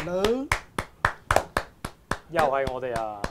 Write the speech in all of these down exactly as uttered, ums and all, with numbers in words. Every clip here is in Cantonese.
咯。 又係我哋啊！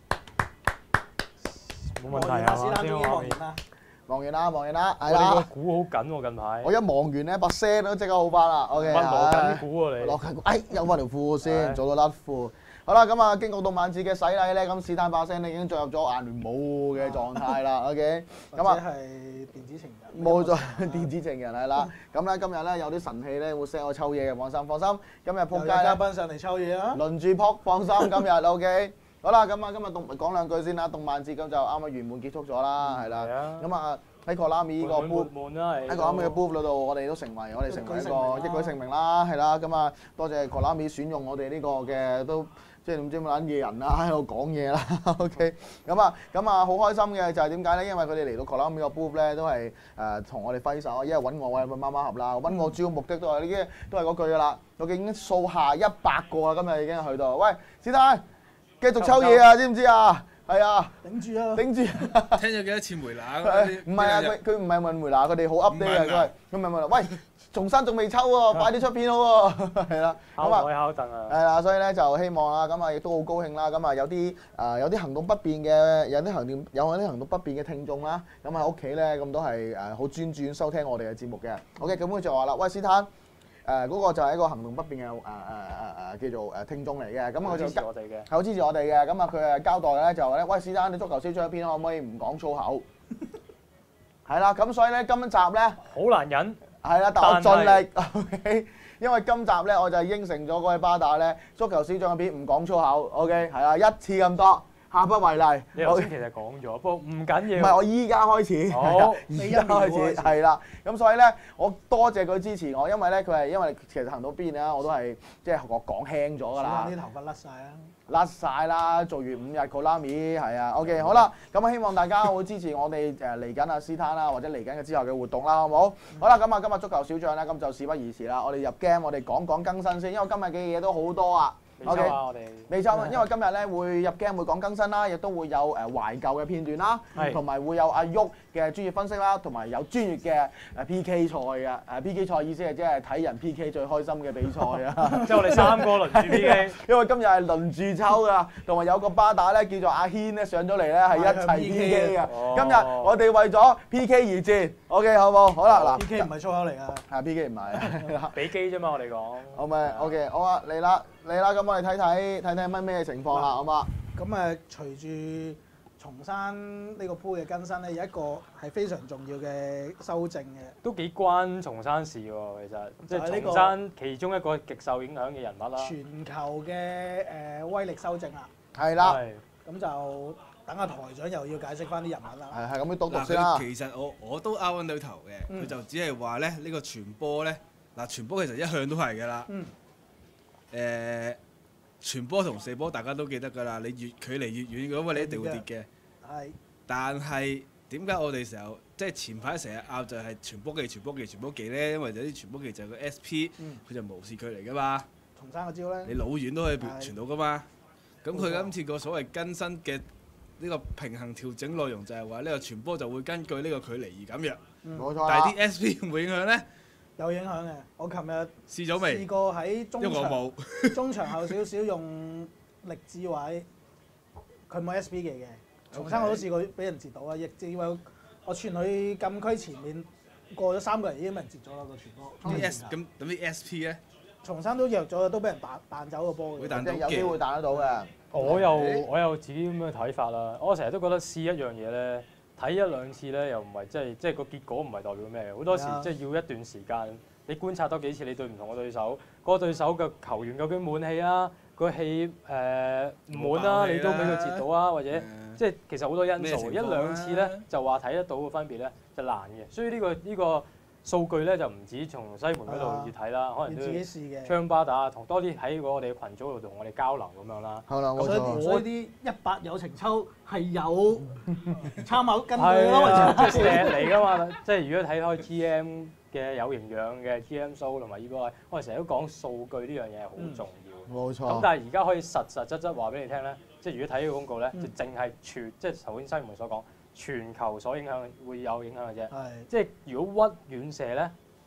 冇問題啊！ 斯坦終於望完啦， 望完啦，望完啦，係我哋個啦。 股好緊喎，近排。 我一望完咧，把聲都即刻好翻啦。OK， 乜攞緊股喎你？ 落緊股，哎，有翻條褲先， 係做到甩褲。好啦，咁啊，經過動漫節嘅洗禮咧，咁史丹把聲咧已經進入咗顏聯武嘅狀態啦。OK，咁或者啊， 係電子情人。 冇咗電子情人係啦。咁咧今日咧有啲神器咧會 send 我抽嘢嘅，放心放心。今日撲街又有嘉咧賓上嚟抽嘢啊！ 輪住撲，放心今日 OK。好啦，咁啊今日動講兩句先啦。動漫節咁就啱啱圓滿結束咗啦，係啦。 係啊。 咁啊喺 Konami 呢個 booth。 悶啦， 喺 Konami 嘅 booth 嗰度，我哋都成為我哋成為一個一舉成名啦，係啦，咁啊多謝 Konami 選用我哋呢個嘅都即係唔知乜撚嘢人啦，喺度講嘢啦，OK，咁啊咁啊好開心嘅就係點解咧？因為佢哋嚟到 Konami 個 booth 咧，都係誒同我哋揮手，一係揾我，揾個媽媽盒啦，揾我主要目的都係呢啲，都係嗰句噶啦，我已經數下一百個啦，今日已經去到，喂，史丹，繼續抽嘢啊，知唔知啊？係啊， 頂住啊！ 頂住！ 聽咗幾多次梅拿唔係啊，佢佢唔係問梅拿，佢哋好 update 啊，佢係佢咪問喂，松山仲未抽喎，快啲出片好喎，係啦，咁啊， 考台考凳啊！ 係啦，所以咧就希望啦，咁啊亦都好高興啦，咁啊有啲誒有啲行動不便嘅，有啲行動有啲行動不便嘅聽眾啦，咁喺屋企咧咁都係誒好專注收聽我哋嘅節目嘅。OK，咁佢就話啦，喂，斯坦。誒嗰個就係一個行動不便嘅誒誒誒誒叫做誒聽眾嚟嘅，咁佢就支持我哋嘅， 係好支持我哋嘅，咁啊佢誒交代咧就話咧，喂，史丹你足球小將片可唔可以唔講粗口？係啦，咁所以咧今集咧好難忍。 係啦，但我盡力，OK，因為今集咧我就應承咗嗰位巴打咧足球小將片唔講粗口 ，OK，係啦，一次咁多。下不為例， 你頭先其實講咗，不過唔緊要。 唔係我依家開始， 好， 依家開始係啦。咁所以咧，我多謝佢支持我，因為咧佢係因為其實行到邊啊，我都係即係我講輕咗㗎啦。 啲頭髮甩晒啊！ 甩晒啦，做完五日 Konami 係啊 ，OK 好啦，咁啊希望大家會支持我哋誒嚟緊阿斯坦啦，或者嚟緊嘅之後嘅活動啦，好唔好？嗯、好啦，咁啊今日足球小將咧，咁就事不宜遲啦，我哋入 game，我哋講講更新先，因為今日嘅嘢都好多啊。 未抽啊！我哋未抽啊，因為今日咧會入 game 會講更新啦，亦都會有誒懷舊嘅片段啦，同埋會有阿旭嘅專業分析啦，同埋有專業嘅誒 P K 賽嘅誒 P K 賽意思係即係睇人 P K 最開心嘅比賽啊！ 即係我哋三個輪住 P K， 因為今日係輪住抽㗎，同埋有個巴打咧叫做阿軒咧上咗嚟咧係一齊 P K 嘅。今日我哋為咗 P K 而戰 ，OK 好冇？好啦嗱 ，P K 唔係粗口嚟㗎， 係 P K 唔係， 比機啫嘛，我哋講。 好咪 OK 好啊，嚟啦嚟啦，咁我哋睇睇睇睇乜咩情況啦，好嘛？ 咁誒，隨住松山呢個鋪嘅更新咧，有一個係非常重要嘅修正嘅， 都幾關松山事喎，其實即係松山其中一個極受影響嘅人物啦。 全球嘅誒威力修正啦， 係啦， 咁就等阿台長又要解釋翻啲人物啦。 係係咁樣讀讀先啦。 其實我我都拗緊對頭嘅，佢就只係話咧呢個傳波咧，嗱傳波其實一向都係㗎啦。 嗯。 誒傳波同射波大家都記得㗎啦，你越距離越遠嘅話，你一定會跌嘅。 係。 但係點解我哋成日即係前排成日拗就係傳波技、傳波技、傳波技咧？因為有啲傳波技就係個 S P，佢就無視距離㗎嘛。 松山個招咧。 你老遠都可以傳到㗎嘛。咁佢今次個所謂更新嘅呢個平衡調整內容就係話呢個傳波就會根據呢個距離而減弱。 冇錯。 但係啲 S P 會唔會影響咧？ 有影響嘅，我琴日試咗未？ 試過喺中場， 冇中場後少少用力智位，佢冇 S P 技嘅。松山我都試過俾人截到啊！力智位我傳去禁區前面，過咗三個人已經俾人截咗啦個傳波。 啲 S 咁咁啲 S P 咧？ 松山都弱咗，都俾人彈彈走個波嘅。 會彈到有機會彈得到嘅。 我又我有自己咁嘅睇法啦。我成日都覺得試一樣嘢咧。睇一兩次咧，又唔係即係即係個結果唔係代表咩？好多時即係要一段時間，你觀察多幾次，你對唔同嘅對手，嗰個對手嘅球員究竟滿氣啊，個氣誒唔滿啦，你都俾佢截到啊，或者即係其實好多因素，一兩次咧就話睇得到嘅分別咧就難嘅。所以呢個呢個數據咧就唔止從西門嗰度要睇啦，可能都要槍巴打同多啲喺我哋嘅群組度同我哋交流咁樣啦。 係啦，冇錯。 所以啲一百友情抽係有參考根據咯，即係石嚟㗎嘛。即係如果睇開 G M 嘅有營養嘅 G M show 同埋呢個，我哋成日都講數據呢樣嘢係好重要。 冇錯。 咁但係而家可以實實質質話俾你聽咧，即係如果睇呢個公告咧，就淨係全即係頭先西門所講。全球所影響會有影響嘅啫，即係如果屈遠射咧，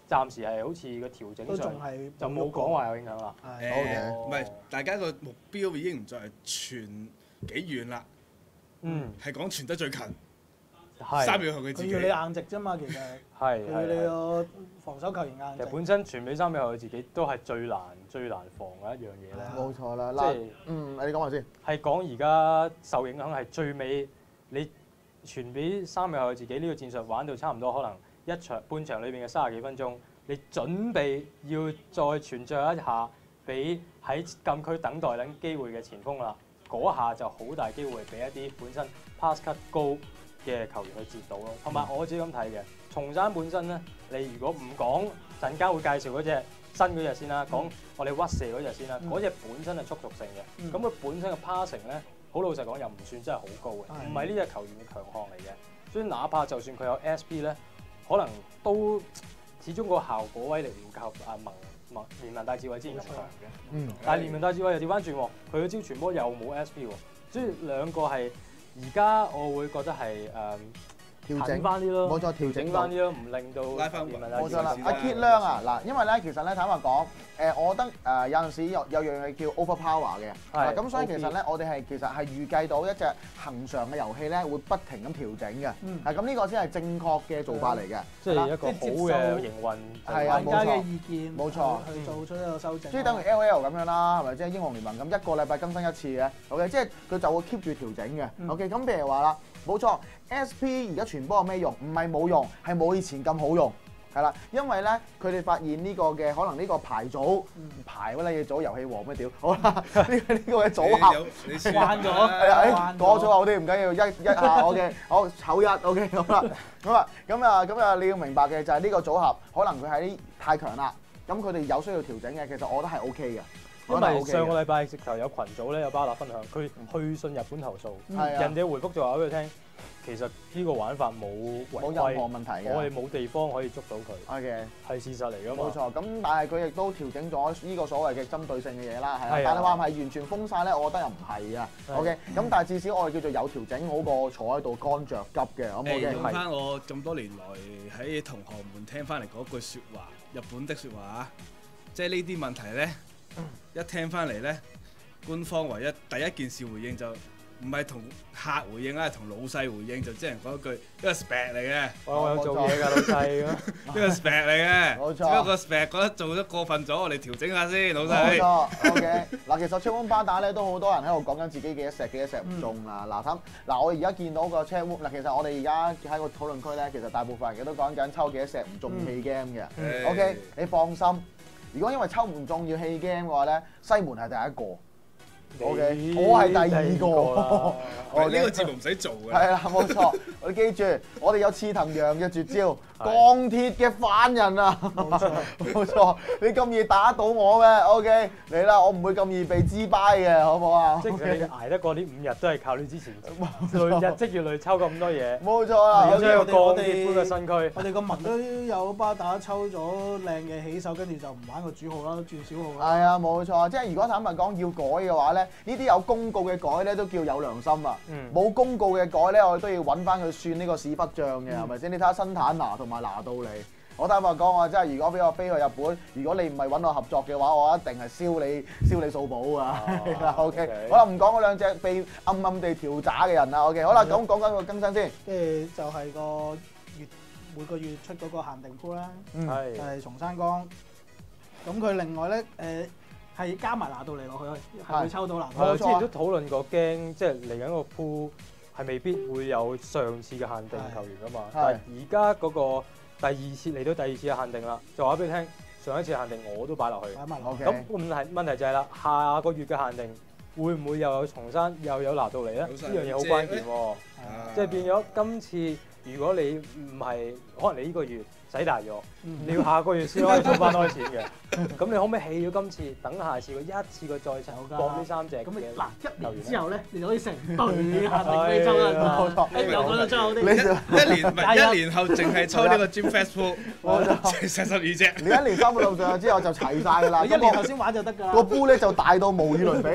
暫時係好似個調整都仲上係就冇講話有影響啦。 係誒哦唔係，大家個目標已經唔再係傳幾遠啦， 嗯， 係講傳得最近， 係三秒後佢自己佢要。你硬直啫嘛，其實係佢要你係係。 個防守球員硬直。 其實本身傳俾三秒後佢自己都係最難最難防嘅一樣嘢咧。 冇錯啦。 即嗱， 係嗯，你講下先。 係講而家受影響係最尾，你傳俾三秒後自己呢個戰術玩到差唔多，可能一場半場裏邊嘅三十幾分鐘，你準備要再傳最後一下俾喺禁區等待緊機會嘅前鋒啦，嗰下就好大機會俾一啲本身 pass cut 高嘅球員去截到咯。同埋我自己咁睇嘅，松山本身咧，你如果唔講陣間會介紹嗰隻新嗰隻先啦，講我哋屈射嗰隻先啦，嗰隻、本身係速屬性嘅，咁佢、本身嘅 passing 咧，好老實講又唔算真係好高嘅，唔係呢隻球員嘅強項嚟嘅，所以哪怕就算佢有 S P 咧，可能都始終個效果威力唔及阿蒙蒙連文大智慧之前咁強嘅。 嗯。 但係連文大智慧又調翻轉喎，佢嘅招傳波又冇 S P 喎，所以兩個係而家我會覺得係誒。 調整近翻啲咯， 冇錯，調整整翻啲咯，唔令到拉返連文冇錯啦先， 阿 Kit 亮啊，嗱，因為咧其實咧坦白講，誒，我覺得誒有陣時有有樣嘢叫 overpower 嘅， 係咁所以其實咧我哋係其實係預計到一隻恆常嘅遊戲咧會不停咁調整嘅， 嗯係咁呢個先係正確嘅做法嚟嘅， 即係一個好嘅營運。 係啊玩家嘅意見， 冇錯去做出一個修正。 即係等於 L O L 咁樣啦，係咪？即係英雄聯盟咁一個禮拜更新一次嘅，OK，即係佢就會 keep 住調整嘅，OK。咁譬如話啦，冇錯 ，S P 而家傳波有咩用？唔係冇用，係冇以前咁好用。係啦，因為咧佢哋發現呢個嘅可能呢個排組排乜嘢組遊戲王咩屌，好啦，呢個呢個嘅組合你慣咗係啊，誒慣咗嗰組合啲唔緊要，一一下 OK，好丑一 OK 好啦，咁啊咁啊咁啊你要明白嘅就係呢個組合可能佢喺太強啦，咁佢哋有需要調整嘅，其實我覺得係 OK 嘅。 因為上個禮拜直頭有群組咧有巴打分享，佢去信日本投訴， 係啊人哋回覆就話俾佢聽，其實呢個玩法冇違冇任何規， 問題嘅。 我哋冇地方可以捉到佢， OK。 係事實嚟㗎嘛。 冇錯，咁但係佢亦都調整咗呢個所謂嘅針對性嘅嘢啦，係啊。 係啊但係話係咪完全封晒咧？我覺得又唔係啊。 係 OK，咁但係至少我哋叫做有調整好過坐喺度乾着急嘅，咁誒 OK 用翻我咁多年來喺同學們聽翻嚟嗰句説話，日本的説話啊，即係呢啲問題咧，一聽翻嚟咧，官方唯一第一件事回應就唔係同客回應啦，係同老細回應，就即係講一句，呢個 spec 嚟嘅， 我我有做嘢㗎老細咁。 呢個 spec 嚟嘅， 冇錯只不過 spec 覺得做得過分咗，我哋調整下先，老冇細。 錯，OK。嗱，其實車烏巴打咧都好多人喺度講緊自己幾多石幾多石唔中啦。嗱，咁嗱，我而家見到個車烏嗱，其實我哋而家喺個討論區咧，其實大部分人都講緊抽幾多石唔中棄 game 嘅。 嗯 OK，你放心，如果因為抽唔中要棄 game 嘅話咧，西門係第一個。OK， 你我係第二個啦喂呢個節目唔使做嘅。 係啦，冇錯。我哋記住，我哋有刺藤陽嘅絕招，鋼鐵嘅犯人啊！冇錯，冇錯。你咁易打到我咩 ？OK，嚟啦，我唔會咁易被支掰嘅，好唔好啊？ 即係其實你捱得過呢五日都係靠你之前累日積月累抽咁多嘢， 冇錯啦。 有咗一個鋼我哋鐵般嘅身軀。 我哋個文都有巴打抽咗靚嘅起手，跟住就唔玩個主號啦，轉小號啦。 係啊，冇錯。即係如果坦白講要改嘅話咧，呢啲有公告嘅改咧都叫有良心啊。 嗯冇公告嘅改咧，我哋都要揾翻佢算呢個屎忽帳嘅，係咪先？你睇下新坦拿同埋拿到你。我坦白講，我真係如果俾我飛去日本，如果你唔係揾我合作嘅話，我一定係燒你燒你數寶啊！係啦，OK。 OK 好啦，唔講嗰兩隻被暗暗地調渣嘅人啦，OK。好啦，咁講緊個更新先。 跟住就係個月每個月出嗰個限定鋪啦， 嗯， 就係係松山江。咁佢另外咧誒係加埋拿到嚟落去，係會抽到拿到。 我之前冇錯啊都討論過，驚即係嚟緊個 pool 係未必會有上次嘅限定球員噶嘛。但係而家嗰個第二次嚟到第二次嘅限定啦，就話俾你聽，上一次限定我都擺落去。 擺埋落去。 OK 咁問題問題就係啦，下個月嘅限定會唔會又有松山又有拿到嚟咧？呢有晒樣嘢好關鍵喎。 啊即係變咗今次，如果你唔係可能你呢個月使大咗，你要下個月先可以收翻多錢嘅。咁你可唔可以棄咗今次，等下次個一次過再抽㗎搏呢三隻嘅咁你嗱一球員年之後咧，你就可以成隊限定俾你抽啦。 冇錯。 誒又講到最後啲。 你就一年唔係一年後，淨係抽呢個 Gym Fast Pool， 冇錯成十二隻。 你一年三百六十日之後就齊晒㗎啦。 你一年後先玩就得㗎啦。 個杯咧就大到無與倫比啦。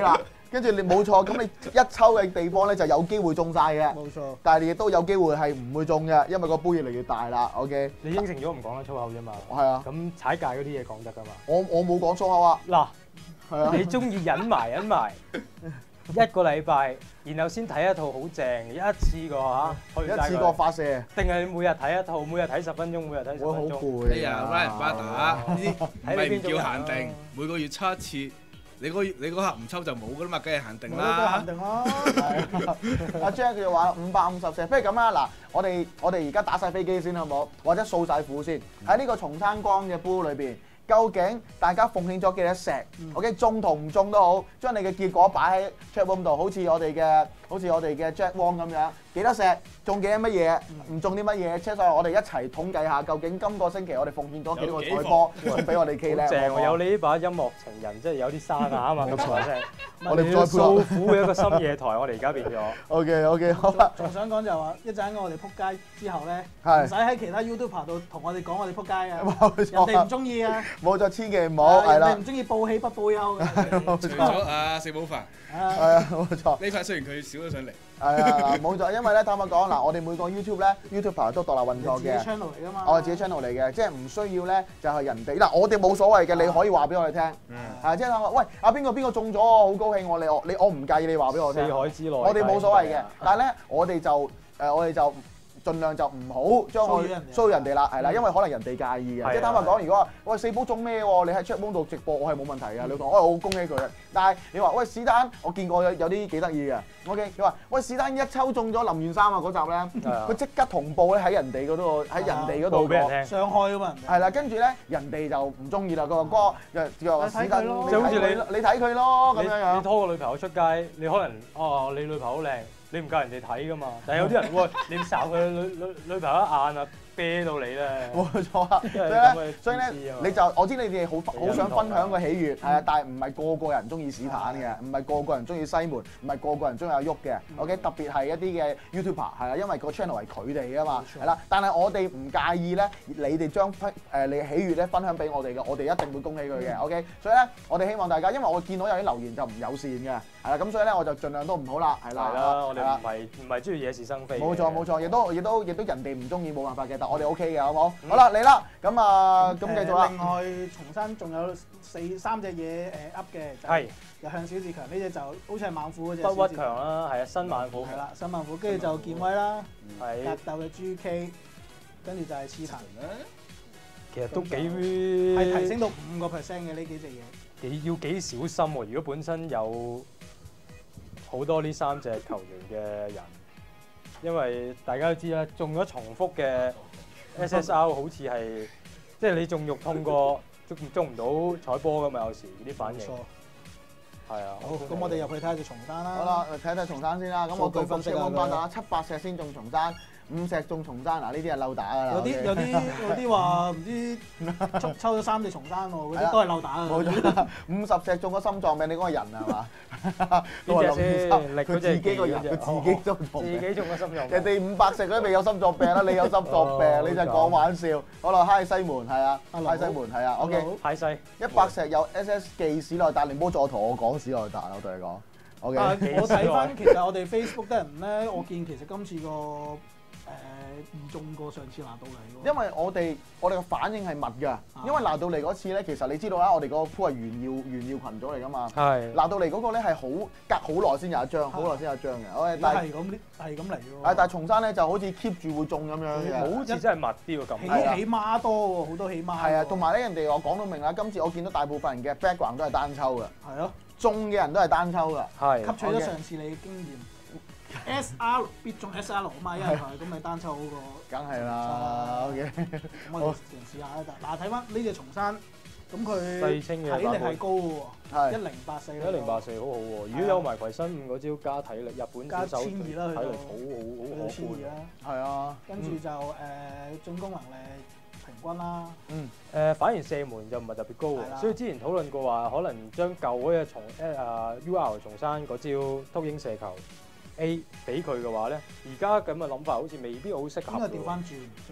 跟住你冇錯，咁你一抽嘅地方咧就有機會中晒嘅。 冇錯。 但係你亦都有機會係唔會中嘅，因為個杯越嚟越大啦。OK。 你應承咗唔講得粗口啫嘛。 係啊。 咁踩界嗰啲嘢講得㗎嘛。 我我冇講粗口啊。 嗱， 係啊。 你中意忍埋忍埋一個禮拜，然後先睇一套好正，一次過嚇， 一次過發射。 定係每日睇一套，每日睇十分鐘，每日睇十分鐘。 會好攰。 哎呀，Ryan Bader 呢啲唔係唔叫限定，每個月抽一次。你嗰月你嗰刻唔抽就冇㗎啦嘛，梗係限定啦。 限定啦。 阿 Jack 佢就話五百五十四，不如咁啦，嗱，我哋我哋而家打晒飛機先好冇？或者掃晒苦先。喺呢個松山光嘅杯裏邊，究竟大家奉獻咗幾多石、嗯、？OK， 中同唔中都好，將你嘅結果擺喺 chatroom 度，好似我哋嘅好似我哋嘅 Jack Wong 咁樣，幾多石？中幾多乜嘢？唔、嗯、中啲乜嘢？車上我哋一齊統計下，究竟今個星期我哋奉獻咗幾多個彩波送俾我哋 K 咧？ 正喎，有你呢把音樂情人，即係有啲沙啞啊嘛，咁話聲。 我哋再配訴苦嘅一個深夜台，我哋而家變咗。 OK OK， 好啦。 仲想講就係話，一陣我哋撲街之後咧，唔使喺其他 YouTuber 度同我哋講我哋撲街啊！人哋唔中意啊！ 冇錯，千祈唔好係啦。 人哋唔中意報喜不報憂嘅。 除咗阿四寶飯。 係啊，冇錯。 呢排雖然佢少咗上嚟。 係啊，冇錯，因為咧坦白講嗱，我哋每個 YouTube 咧 YouTuber 都獨立運作嘅。 自己 channel 嚟㗎嘛。 我係自己 channel 嚟嘅，即係唔需要咧就係人哋嗱，我哋冇所謂嘅，你可以話俾我哋聽。 嗯。 係即係話，喂，阿邊個邊個中咗，我好高興，我你我你我唔介意你話俾我聽。 四海之內。 我哋冇所謂嘅，但係咧我哋就誒我哋就。盡量就唔好將我騷擾人哋啦，係啦，因為可能人哋介意嘅。即係坦白講，如果話喂四寶中咩喎？你喺 chatroom 度直播，我係冇問題嘅。你講，我好恭喜佢嘅。但係你話喂史丹，我見過有有啲幾得意嘅。OK，佢話喂史丹一抽中咗林源三啊嗰集咧，佢即刻同步咧喺人哋嗰度喺人哋嗰度俾人聽， 傷害㗎嘛。 係啦，跟住咧人哋就唔中意啦。佢話哥，又話史丹， 就好似你你睇佢咯咁樣樣。 你拖個女朋友出街，你可能哦你女朋友好靚。你唔夠人哋睇噶嘛？但係有啲人喂，你睄佢女女女朋友一眼啊，啤到你咧。 冇錯啊，所以咧，所以咧，你就我知你哋好好想分享個喜悅，係啊，但係唔係個個人中意史坦嘅，唔係個個人中意西門，唔係個個人中意阿鬱嘅。OK， 特別係一啲嘅 YouTuber 係啊，因為個 channel 係佢哋啊嘛，係啦。但係我哋唔介意咧，你哋將分誒你喜悅咧分享俾我哋嘅，我哋一定會恭喜佢嘅。OK， 所以咧，我哋希望大家，因為我見到有啲留言就唔友善嘅，係啦，咁所以咧我就盡量都唔好啦，係啦。 係啦，我哋唔係唔係中意惹是生非。 冇錯冇錯，亦都亦都亦都人哋唔中意冇辦法嘅，但我哋 OK 嘅，好冇？好啦，嚟啦，咁啊，咁繼續啦。 另外，松山仲有四三隻嘢誒噏嘅，就係日向小志強呢隻就好似係猛虎嗰隻。 不屈強啦，係啊，新猛虎。 係啦，新猛虎，跟住就劍威啦， 係格鬥嘅 G K，跟住就係刺藤啦。 其實都幾係提升到五個 percent 嘅呢幾隻嘢。 幾要幾小心喎！如果本身有好多呢三隻球員嘅人，因為大家都知啦，中咗重複嘅 S S R 好似係，即係你中肉痛過，中中唔到彩波㗎嘛，有時啲反應。係啊。 好，咁我哋入去睇下隻松山啦。 好啦，睇睇松山先啦。咁我據分析安班打七八石先中松山。五石中松山嗱，呢啲係漏打㗎啦。 有啲有啲有啲話唔知抽抽咗三隻松山喎，嗰啲都係漏打啊。 冇錯，五十石中咗心臟病，你嗰個人係嘛？ 邊隻先？ 佢自己個人，佢自己中咗。 自己中咗心臟病。 人哋五百石嗰啲未有心臟病啦，你有心臟病，你就講玩笑。好啦，嗨西門係啊，嗨西門係啊 ，OK。 嗨西。 一百石有 S S 記史內達，你唔好再同我講史內達，我同你講。OK。 我睇翻其實我哋 Facebook 啲人咧，我見其實今次個。誒易中過上次拿到嚟喎， 因為我哋我哋嘅反應係密㗎，因為拿到嚟嗰次咧，其實你知道啦，我哋個鋪係炫耀炫耀群組嚟㗎嘛，係拿到嚟嗰個咧係好隔好耐先有一張，好耐先有一張嘅，我哋但係係咁係咁嚟喎，係但係松山咧就好似 keep 住會中咁樣嘅， 好似真係密啲喎咁， 起起碼多喎，好多起碼，係啊，同埋咧人哋我講到明啦，今次我見到大部分人嘅 background 都係單抽㗎，係咯，中嘅人都係單抽㗎，係吸取咗上次你嘅經驗。S R 必中 S R 啊嘛，一係咁咪單抽好過。 梗係啦 ，OK。 咁我哋嘗試下啦，嗱睇翻呢隻松山，咁佢細清嘅體力係高嘅喎，一零八四。一零八四好好喎，如果有埋葵新五嗰招加體力，日本加千二啦， 體力好好好可觀啦。 係啊， 跟住就誒進攻能力平均啦。 嗯。誒反而射門就唔係特別高喎，所以之前討論過話，可能將舊嗰隻松誒啊 U R 松山嗰招禿鷹射球。A 俾佢嘅話咧，而家咁嘅諗法好似未必好適合。 應該調翻轉。 嗯，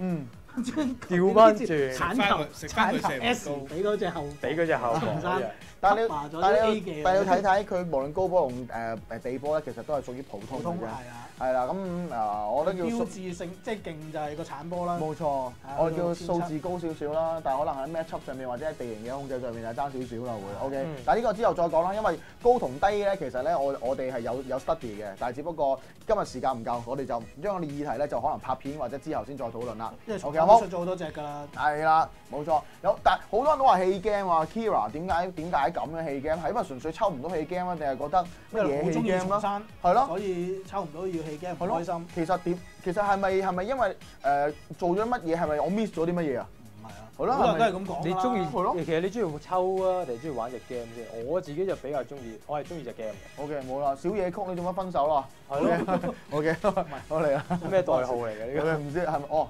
調翻轉鏟頭食返佢鏟頭射 S 門俾嗰隻後俾嗰隻後陳防生。 但係你埋咗但係 A 你嘅， 但係你睇睇佢無論高波同誒誒地波咧，其實都係屬於普通普通係嘅啫。 啊。 係啦，咁啊，我覺得叫標誌性即係勁就係個鏟波啦。 冇錯，我哋叫數字高少少啦，但係可能喺 matchup 上面或者喺地形嘅控制上面係爭少少啦會。OK， 嗯但係呢個之後再講啦，因為高同低咧，其實咧我我哋係有有 study 嘅，但係只不過今日時間唔夠，我哋就將我哋議題咧就可能拍片或者之後先再討論啦。 因為 OK 好冇？ 出咗好多隻㗎啦。 係啦，冇錯。有但係好多人都話棄 game 話 Kira 點解點解咁樣棄 game？係因為純粹抽唔到棄 game 啊，定係覺得乜嘢棄好中意 game 啦？ 重山， 係咯。 所以抽唔到要棄 game 唔係咯開心。 其實點？其實係咪係咪因為誒、呃、做咗乜嘢？係咪我 miss 咗啲乜嘢啊？ 唔係啊， 好啦好多人都係咁講㗎啦。 你中係咯意其實你中意抽啊，定係中意玩隻 game 先？我自己就比較中意，我係中意隻 game 嘅。 OK，冇啦，小野曲你做乜分手啦？ 係咯， OK，好嚟啦。 咩代號嚟嘅呢個？ 你唔知係咪？哦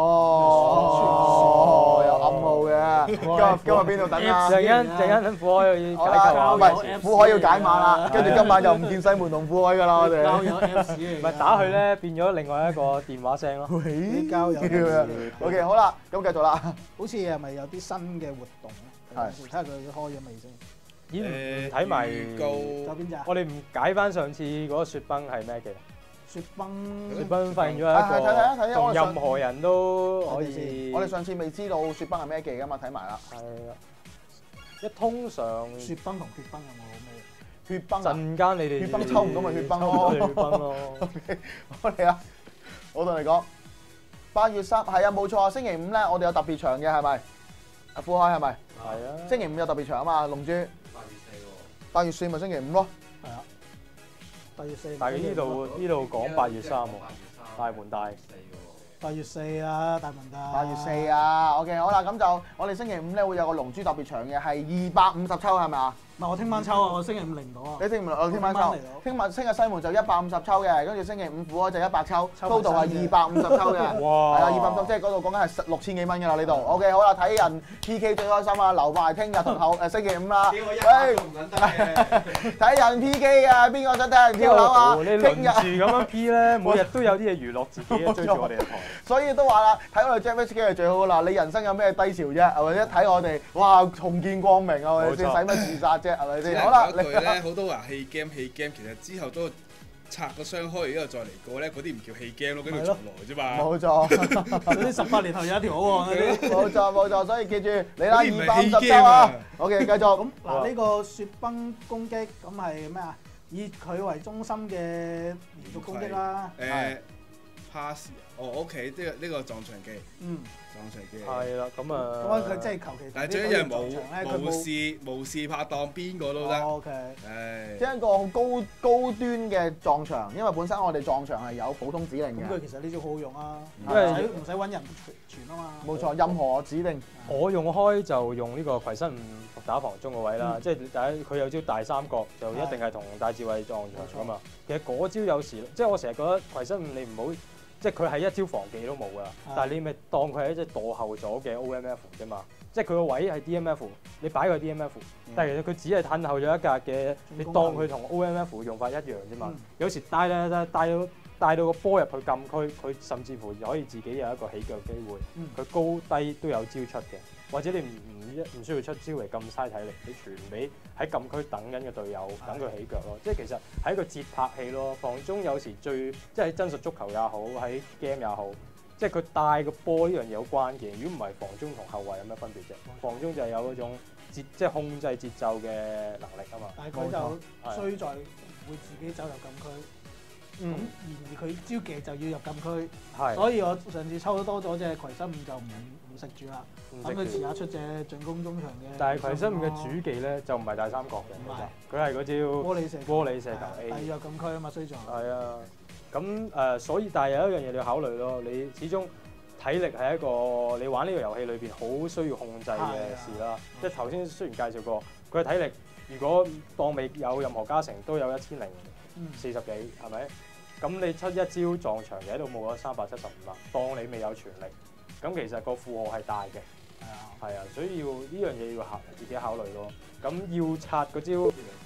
哦，有暗號嘅。今日今日邊度等啊？ 陣間陣間等苦海要好啦， 解構下， 唔係苦海要解碼啦，跟住今晚就唔見西門同苦海㗎啦，我哋。 交友 Apps 嚟㗎。 唔係打佢咧變咗另外一個電話聲咯。 喂交友 Apps 嚟㗎 OK，好啦，咁繼續啦。 好似係咪有啲新嘅活動咧？ 係睇下佢開咗未先。 咦？ 誒唔睇埋預告有邊隻啊？ 我哋唔解翻上次嗰個雪崩係咩嘅？ 雪崩。 雪崩發現咗啊係睇睇睇一個睇同任何人都可我以。 我哋上次未知道雪崩係咩技㗎嘛，睇埋啦。 係啦，一通常雪崩同血崩有冇咩？ 血崩啊！ 陣間你哋血崩抽唔到咪血崩咯抽唔到咪血崩咯。 我哋啊，我同你講，八月三係啊，冇錯啊，星期五咧，我哋有特別場嘅係咪？阿富海係咪？ 係啊。 星期五有特別場啊嘛，龍珠。八月四咪星期五咯。 係啊。八月四。 但係呢度呢度講八月三喎，大門大。 八月四啊，大門大。 八月四啊，OK，好啦，咁就我哋星期五咧會有個龍珠特別場嘅，係二百五十抽係咪啊？ 唔係我聽晚抽啊，我星期五嚟唔到啊。 你聽唔我聽晚抽我聽晚嚟到， 聽晚聽日西門就一百五十抽嘅，跟住星期五苦海就一百抽抽埋 ，total 係晒嘅二百五十抽嘅。 哇！ 係啊，二百五十，即係嗰度講緊係六千幾蚊㗎啦呢度。OK，好啦，睇人 P K 最開心啊，留埋聽日同後誒星期五啦。喂，睇人 P K 啊，邊個想睇人跳樓啊？ 你聽日， 輪住咁樣 P 咧，每日都有啲嘢娛樂自己，追住我哋嘅台。 所以都話啦，睇我哋 J H K 係最好啦。你人生有咩低潮啫？係咪先？睇我哋，哇，重見光明係咪先？使乜自殺啫？係咪先？好啦， 嗰句咧，好多話棄 game 棄 game，其實之後都拆個箱開，然後再嚟過咧，嗰啲唔叫棄 game 咯，跟住重來啫嘛。 冇錯， 嗰啲十八年後有一條好漢嗰啲。 冇錯冇錯，所以記住你啦， 嗰啲唔係二百五十棄 game 抽啊啊 ！OK，繼續。 咁嗱，呢個雪崩攻擊咁係咩啊？以佢為中心嘅連續攻擊啦。 誒 pass，哦 OK，呢個呢個撞牆技， 嗯。 撞牆技。 係啦，咁啊。 咁啊，佢即係求其。 但係最緊要係冇冇無視無視拍檔，邊個都得。 O K。 誒。 即係一個高高端嘅撞牆，因為本身我哋撞牆係有普通指令咁佢嘅， 其實呢招好好用啊， 因為唔使唔使揾人傳啊嘛。 冇錯，任何指令。 我用開就用呢個葵身五打防中個位啦， 嗯即係第一佢有招大三角，就一定係同戴志偉撞牆噶嘛。其實嗰招有時，即係我成日覺得葵身五你唔好，即係佢係一招防技都冇噶，但係你咪當佢係一隻墮後咗嘅 O M F 啫嘛。即係佢個位係 D M F，你擺佢 D M F，但係其實佢只係褪後咗一格嘅，你當佢同 O M F 用法一樣啫嘛。有時帶咧帶帶到帶到個波入去禁區，佢甚至乎可以自己有一個起腳機會。佢高低都有招出嘅，或者你唔唔一唔需要出招嚟咁嘥體力，你傳俾喺禁區等緊嘅隊友，等佢起腳咯。即係其實係一個節拍器咯。防中有時最即係喺真實足球也好，喺 game 也好。即係佢帶個波呢樣嘢好關鍵，如果唔係防中同後衞有咩分別啫？防中就係有嗰種節即係控制節奏嘅能力啊嘛。 但係佢就衰在會自己走入禁區，咁嗯， 而佢招技就要入禁區， 係， 所以我上次抽得多咗隻葵身五就唔唔食住啦， 唔等佢識嘅。 遲下出隻進攻中場嘅。 但係葵身五嘅主技咧就唔係大三角嘅， 唔係佢係嗰招玻璃射玻璃射球係 A。 但係要入禁區啊嘛，衰在。 係啊，咁誒、呃，所以但係有一樣嘢你要考慮咯，你始終體力係一個你玩呢個遊戲裏邊好需要控制嘅事啦。即係頭先雖然介紹過，佢嘅體力如果當未有任何加成都有一千零四十幾，係咪？咁你出一招撞牆嘅喺度冇咗三百七十五啦，當你未有全力，咁其實個負荷係大嘅。 係啊。 係啊，所以要呢樣嘢要考自己考慮咯。咁要拆嗰招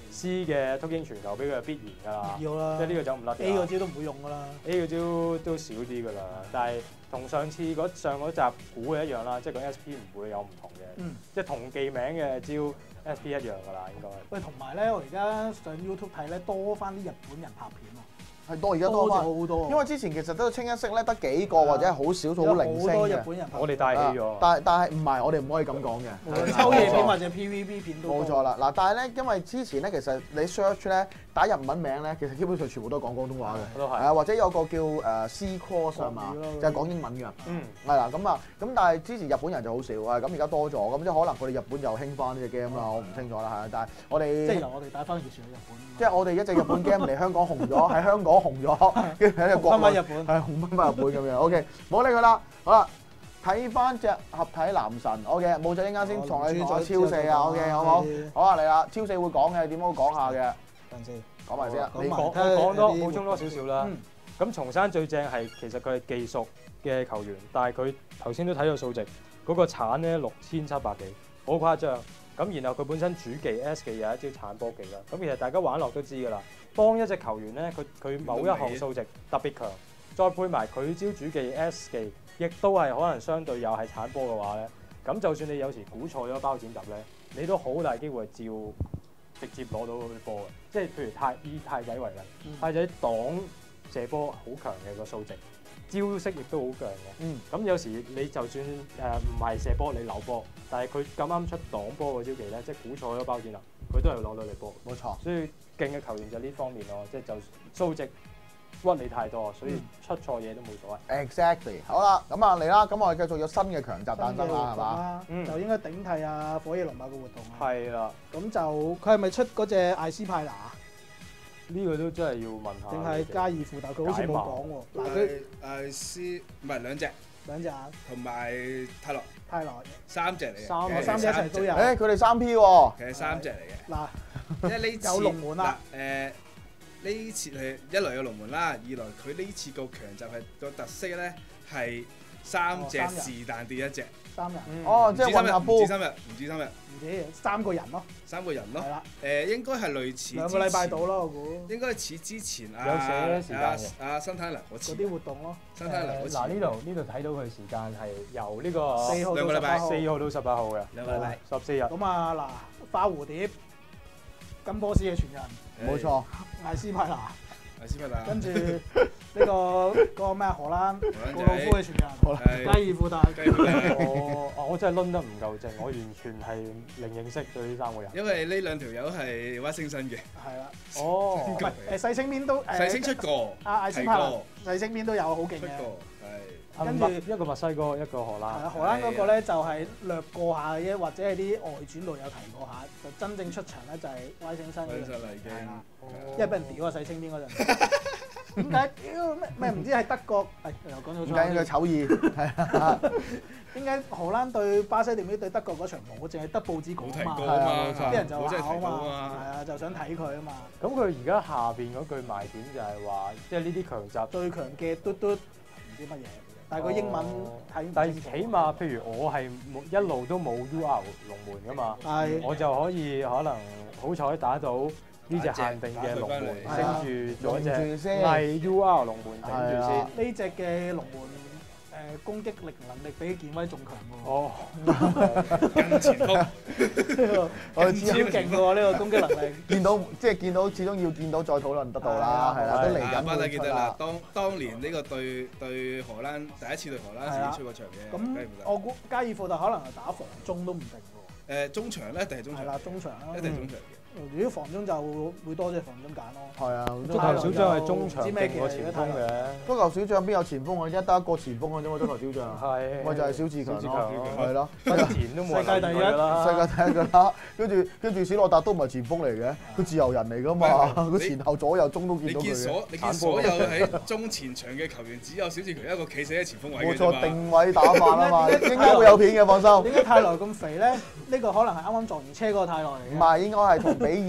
C 嘅禿鷹傳球俾佢係必然㗎啦， 要啦， 即係呢個走唔甩㗎。 A 嗰招都唔會用㗎啦。 A 個招都少啲㗎啦，但係同上次嗰上嗰集估嘅一樣啦，即係個 S P 唔會有唔同嘅， 嗯， 即係同記名嘅招 S P 一樣㗎啦，應該。 喂，同埋咧，我而家上 YouTube 睇咧，多翻啲日本人拍片喎。 係多而家多咗翻， 好多。 因為之前其實都清一色咧，得幾個或者係好少數好零星好多日嘅。 本人拍片。 我哋帶起咗。 但係但係唔係，我哋唔可以咁講嘅。 無論抽嘢片或者 P V B 片都多。 冇錯啦，嗱，但係咧，因為之前咧，其實你 search 咧打日文名咧，其實基本上全部都係講廣東話嘅。 我都係。 係啊，或者有個叫誒 C course 係嘛，就係講英文㗎。 嗯。 係啦，咁啊，咁但係之前日本人就好少啊，咁而家多咗，咁即係可能佢哋日本又興翻呢隻 game 啦，我唔清楚啦，係啊，但係我哋即係由我哋帶翻件船去日本。 即係我哋一隻日本 game 嚟香港紅咗，喺香港紅咗，跟住喺個國內日本係紅翻翻日本咁樣。OK，冇理佢啦。好啦，睇翻隻合體男神。OK，冇仔啱先同你講超四啊。OK，好唔好？好啊，嚟啦，超四會講嘅，點都講下嘅。 等先， 講埋先啊。 你講我講多補充多少少啦。咁松山最正係其實佢係技術嘅球員，但係佢頭先都睇到數值，嗰個鏟咧六千七百幾，好誇張。咁然後佢本身主技 S 技有一招鏟波技啦。咁其實大家玩落都知㗎啦。當一隻球員咧，佢佢某一項數值特別強，再配埋佢招主技 S 技，亦都係可能相對又係鏟波嘅話咧，咁就算你有時估錯咗包剪揼咧，你都好大機會照直接攞到嗰啲波嘅。即係譬如太以太仔為例，嗯、太仔擋射波好強嘅個數值。招式亦都好強嘅，嗯，咁有時你就算誒唔係射波，你扭波，但係佢咁啱出擋波嗰招技咧，即係估錯咗包剪啦，佢都係攞到你波， 冇錯。 所以勁嘅球員就呢方面咯，即係就數值屈你太多，所以出錯嘢都冇所謂。 Exactly， 好啦，咁啊嚟啦，咁我哋繼續有新嘅強集誕生啦，係嘛？ 嗯，就應該頂替啊火野龍馬嘅活動啊。 係啦， 咁就佢係咪出嗰隻艾斯派拿？ 呢個都真係要問下。 定係加爾富達？佢好似冇講喎。嗱，佢誒斯唔係兩隻， 兩隻眼， 同埋泰羅， 泰羅三隻嚟嘅。 三三隻一齊都有。 誒，佢哋三 P 喎。 其實三隻嚟嘅。 嗱， 因為呢次有龍門啦。 誒呢次係一來有龍門啦，二來佢呢次個強集係個特色咧係三隻是但跌一隻。 三人。 哦，即係混合波。 唔止三日，唔止三日。 唔止三個人咯。 三個人咯。 係啦。 誒應該係類似。 兩個禮拜到啦，我估。 應該似之前啊有寫時間嘅。 啊新泰良嗰次。 嗰啲活動咯。 新泰良嗰次。 嗱呢度呢度睇到佢時間係由呢個四號到十八號。 四號到十八號嘅。 兩個禮拜。 十四日。 咁啊嗱，花蝴蝶、金波斯嘅傳人。 冇錯。 艾斯派拿。 艾斯派拿。 跟住呢個嗰個咩荷蘭告魯夫嘅傳人。加爾富達。 我我真係攆得唔夠正，我完全係零認識對呢三個人。 因為呢兩條友係挖星新嘅。 係啦。 哦。 唔係誒細星邊都誒。 細星出過。 阿艾斯派拿。細星邊都有好勁嘅。 出過係。 跟住一個墨西哥，一個荷蘭。 係啊，荷蘭嗰個咧就係略過下嘅啫，或者係啲外傳度有提過下，就真正出場咧就係歪星新嘅。 歪星啦已經。係啦。 因為俾人屌啊細星邊嗰陣。點解屌咩咩唔知係德國？誒又講咗錯。 點解佢醜異？係啊。 點解荷蘭對巴西隊對德國嗰場冇？淨係得報紙講啊嘛。 係啊， 啲人就話啊嘛。係啊，就想睇佢啊嘛。 咁佢而家下邊嗰句賣點就係話，即係呢啲強集最強嘅嘟嘟唔知乜嘢。但係個英文睇， 但係起碼譬如我係一路都冇 U R 龍門噶嘛，我就可以可能好彩打到呢隻限定嘅龍門，拎住咗隻係 U R 龍門頂住先。 呢隻嘅龍門誒攻擊力能力比健威仲強喎。 哦， 近前鋒， 我知超勁喎呢個攻擊能力。 見到即係見到，始終要見到再討論得到啦，係啦，都嚟緊會出啦。 啦。 當當年呢個對對荷蘭第一次對荷蘭已經出過場嘅。 咁我估加爾富特可能係打防中都唔定喎。誒中場咧，一定係中場。 係啦，中場啦。 一定係中場嘅。 如果防中就會多隻防中揀咯。 係啊， 足球小將係中場定個前鋒嘅。 足球小將邊有前鋒啊？一得一個前鋒嘅啫嘛，足球小將。 係。 咪就係小志強咯，係咯。 新田都冇世界第一啦。 世界第一㗎啦。跟住跟住史諾達都唔係前鋒嚟嘅，佢自由人嚟㗎嘛。佢前後左右中都見到佢嘅。 你見所你見所有喺中前場嘅球員，只有小志強一個企死喺前鋒位嘅啫嘛。 冇錯，定位打法啊嘛，應該會有片嘅，放心。 點解泰來咁肥咧？呢個可能係啱啱撞完車嗰個泰來嚟嘅。 唔係，應該係同比爾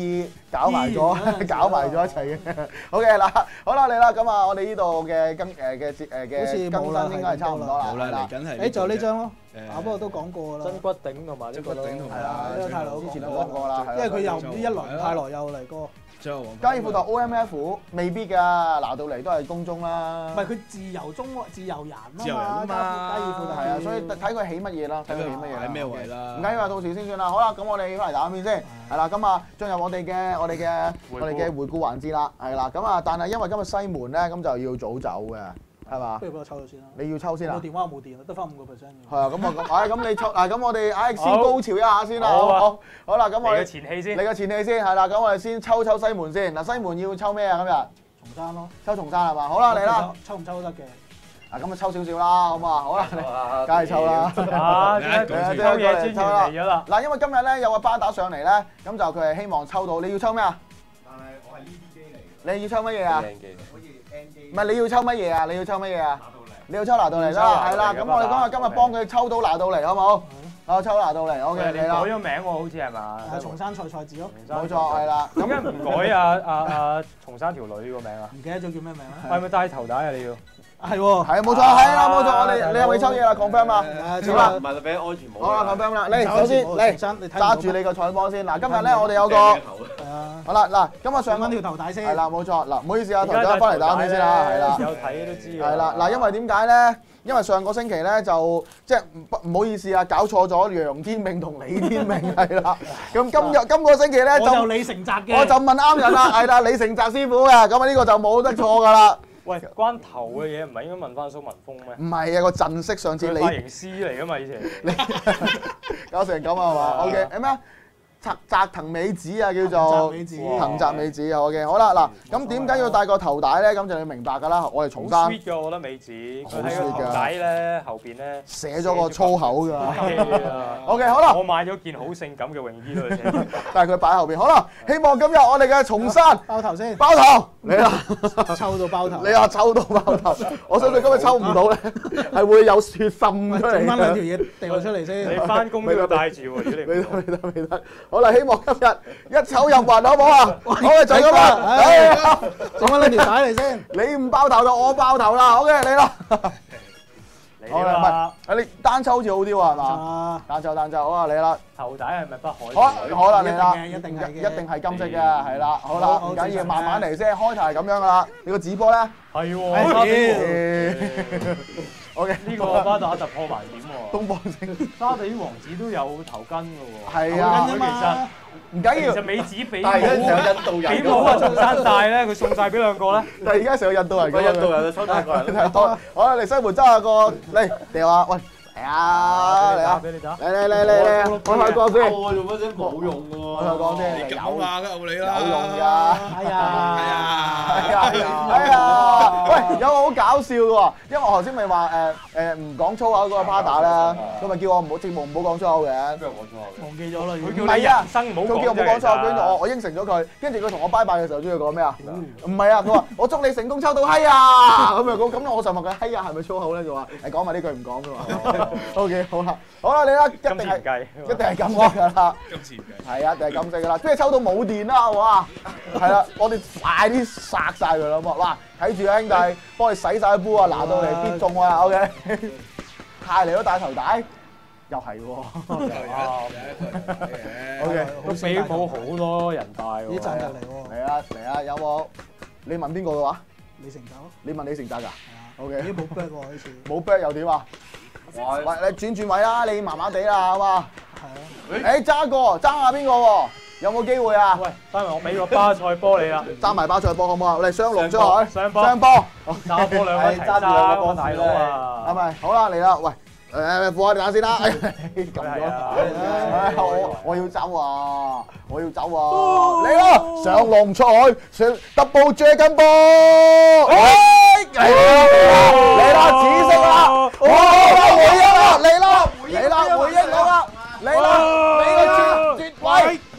搞埋咗，搞埋咗一齊嘅。好嘅嗱，好啦嚟啦，咁啊，我哋呢度嘅更誒嘅節誒嘅更新應該係差唔多啦。 好啦，嚟緊係誒，仲有呢張咯， 誒啊不過都講過啦。 真骨頂同埋呢個咯， 真骨頂同埋係啊，呢個泰羅之前都講過啦， 因為佢又唔知一輪泰羅又嚟過。 最後黃加爾富特 O M F 未必㗎，拿到嚟都係公中啦。 唔係佢自由中自由人啊嘛， 自由人啊嘛加爾富特係啊，所以睇佢起乜嘢啦，睇佢起乜嘢啦。 喺咩位啦？ 唔緊要啊，到時先算啦。好啦，咁我哋翻嚟打邊先，係啦，咁啊進入我哋嘅我哋嘅我哋嘅回顧環節啦，係啦，咁啊但係因為今日西門咧，咁就要早走嘅，係嘛不？如俾我抽咗先啦。 你要抽先啊我？電話冇電啦，得翻五個 percent 嘅。 係啊，咁啊咁，唉，咁你抽嗱，咁我哋唉先高潮一下先啦， 好啊好，好啦，咁我嚟嘅哋前戲先你。嘅前戲先係啦，咁我哋先抽抽西門先。嗱，西門要抽咩啊？今日重山咯。 抽重山係嘛？好啦，嚟啦， 抽唔抽都得嘅。 嗱，咁啊抽少少啦，好嘛？好啦，嚟梗係抽啦。 啊！抽嘢之前嚟咗啦。 嗱，因為今日咧有個巴打上嚟咧，咁就佢係希望抽到，你要抽咩啊？ 但係我係呢啲機嚟嘅， 你要抽乜嘢啊？ 好似 N 機。 唔係你要抽乜嘢啊？你要抽乜嘢啊？ 打到嚟。 你要抽拿到嚟啦，係啦。咁我哋講下今日幫佢抽到拿到嚟，好唔好？啊，抽拿到嚟，OK， 你嚟啦。 改咗名喎，好似係嘛？ 係重山菜菜字咯。 冇錯，係啦。 點解唔改啊啊啊松山條女個名啊？ 唔記得咗叫咩名啦？ 係咪戴頭帶啊？你要？ 係喎。 係啊，冇錯，係啦，冇錯。我哋你有冇抽嘢啦？confirm 啊？ 誒點啊？ 唔係俾安全帽。 好啦，confirm 啦。嚟，首先嚟揸住你個彩波先。嗱，今日咧我哋有個係啊。 好啦，嗱，今日上上緊條頭帶先。 係啦，冇錯。嗱，唔好意思啊，台長翻嚟打邊先啦，係啦。 有睇都知㗎。 係啦，嗱，因為點解咧？因為上個星期咧就即係唔唔好意思啊，搞錯咗楊天命同李天命係啦。咁今日今個星期咧就我就李成澤嘅。 我就問啱人啦，係啦，李成澤師傅嘅，咁啊呢個就冇得錯㗎啦。 喂，關頭嘅嘢唔係應該問翻蘇文峰咩？ 唔係啊，個陣式上次佢你髮型師嚟㗎嘛，以前。 搞成咁啊嘛？O K，係咩啊？澤澤藤美子啊，叫做美子。 藤澤美子啊，O K，好啦嗱，咁點解要戴個頭帶咧？咁就要明白㗎啦，我哋重好山 sweet 㗎，我覺得美子。佢好喺 sweet 㗎個頭帶咧後邊咧寫咗個粗口㗎。 O O K，好啦。 我買咗件好性感嘅泳衣都係寫。 但係佢擺喺後邊。好啦，希望今日我哋嘅重山包頭先。 包頭嚟啦， 抽到包頭。 你話抽到包頭，我相信今日抽唔到咧，係會有血滲出嚟整翻兩條嘅。 嘢掉出嚟你先。 翻工都要帶住喎，如果你未唔得未得未得，好啦，希望今日一抽入雲好唔好啊？好嘅，就咁啦。 唉唉整翻兩條帶嚟先。 你唔包頭就我包頭啦。好嘅，嚟啦。 嚟好啦，唔啦。 係，啊你單抽好似好啲喎，係嘛？ 啊。 單抽單抽，好啊，嚟啦。 頭帶係咪不可以？ 好啊，好啦，嚟啦， 一定嘅一定係嘅一定係金色嘅，係啦，好啦， 好唔緊要， 好慢慢嚟先，開頭係咁樣噶啦。你個紙波咧係喎， 係沙地 ，O K， 呢個巴打突破盲點喎。 東方星沙地王子都有頭巾嘅喎。 係啊頭巾啫嘛。 唔緊要其實，美子俾但係而家成帽個印度人俾帽啊，中山帶咧，佢送晒俾兩個咧。 但係而家成個印度人個咁樣印度人嘅收帶個人。 係好，好啦，嚟西門揸下個嚟掉啊，喂，嚟啊，嚟啊， 俾你打。 嚟嚟嚟嚟嚟，開下歌先， 我做乜啫？冇用喎。 開下歌先， 你有搞下㗎，我你啦。 有用㗎。 係啊。 係啊。 係啊，係啊，喂，有個好搞笑嘅喎，因為我頭先咪話誒誒唔講粗口嗰個 partner 啦，佢咪叫我唔好節目唔好講粗口嘅。 邊個講粗口嘅？ 忘記咗啦。 佢唔係啊叫你人生唔好講佢叫我冇講錯，跟住我我我應承咗佢，跟住佢同我拜拜嘅時候，中意講咩啊？唔係啊，佢話我祝你成功抽到閪啊！咁樣咁咁，我就問佢閪啊係咪粗口咧？就話誒講埋呢句唔講㗎嘛。O K，好啦，好啦，你啦，一定今次唔係計。 一定係金色㗎啦， 今次唔計。 係啊，一定係金色㗎啦，即係抽到冇電啦，好唔好啊？係啦，我哋快啲殺晒佢啦，好唔好？哇，睇住啊兄弟，幫你洗晒啲煲啊，拿到嚟必中啊！O K，太嚟都戴頭帶，又係喎。O K。 都俾冇好多人帶喎。 呢陣就嚟喎。 嚟啊嚟啊，有冇？你問邊個嘅話？ 李成澤咯。 你問李成澤㗎？O 咦 K， 冇 back 喎呢次。 冇 back 又點啊？ 哇！ 喂，你轉轉位啦，你麻麻地啦，好嘛？ 係啊。 誒爭個爭下邊個喎？有冇機會啊？ 喂，翻嚟我俾個巴塞波你啦， 爭埋巴塞波好唔好啊？我哋雙龍出海， 雙波雙波， 打波兩個一齊揸住兩個波大佬係啊！ 咪？好啦，嚟啦，喂，誒放下電話先啦，撳咗， 係啊唉我我要走啊，我要走啊，嚟啦，上龍出海，上 double dragon 波，嚟啦，嚟啦，紫色啦，哇，回應啦，嚟啦，嚟啦，回應到啦，嚟啦，俾個絕絕位，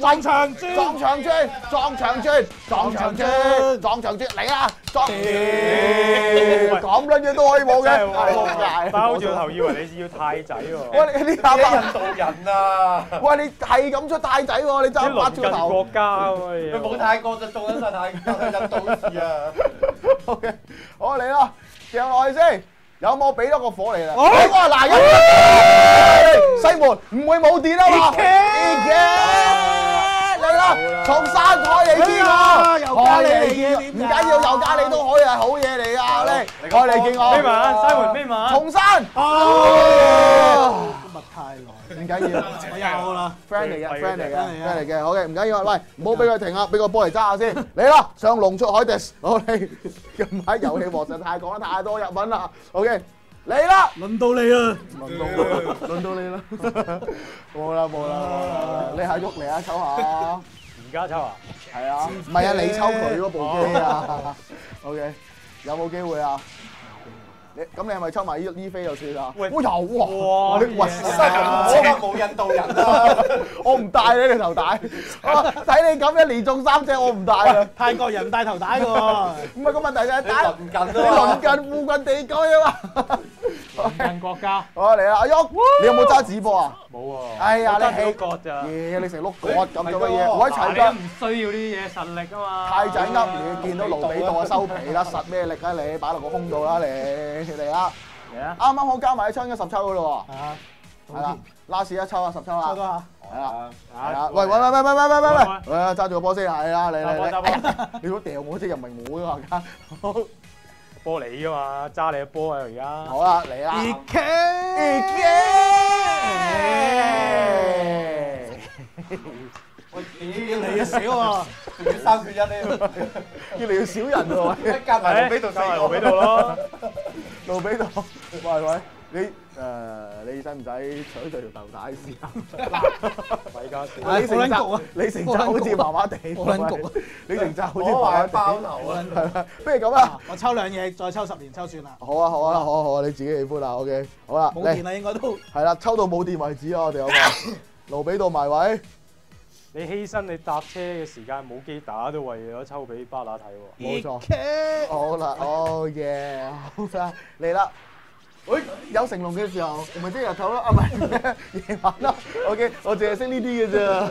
撞牆磚， 撞牆磚，撞牆磚，撞牆磚，撞牆磚嚟啦！撞咁撚嘢都可以冇嘅， 包住個頭以為你要太仔喎。 喂，你呢下巴印度人啊！ 喂，你係咁出太仔喎，你啲揸八鄰近住個頭。 國家咁嘅佢冇嘢。 泰國就做緊晒泰印度事啊！ OK，好嚟啦，掉落去先。有冇俾多個火嚟啦？ 好哇！嗱，一西門唔會冇電啊嘛 ！E K 嚟啦，從山海嚟見我， 又加你嚟見嘅， 唔緊要，又加你都可以係好嘢嚟㗎，你開嚟見我。 咩文？西門咩文？ 從山。 哦，今日太耐， 唔緊要， 我有啦。 friend 嚟嘅，friend 嚟嘅 friend 嚟嘅 ，friend 嚟嘅，好嘅，唔緊要，喂，唔好俾佢停啊，俾個波嚟揸下先，嚟啦，上龍出海迪，我哋近排遊戲王實太講得太多日文啦 ，OK， 嚟啦， 輪到你啦， 輪到輪到你啦，冇啦冇啦冇啦，你下喐嚟啊，抽下， 而家抽啊？ 係啊，唔係啊，你抽佢嗰部機啊 ，OK， 有冇機會啊？你咁你係咪抽埋呢呢飛就算啦？ 喂我有喎， 哇你喂我冇印度人啊！ 我唔帶你你頭帶，睇你咁一連中三隻，我唔帶啊！ 泰國人戴頭帶嘅喎， 唔係個問題就係你帶鄰近你啊鄰近附近地區啊嘛。 鄰近國家好嚟啦，阿喐，你有冇揸紙波啊？ 冇喎。 哎呀， 我得你起到角咋？ 嘢，你成碌角咁做乜嘢？ 係喎我一齊㗎嗱你都。唔需要呢啲嘢實力啊嘛。 太仔噏，你見到盧比道啊收皮啦，實咩力啊你？擺落個胸度啦你，嚟啦！ 嚟啊！ 啱啱好加埋一抽應該十抽噶咯係啊， 喎，係啦，last 一抽啊，十抽啦， 抽多下， 係啦。 啊！ 係啊，喂喂喂喂喂喂喂喂喂，誒揸住個波先，係啦，你你你， 打波打波哎呀，你如果掉我即係又唔係我㗎而家，好， 波你噶嘛，揸你嘅波啊而家。 好啦，嚟啦 E ，E K， 喂， 要嚟嘅少喎， 仲要三缺一呢？ 越嚟越少人喎， 一加埋路俾度四加埋路俾度咯。 路比度，喂喂，你誒你使唔使取對條頭帶試下？ 米加士。 唉你成好撚焗啊集你成集好似麻麻地， 好撚焗啊！ 你成集好似我話係麻麻地， 包頭啊！ 係咪？不如咁啦， 我抽兩嘢，再抽十年抽算啦， 好啊好啊好啊好啊，你自己喜歡啦，OK，好啦，嚟冇電啦應該都。 係啦，抽到冇電為止啊，我哋有個路比度埋位。 你犧牲你搭車嘅時間冇機打，都為咗抽俾巴拿睇喎。 冇錯 K， 好啦，哦耶，好啦，嚟啦！喂，有成龍嘅時候，咪即係日頭咯，啊唔係夜晚咯。OK，我淨係識呢啲嘅啫。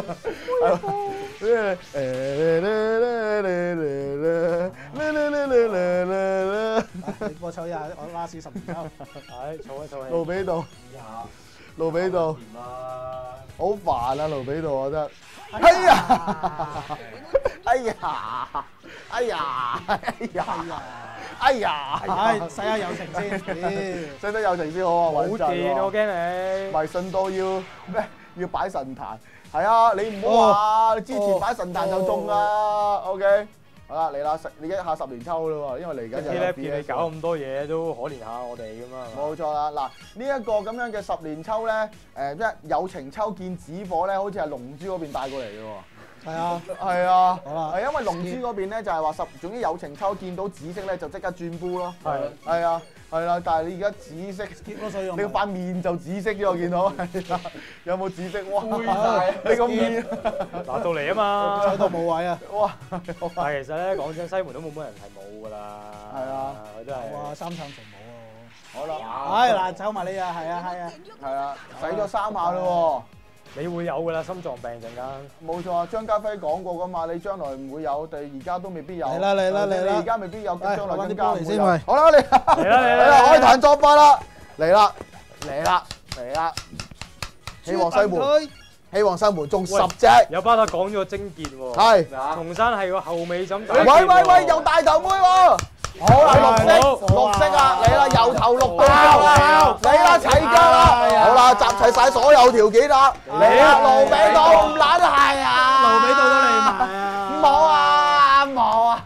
你幫我抽一下，我拉屎十年抽。 係，儲一儲路比度，路比度， 掂啦！ 好煩啊！路比度我覺得。哎呀！哎呀！哎呀！哎呀！哎呀！ 唉，使下友情先。 使得有情先好啊， 冇穩陣電喎我驚你。 迷信到要咩？要擺神壇，係啊！你唔好話你之前擺神壇就中啦。OK，好啦，嚟啦，十你一下十年抽啦喎，因為嚟緊就有呢 B 見 S 你搞咁多嘢都可憐下我哋咁嘛。 冇錯啦，嗱呢一個咁樣嘅十年抽咧，誒即係友情抽見紙火咧，好似係龍珠嗰邊帶過嚟嘅喎。 係啊， 係啊， 好啦係因為龍珠嗰邊咧就係話十，總之友情抽見到紫色咧就即刻轉煲咯。 係係啊，係啦，但係你而家紫色。 結咗水用。 你個塊面就紫色咗，我見到係啦，有冇紫色？哇！ 灰晒你個面， 嗱到嚟啊嘛。 抽到冇位啊！ 哇！ 但係其實咧講真，西門都冇乜人係冇㗎啦。 係啊， 佢都係。 哇，三場全冇啊！ 好啦， 唉，嗱，抽埋你啊，係啊，係啊。 係啊，洗咗三下咯你會有㗎啦，心臟病陣間。 喎。冇錯啊，張家輝講過㗎嘛，你將來唔會有，但係而家都未必有。 嚟啦嚟啦嚟啦你而家未必有， 唉將來更攞返啲加唔會有。 波嚟先喂好啦，嚟嚟啦嚟嚟啦， 啦開壇作法啦，嚟啦嚟啦嚟啦！希望西門，希望西門中十隻。 有巴打講咗個症結喎。 係。 松山係個後尾枕打喂結喎。 喂喂，有大頭妹喎！好啦，綠色， 好綠色啊，嚟啦，由頭綠到腳啦，嚟啦，齊腳啦，好啦，集齊晒所有條件啦，嚟啦，盧比道唔撚係啊， 盧比道都嚟埋啊！ 冇啊，冇啊，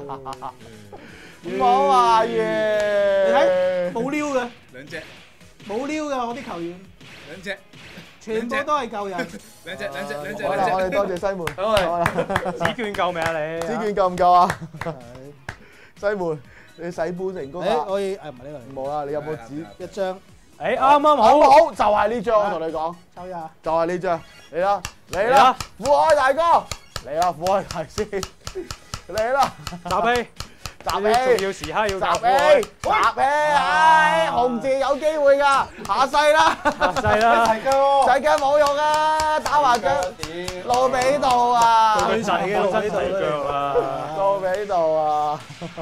冇啊，耶！ 你睇冇撩嘅， 兩隻， 冇撩嘅我啲球員， 兩隻， 全部都係舊人。 兩隻，兩隻，兩隻， 好啦，我哋兩隻。 多謝西門， 好啊好啦， 紙券夠未啊你？ 紙券夠唔夠啊？西門，你洗杯成功誒， 啦， 可以誒唔係呢個嚟， 冇啦，你有冇紙？ 一張誒啱啱好， 啱好就係呢張，我同你講， 抽呀！ 就係呢張，嚟啦，嚟啦，富海大哥，嚟啦，富海大師，嚟啦， 集氣， 集重氣， 要時刻要集集氣，集氣，唉，紅字有機會㗎，下世啦， 細啦， 係㗎世界冇用啊，打麻將路比度啊， 真齊嘅，真齊腳啊！ 路比度啊，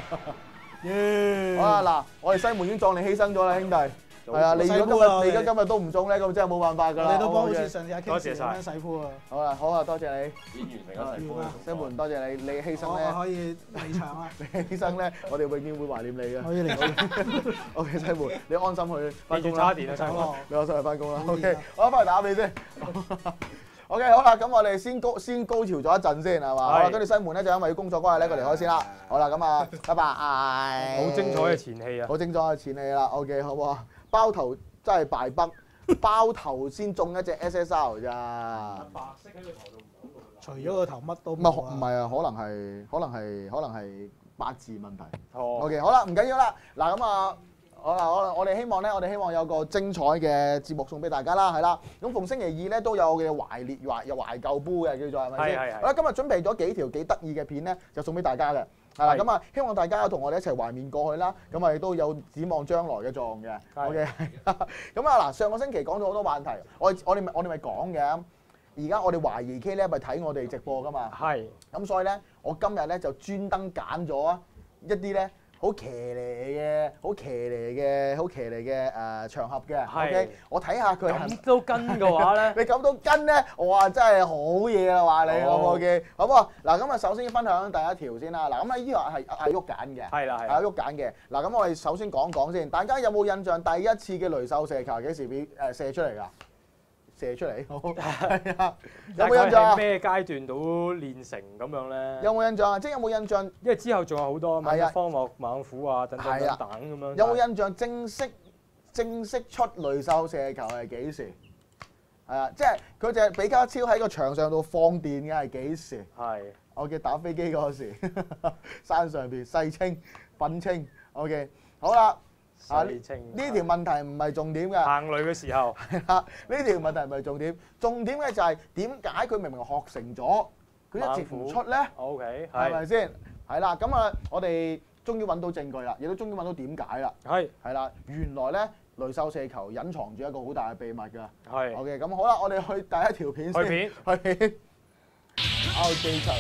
好啦，嗱，我哋西門已經壯烈犧牲咗啦，兄弟。係啊，你如果今日你而家今日都唔中咧，咁真係冇辦法㗎啦。 你都幫好似上次阿 King 多謝晒咁樣洗褲啊！ 好啦，好啊，多謝你， 演員嚟㗎， 完啦西門，多謝你，你犧牲我我咧， 可以離場啦， 你犧牲咧，我哋永遠會懷念你嘅。 可以離場。 OK，西門，你安心去翻記工啦， 住叉電啊，差唔多。 你安心去翻工啦。 好 OK，我翻嚟打你先。OK，好啦，咁我哋先高先高潮咗一陣先係嘛？好啦，跟住西門咧就因為要工作關係咧，佢離開先啦。好啦，咁啊，拜拜。 好精彩嘅前戲啊！ 好精彩嘅前戲啦。OK，好唔好啊？包頭真係敗北，包頭先中一隻 S S R 咋。 白色喺個頭度唔講到除咗個頭乜都唔係冇啊！ 唔係啊，可能係可能係可能係八字問題。 哦 OK，好啦，唔緊要啦。嗱咁啊，好啦，我我哋希望咧，我哋希望有個精彩嘅節目送俾大家啦，係啦。咁逢星期二咧都有嘅懷念懷有懷舊杯嘅叫做係咪先？ 係係係好啦，今日準備咗幾條幾得意嘅片咧，就送俾大家嘅。係啦， 係咁啊，希望大家同我哋一齊懷緬過去啦。咁啊，亦都有展望將來嘅作用嘅。 係 OK，咁啊嗱，上個星期講咗好多話題，我我哋咪我哋咪講嘅。而家我哋懷疑 K 咧咪睇我哋直播噶嘛。 係咁所以咧，我今日咧就專登揀咗一啲咧好騎呢嘅、好騎呢嘅、好騎呢嘅誒場合嘅。 係 OK，我睇下佢係咁都跟嘅話咧， 你咁都跟咧，我話真係好嘢啦，話你好好 OK，好唔好？嗱，咁啊首先分享第一條先啦。嗱，咁啊呢條係阿喐揀嘅， 係啦係啦係阿喐揀嘅。嗱，咁我哋首先講講先，大家有冇印象第一次嘅雷獸射球幾時俾誒射出嚟㗎？射出嚟，好係啊！有冇印象啊？ 咩階段到練成咁樣咧？ 有冇印象啊？即係有冇印象？ 因為之後仲有好多係啊乜方樂猛虎啊等等係啊等等咁樣。 有冇印象正式正式出雷獸射球係幾時？係啊，即係佢就係比卡超喺個場上度放電嘅係幾時？ 係我嘅打飛機嗰時，山上邊細清、粉清，OK，好啦。啊！呢細清呢條問題唔係重點㗎， 行雷嘅時候係啦，呢條問題唔係重點，重點嘅就係點解佢明明學成咗，佢一直唔出咧？ ，OK 係係咪先？係啦，咁啊，我哋終於揾到證據啦，亦都終於揾到點解啦。 係係啦，原來咧雷獸射球隱藏住一個好大嘅秘密㗎。 係 OK，咁好啦，我哋去第一條片先。 去片去片。R J 七啊！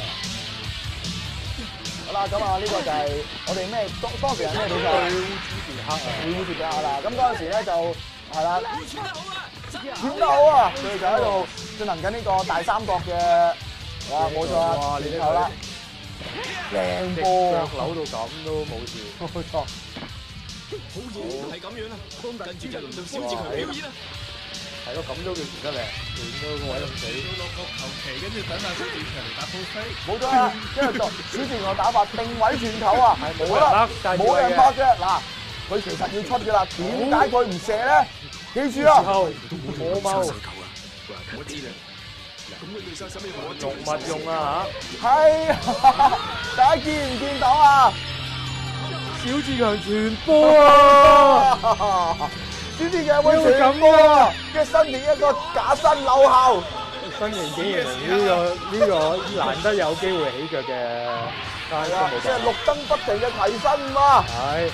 好啦，咁啊，呢個就係我哋咩當當時係咩比賽？ 烏茲別克啊！ 烏茲別克啦，咁嗰陣時咧就係啦，演得好啊！佢哋就喺度進行緊呢個大三角嘅，哇冇錯啊， 哇你呢個球啦，靚隻波啊！ 腳扭到咁都冇事。 冇錯， 好似係咁樣啦，跟住就輪到小志強表演啦。 係咯，咁都叫傳得靚，亂到個位咁死。 要落個球旗，跟住等下小志強嚟打鋪飛。 冇錯啦，因為作小志強打法定位傳球啊， 係冇人拍但係冇人以為嘅拍嘅嗱，佢其實要出嘅啦，點解佢唔射咧？記住啊！ 後火貓我知啦，咁佢對手使咩我用物用啊係，大家見唔見到啊？ 嚇！小志強傳波啊！ 小志強會傳波啊！嘅新年一個假身扭後， 新型竟然呢個呢個難得有機會起腳嘅單係啊， 冇即係綠燈不停嘅提身啊！ 係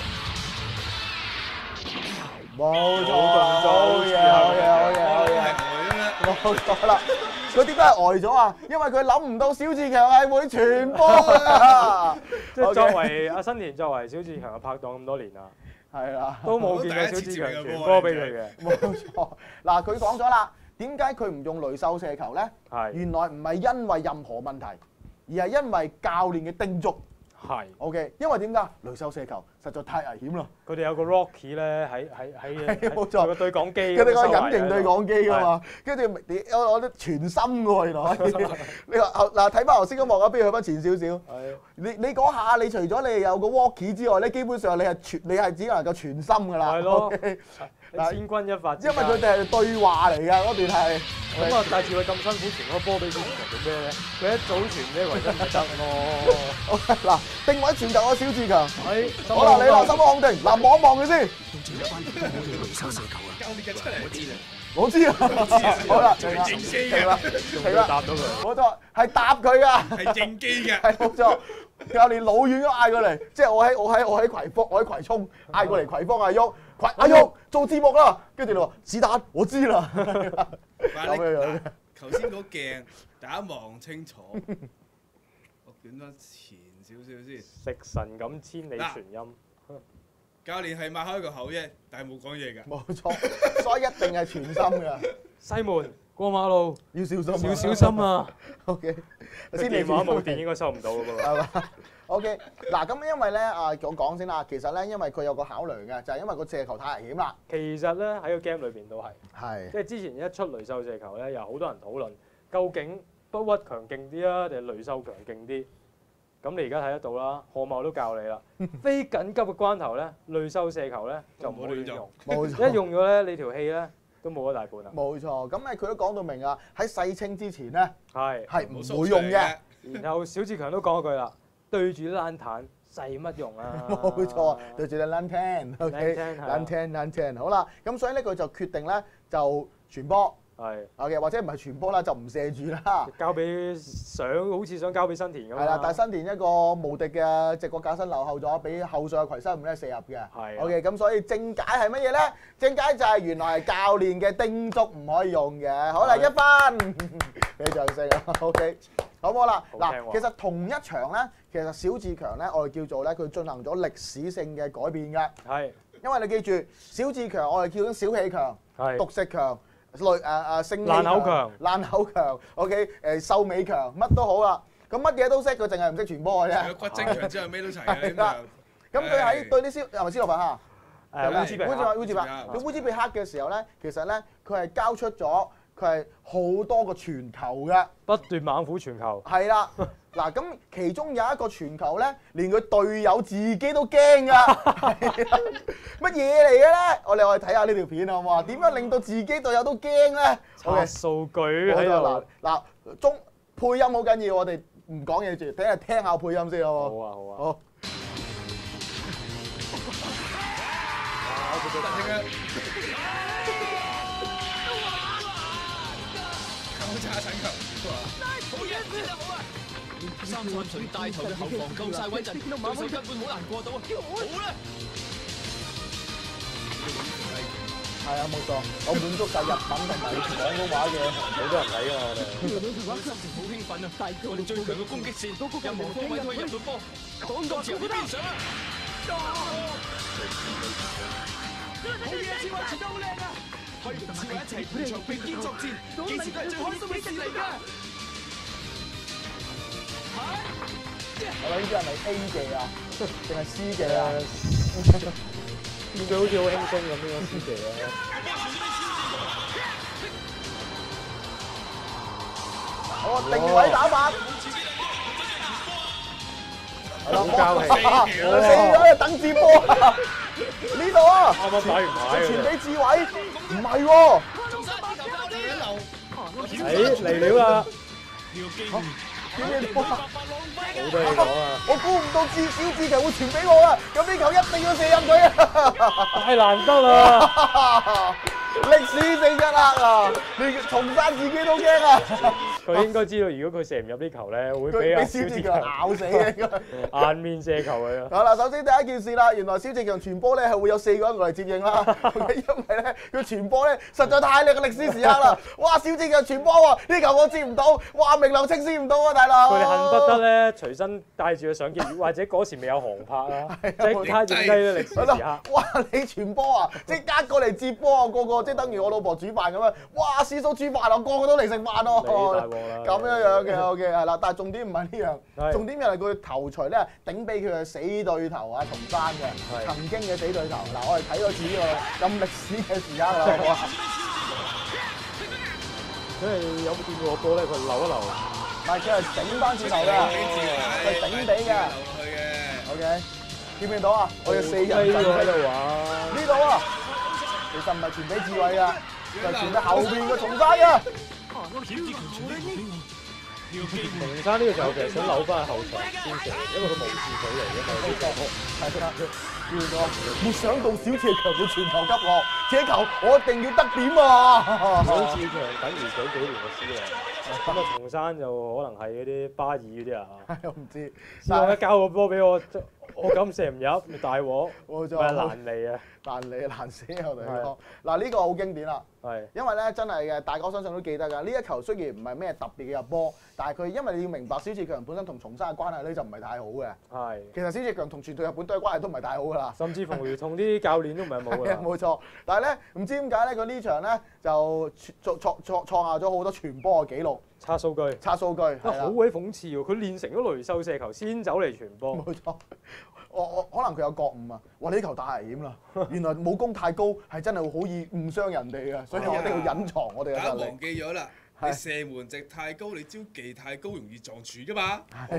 冇錯啊，好嘢，好嘢，好嘢，好嘢。冇錯啦，佢點解係呆咗啊？因為佢諗唔到小志強係會傳波啊！ 即係作為阿新田作為小志強嘅拍檔咁多年啦， 係啦， 都冇見過小志強傳波俾佢嘅。 冇錯。嗱，佢講咗啦，點解佢唔用雷獸射球咧？ 係原來唔係因為任何問題，而係因為教練嘅叮囑。 係， OK，因為點解雷獸射球實在太危險啦。 佢哋有個 Rocky 咧喺喺喺係冇錯個對講機， 佢哋個隱形對講機㗎嘛，跟住我我覺得全心㗎喎，原來可以。你話嗱睇翻頭先嗰幕啊，不如去翻前少少。 係你你嗰下，你除咗你有個 walkie 之外咧，基本上你係全你係只能夠全心㗎啦。 係咯 OK， 你千鈞一髮之間， 因為佢哋係對話嚟㗎，嗰段係咁啊，戴志偉咁辛苦傳開波俾小志強做咩咧？佢一早傳俾維真咪得咯。 嗱，定位傳球啊，小志強。 係， 好啦，你嗱心口控定，嗱望一望佢先。 教練嘅出嚟，我知啦。 我知啊，好啦， 係應機嘅， 停啦，停啦， 答到佢。 冇錯，係答佢噶， 係應機嘅。 係冇錯。教練老遠都嗌過嚟，即係我喺我喺我喺葵福，我喺葵涌嗌過嚟葵芳阿旭，葵阿旭做節目啦，跟住你話是但，我知啦。 咁樣樣。頭先嗰鏡大家望清楚，我捲翻前少少先。 食神咁千里傳音。 教練係擘開個口啫，但係冇講嘢㗎。 冇錯，所以一定係全心㗎。 西門過馬路要小心， 要小心啊 ！OK， 先電話冇電應該收唔到㗎噃。 係嘛 ？OK，嗱咁因為咧啊，我講先啦，其實咧因為佢有個考量嘅，就係因為個射球太危險啦。 其實咧喺個 game 裏邊都係， 係即係之前一出雷獸射球咧，有好多人討論究竟不屈強勁啲啊，定係雷獸強勁啲？咁你而家睇得到啦，何茂都教你啦。非緊急嘅關頭咧，雷獸射球咧就唔好亂用。 冇錯， 一用咗咧，你條氣咧都冇咗大半啦。 冇錯，咁誒佢都講到明啊，喺世青之前咧係係唔會用嘅。 然後小志強都講一句啦，對住啲冷彈使乜用啊？ 冇錯，對住你 lantern，OK， lantern lantern，好啦，咁所以咧佢就決定咧就傳波。 係 ，OK， 或者唔係傳波啦，就唔射住啦。 交俾想好似想交俾新田咁。 係啦，但係新田一個無敵嘅直角架身留後咗，俾後上嘅葵生五咧射入嘅。 係。 OK，咁所以正解係乜嘢咧？正解就係原來係教練嘅叮囑唔可以用嘅。好啦，一分，俾掌聲啊 ！OK， 好唔好啦？嗱，其實同一場咧，其實小志強咧，我哋叫做咧，佢進行咗歷史性嘅改變嘅。 係。因為你記住，小志強我哋叫緊小氣強、獨食強。類誒誒勝利爛口強、 爛口強 ，OK 誒瘦尾強，乜都好啦。咁乜嘢都識，佢淨係唔識傳波嘅啫。 骨精強之後咩都齊嘅。 咁佢喺對啲斯係咪斯洛伐克？ 誒烏茲別克。 烏茲別克。佢烏茲別克嘅時候咧，其實咧佢係交出咗佢係好多個傳球嘅， 不斷猛虎傳球。 係啦。嗱，咁其中有一個傳球咧，連佢隊友自己都驚噶，乜嘢嚟嘅咧？我哋我哋睇下呢條片好唔好啊？點樣令到自己隊友都驚咧？ 查數據喺度。 嗱，中配音好緊要，我哋唔講嘢住，等下聽下配音先好唔好？ 好啊，好啊。 好。 交叉鏟球。 好嘢，先得好啊！三萬錘帶頭嘅後防夠晒穩陣，對手根本好難過到啊！好啦， 係啊，冇錯，我滿足晒日文同埋廣東話嘅好多人睇㗎我哋。 心情好興奮啊！我哋最強嘅攻擊線，任何方位都可以入到波。講到前邊上啊！好嘢，志偉傳得好靚啊！可以同志偉一齊同場並肩作戰，幾時都係最開心嘅事嚟㗎！ 我諗呢啲係咪 A 技啊，定係 C 技啊？ 見佢好似好輕鬆咁樣 C 技啊！ 我定位打法， 好交氣， 死咗等接波呢度啊！ 啱啱打完牌傳俾志偉，唔係喎。 誒嚟料啦！ 點咩波啊？ 好多嘢講啊！ 我估唔到志小志強會傳俾我啦，咁呢球一定要射入佢啊！ 太難得啦！ 歷史性一刻啊！你重山自己都驚啊！ 佢應該知道，如果佢射唔入呢球咧，會俾阿俾蕭志強咬死嘅應該。 顏面射球佢啊！ 好啦，首先第一件事啦，原來蕭志強傳波咧係會有四個人過嚟接應啦，因為咧佢傳波咧實在太靚嘅歷史時刻啦！哇，蕭志強傳波喎，呢球我接唔到，哇，名流青接唔到啊，大佬！ 佢哋恨不得咧隨身帶住個相機，或者嗰時未有航拍啊，即係他影低啲歷史時刻。 哇！你傳波啊，即刻過嚟接波啊，個個即係等於我老婆煮飯咁樣。哇！師叔煮飯啊，個個都嚟食飯咯。咁樣樣嘅 OK 係啦，但係重點唔係呢樣，重點又係佢頭槌咧頂俾佢嘅死對頭啊，松山嘅曾經嘅死對頭。嗱，我哋睇多次呢個咁歷史嘅時刻啦，好啊！ 因為有冇見過個波咧？佢扭一扭， 唔係佢係頂翻轉頭嘅，佢係頂俾嘅。OK，見唔見到啊？我哋四人陣喺度玩呢度啊！其實唔係傳俾志偉㗎， 就傳到後邊嘅松山嘅。 龍山呢個就其實想扭翻去後場先射，因為佢無視佢嚟嘅嘛。 呢個係啦，叫做沒想到小謝強會傳球給我，這球我一定要得點啊！ 小志強等於早幾年嘅師嚟，咁啊松山就可能係嗰啲巴爾嗰啲啊。 我唔知， 希望一交個波俾我，我咁射唔入，咪大鑊， 冇錯， 咪難嚟啊！ 難嚟難死我哋講。嗱呢個好經典啦。 係， 因為咧真係嘅，大家相信都記得㗎。呢一球雖然唔係咩特別嘅入波，但係佢因為你要明白，小志強本身同松山嘅關係咧就唔係太好嘅。係。其實小志強同全隊日本隊嘅關係都唔係太好㗎啦。 甚至乎同啲教練都唔係冇㗎。 冇錯。但係咧唔知點解咧，佢呢場咧就創創創創下咗好多傳波嘅紀錄。 刷數據。 刷數據。 好鬼諷刺喎！佢練成咗雷獸射球先走嚟傳波。 冇錯。我我可能佢有覺悟啊！哇！呢球太危險啦！原來武功太高係真係好易誤傷人哋嘅，所以我哋要隱藏我哋嘅實力。 大家忘記咗啦！你射門值太高，你招技太高，容易撞柱㗎嘛。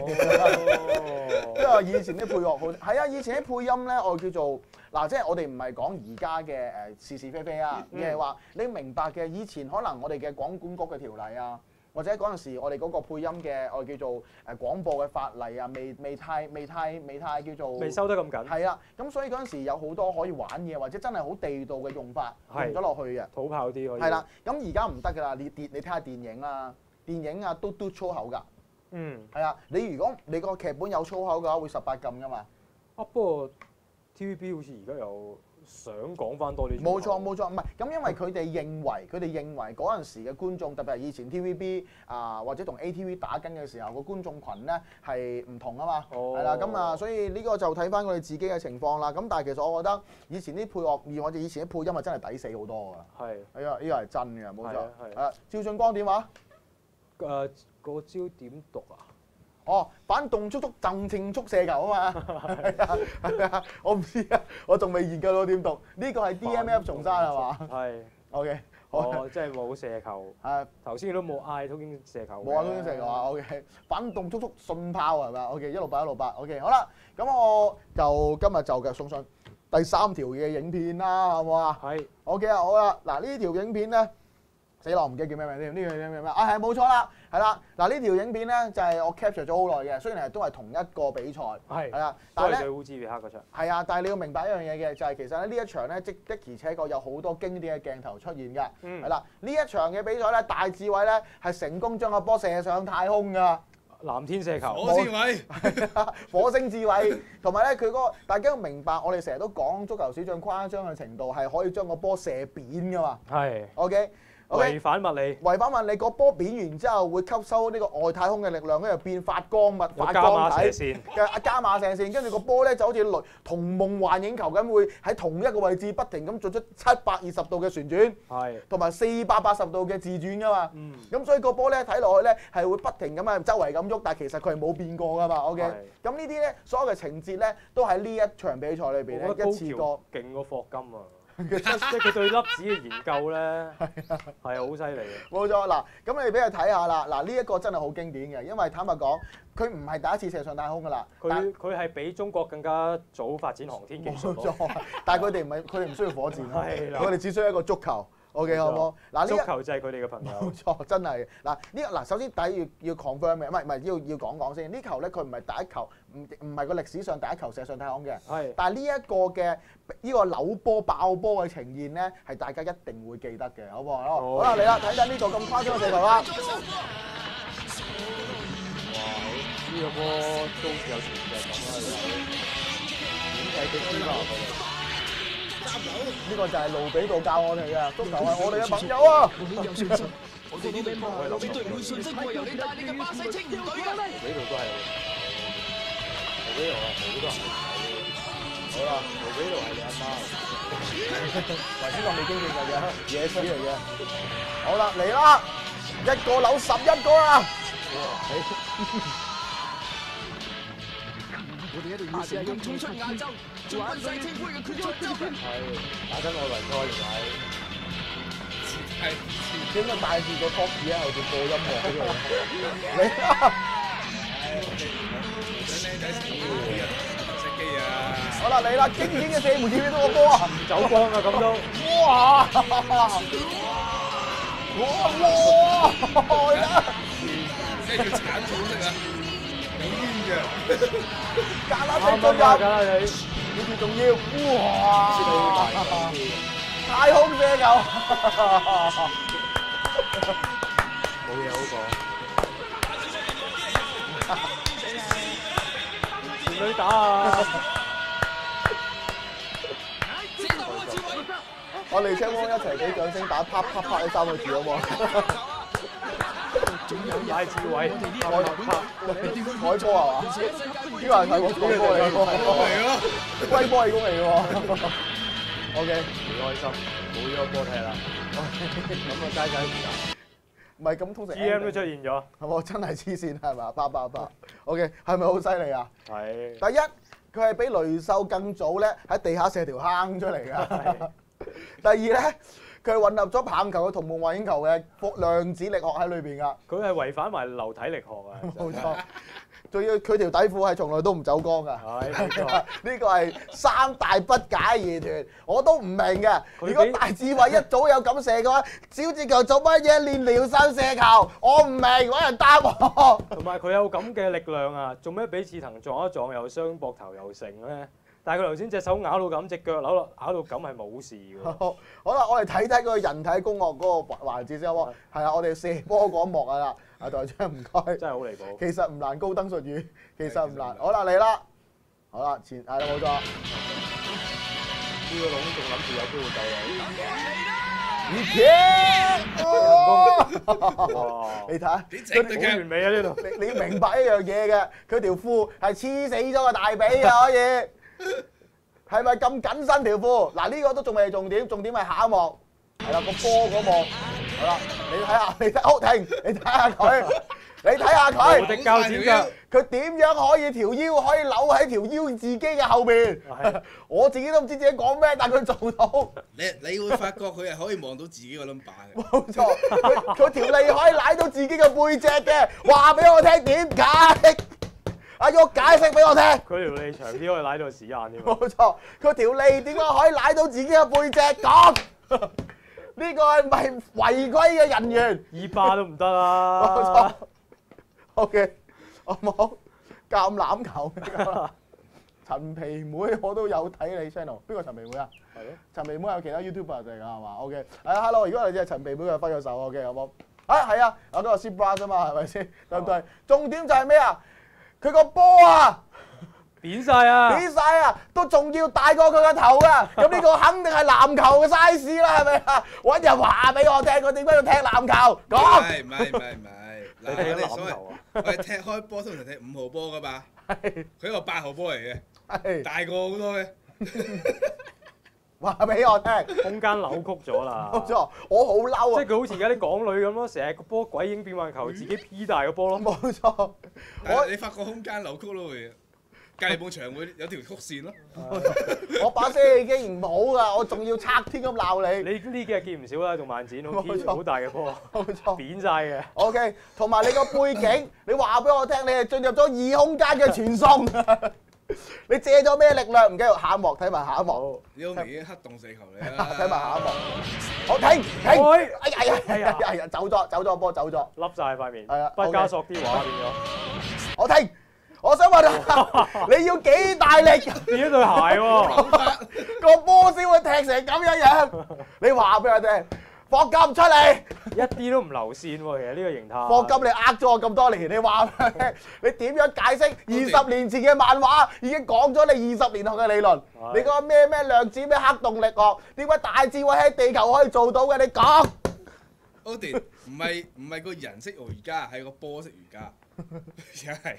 因為以前啲配樂好係啊，以前啲配音咧，我叫做嗱，即係我哋唔係講而家嘅誒是是非非啊，而係話你明白嘅以前可能我哋嘅廣管局嘅條例啊。或者嗰陣時，我哋嗰個配音嘅我哋叫做誒廣播嘅法例啊，未未太未太未太叫做未收得咁緊。係啊，咁所以嗰陣時有好多可以玩嘢，或者真係好地道嘅用法用咗落去嘅。 土炮啲可以。 係啦，咁而家唔得㗎啦，你電你睇下電影啊，電影啊都都粗口㗎。嗯。係啊，你如果你個劇本有粗口嘅話，會十八禁㗎嘛。 啊，不過 T V B 好似而家有。想講翻多啲， 冇錯冇錯，唔係咁，因為佢哋認為佢哋認為嗰陣時嘅觀眾，特別係以前 T V B 啊、呃、或者同 A T V 打緊嘅時候，個觀眾群咧係唔同啊嘛，係啦、哦，咁啊，所以呢個就睇翻佢哋自己嘅情況啦。咁但係其實我覺得以前啲配樂，而我哋以前啲配音係真係抵死好多㗎。係，係啊，呢個係真嘅，冇錯。係啊，趙俊光點話？誒、 呃，個招點讀啊？ 哦，反動速速贈情速射球啊嘛，係啊係啊，我唔知啊，我仲未研究到點讀。呢個係 D M F 松山係嘛？係 ，OK。 哦，即係冇射球。係。頭先都冇嗌都已經射球。 冇啊，都已經射球啊 ，OK。反動速速信炮係咪 ？OK， 一路八一路八 ，OK。好啦，咁我就今日就嘅送上第三條嘅影片啦，好唔好啊？係。OK 啊，好啦，嗱呢條影片咧。死咯！唔記得叫咩名添？呢條叫咩名啊？係冇錯啦，係啦。嗱呢條影片咧就係我 capture 咗好耐嘅，雖然係都係同一個比賽，係係啦。但係咧，對烏茲別克嗰場係啊，但係你要明白一樣嘢嘅，就係其實咧呢一場咧，即的而且確有好多經典嘅鏡頭出現嘅，係啦。呢一場嘅比賽咧，大智慧咧係成功將個波射上太空㗎。藍天射球， 火智慧， 火星智慧，同埋咧佢嗰個大家要明白，我哋成日都講足球小將誇張嘅程度係可以將個波射扁㗎嘛。係 ，OK。 違反物理， 違反物理，個波扁完之後會吸收呢個外太空嘅力量，跟住變發光物、發光體嘅加碼射線，跟住個波咧就好似雷同夢幻影球咁，會喺同一個位置不停咁做出七百二十度嘅旋轉，係同埋四百八十度嘅自轉噶嘛。嗯，咁所以個波咧睇落去咧係會不停咁啊周圍咁喐，但係其實佢係冇變過噶嘛。OK，咁呢啲咧所有嘅情節咧都喺呢一場比賽裏邊咧一次過勁過霍金啊！即係佢對粒子嘅研究咧，係好犀利嘅。 冇錯，嗱，咁你俾佢睇下啦。嗱，呢一個真係好經典嘅，因為坦白講，佢唔係第一次射上太空㗎啦。 佢佢係比中國更加早發展航天技術。 冇錯，但係佢哋唔係，佢哋唔需要火箭，佢哋只需要一個足球。O.K. 好唔好？嗱， 足球就係佢哋嘅朋友。 冇錯，真係。嗱，呢嗱首先第一要要 confirm 嘅，唔係唔係要要講講先。呢球咧佢唔係第一球，唔唔係個歷史上第一球射上太空嘅。係。但係呢一個嘅呢個扭波爆波嘅呈現咧，係大家一定會記得嘅，好唔好？好啦，嚟啦，睇睇呢個咁誇張嘅射球啦。 哇！呢個波都好似有傳嘅咁啦，點睇佢知啦？ 呢個就係盧比道教我哋嘅，足球係我哋嘅朋友啊！ 我有信心，我哋呢隊波絕對唔會信心過由你帶領嘅巴西青年隊嘅。 盧比道都係，盧比道啊，盧比道係好啦，盧比道係你阿媽， 頭先我未經驗嘅嘢，野史嚟嘅。好啦，嚟啦，一個扭十一個啊！ 我哋一定要成功衝出亞洲，進軍世青杯嘅決賽周。 係打緊外圍賽嚟睇， 係應該帶住個 top 喺後邊播音樂嗰度。嚟啦！好啦，嚟啦！經典嘅射門，見唔見到個波啊？ 走光啊咁都！ 哇！ 哇哇！ 咩叫鏟草式啊？有煙嘅。 格拉啱迪進啱啊， 入， 㗎啦你， 呢條仲要，哇！太空射球， 冇嘢好講。前女打啊！ 我哋青汪一齊俾掌聲打啪啪啪呢三個字好冇？ 賴志偉， 海海波係嘛？呢個係睇過海波嚟嘅，龜波係公嚟嘅喎。O K， 幾開心，冇咗個波踢啦。咁啊，齋仔唔打。 唔係咁通常 G M 都出現咗。 係喎，真係黐線係嘛？八八八。O K，係咪好犀利啊？ 係。 第一，佢係比雷獸更早咧喺地下射條坑出嚟㗎。第二咧，佢係混合咗棒球嘅同夢幻影球嘅量子力學喺裏邊㗎。 佢係違反埋流體力學啊！ 冇錯，仲要佢條底褲係從來都唔走光㗎。 係冇錯。 呢個係三大不解疑團，我都唔明嘅。 佢如果大智慧一早有咁射嘅話，小志球做乜嘢練撩身射球？我唔明，揾人答我。 同埋佢有咁嘅力量啊，做咩俾刺藤撞一撞又傷膊頭又成咧？但係佢頭先隻手咬到咁，隻腳扭落咬到咁係冇事㗎。 好啦，我哋睇睇佢人體工學嗰個環節先好冇？係啊，我哋射波嗰一幕啊啦，阿台長唔該。 真係好離譜。 其實唔難，高登術語其實唔難。好啦，嚟啦，好啦，前係啦冇錯。 呢個籠仲諗住有機會救你。 二天， 哇！ 你睇下， 幾正對好完嘅。 美啊呢度。 你你明白一樣嘢嘅，佢條褲係黐死咗個大髀嘅可以。係咪咁緊身條褲？嗱呢個都仲未係重點，重點係下一幕，係啦個波嗰幕，好啦，你睇下，你睇好停，你睇下佢，你睇下無佢， 敵膠剪腳， 佢點樣可以條腰可以扭喺條腰自己嘅後邊？ 係我自己都唔知自己講咩，但佢做到， 你你會發覺佢係可以望到自己個 number 嘅。 冇錯，佢佢條脷可以舐到自己嘅背脊嘅，話俾我聽點解？阿旭解釋俾我聽。 佢條脷長啲可以拉到屎眼添。 冇錯，佢條脷點解可以舐到自己嘅背脊？講呢個係咪違規嘅人員？ 二巴都唔得冇錯啦。 ，OK，好冇橄欖球。陳皮妹我都有睇你 channel，邊個陳皮妹啊？ 係咯。 陳皮妹有其他 YouTuber 嚟㗎係嘛 ？OK，係啊 ，Hello，如果你係陳皮妹嘅揮個手 OK 好冇？啊係啊，我都有 C bra 啫嘛，係咪先？對唔對？重點就係咩啊？佢個波啊！ 扁晒啊！ 扁晒啊，都仲要大過佢個頭啊！咁呢個肯定係籃球嘅 size 啦，係咪啊？揾人話俾我聽，佢點解要踢籃球？ 唔講係唔係唔係唔係， 你踢咗嗱我哋所謂籃球啊？ 我哋踢開波通常踢五號波噶嘛， 係佢一個八號波嚟嘅， 係大過好多嘅。 話俾我聽， 空間扭曲咗啦。 冇錯，我好嬲啊！ 即係佢好似而家啲港女咁咯，成日個波鬼影變幻球，自己 P 大個波咯。 冇錯，我但係你發覺空間扭曲咯會，隔離埲牆會有條曲線咯。 我把聲已經唔好噶，我仲要拆天咁鬧你。 你呢幾日見唔少啦，仲漫展好 P 冇錯好大嘅波， 冇錯扁晒嘅。 ，OK，同埋你個背景，你話俾我聽，你係進入咗異空間嘅傳送。你借咗咩力量？唔緊要，下一幕睇埋下一幕。 好。 你好明顯黑洞射球嚟啦。 睇埋下一幕。好停停！ 喂哎呀哎呀哎呀哎呀！走咗走咗波走咗。 笠晒塊面， 係啊畢加索啲畫變咗， 我停！我想問啊，你要幾大力變咗對鞋喎。 個波先會踢成咁樣樣？你話俾我聽，霍金出嚟！ 一啲都唔流線喎，其實呢個形態。 霍金你呃咗我咁多年，你話俾我聽，你點樣解釋二十年前嘅漫畫已經講咗你二十年後嘅理論？你講咩咩量子咩黑洞力學？點解大智慧喺地球可以做到嘅？你講。 Odin 唔係唔係個人識瑜伽，係個波識瑜伽，真係。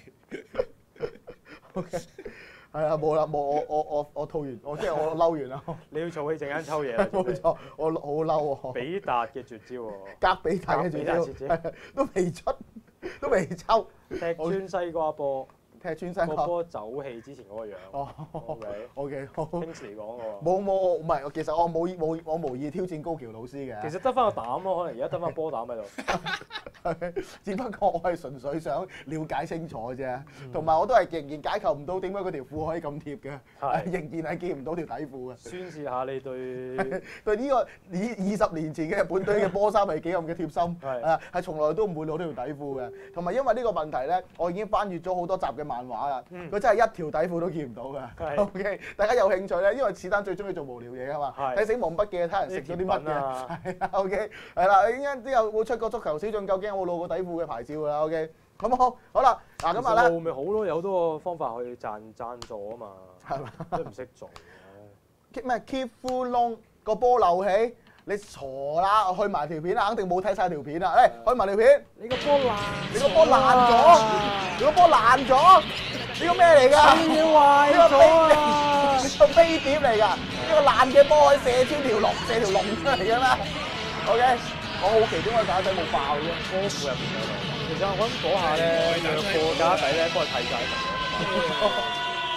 OK，係啊，冇啦，冇我我我我吐完，我即係我嬲完啦。 你要儲起陣間抽嘢啦。 冇錯，我好嬲喎。 比達嘅絕招喎， 格比大嘅絕招，係都未出，都未抽， 踢穿西瓜波， 踢穿西瓜。 個波走氣之前嗰個樣。 哦 OK， ，OK，好。 Kingsley 講嘅喎。 冇冇，我唔係，其實我冇冇我無意挑戰高橋老師嘅。 其實得翻個膽咯，可能而家得翻波膽喺度。 只不過我係純粹想了解清楚啫，同埋我都係仍然解構唔到點解嗰條褲可以咁貼嘅，仍然係見唔到條底褲嘅。 宣示下你對對呢個二二十年前嘅日本隊嘅波衫係幾咁嘅貼心，係係從來都唔會攞呢條底褲嘅。同埋因為呢個問題咧，我已經翻閱咗好多集嘅漫畫啦，佢真係一條底褲都見唔到㗎。OK， 大家有興趣咧，因為史丹最中意做無聊嘢啊嘛，睇《死亡筆記》睇人食咗啲乜嘅，係啊 OK， 係啦，依家之後會出個足球小將究竟有冇露過底褲嘅牌照㗎啦 OK。咁好，好啦，嗱咁啊咧， 露咪好咯，有好多個方法去賺贊助啊嘛， 係嘛？ 都唔識做嘅。咩 keep 褲窿個波漏起，你傻啦！去埋條片啦，肯定冇睇晒條片啦。誒，去埋條片， 你個波爛， 你個波爛咗，你個波爛咗，呢個咩嚟㗎？ 你壞咗啊！ 呢個飛碟嚟㗎，呢個爛嘅波可以射穿條龍，射條龍出嚟㗎咩 ？OK， 我好奇點解架底冇爆啫？ 波褲入邊有龍。其實我諗嗰下咧，讓貨架底咧幫佢睇晒成個。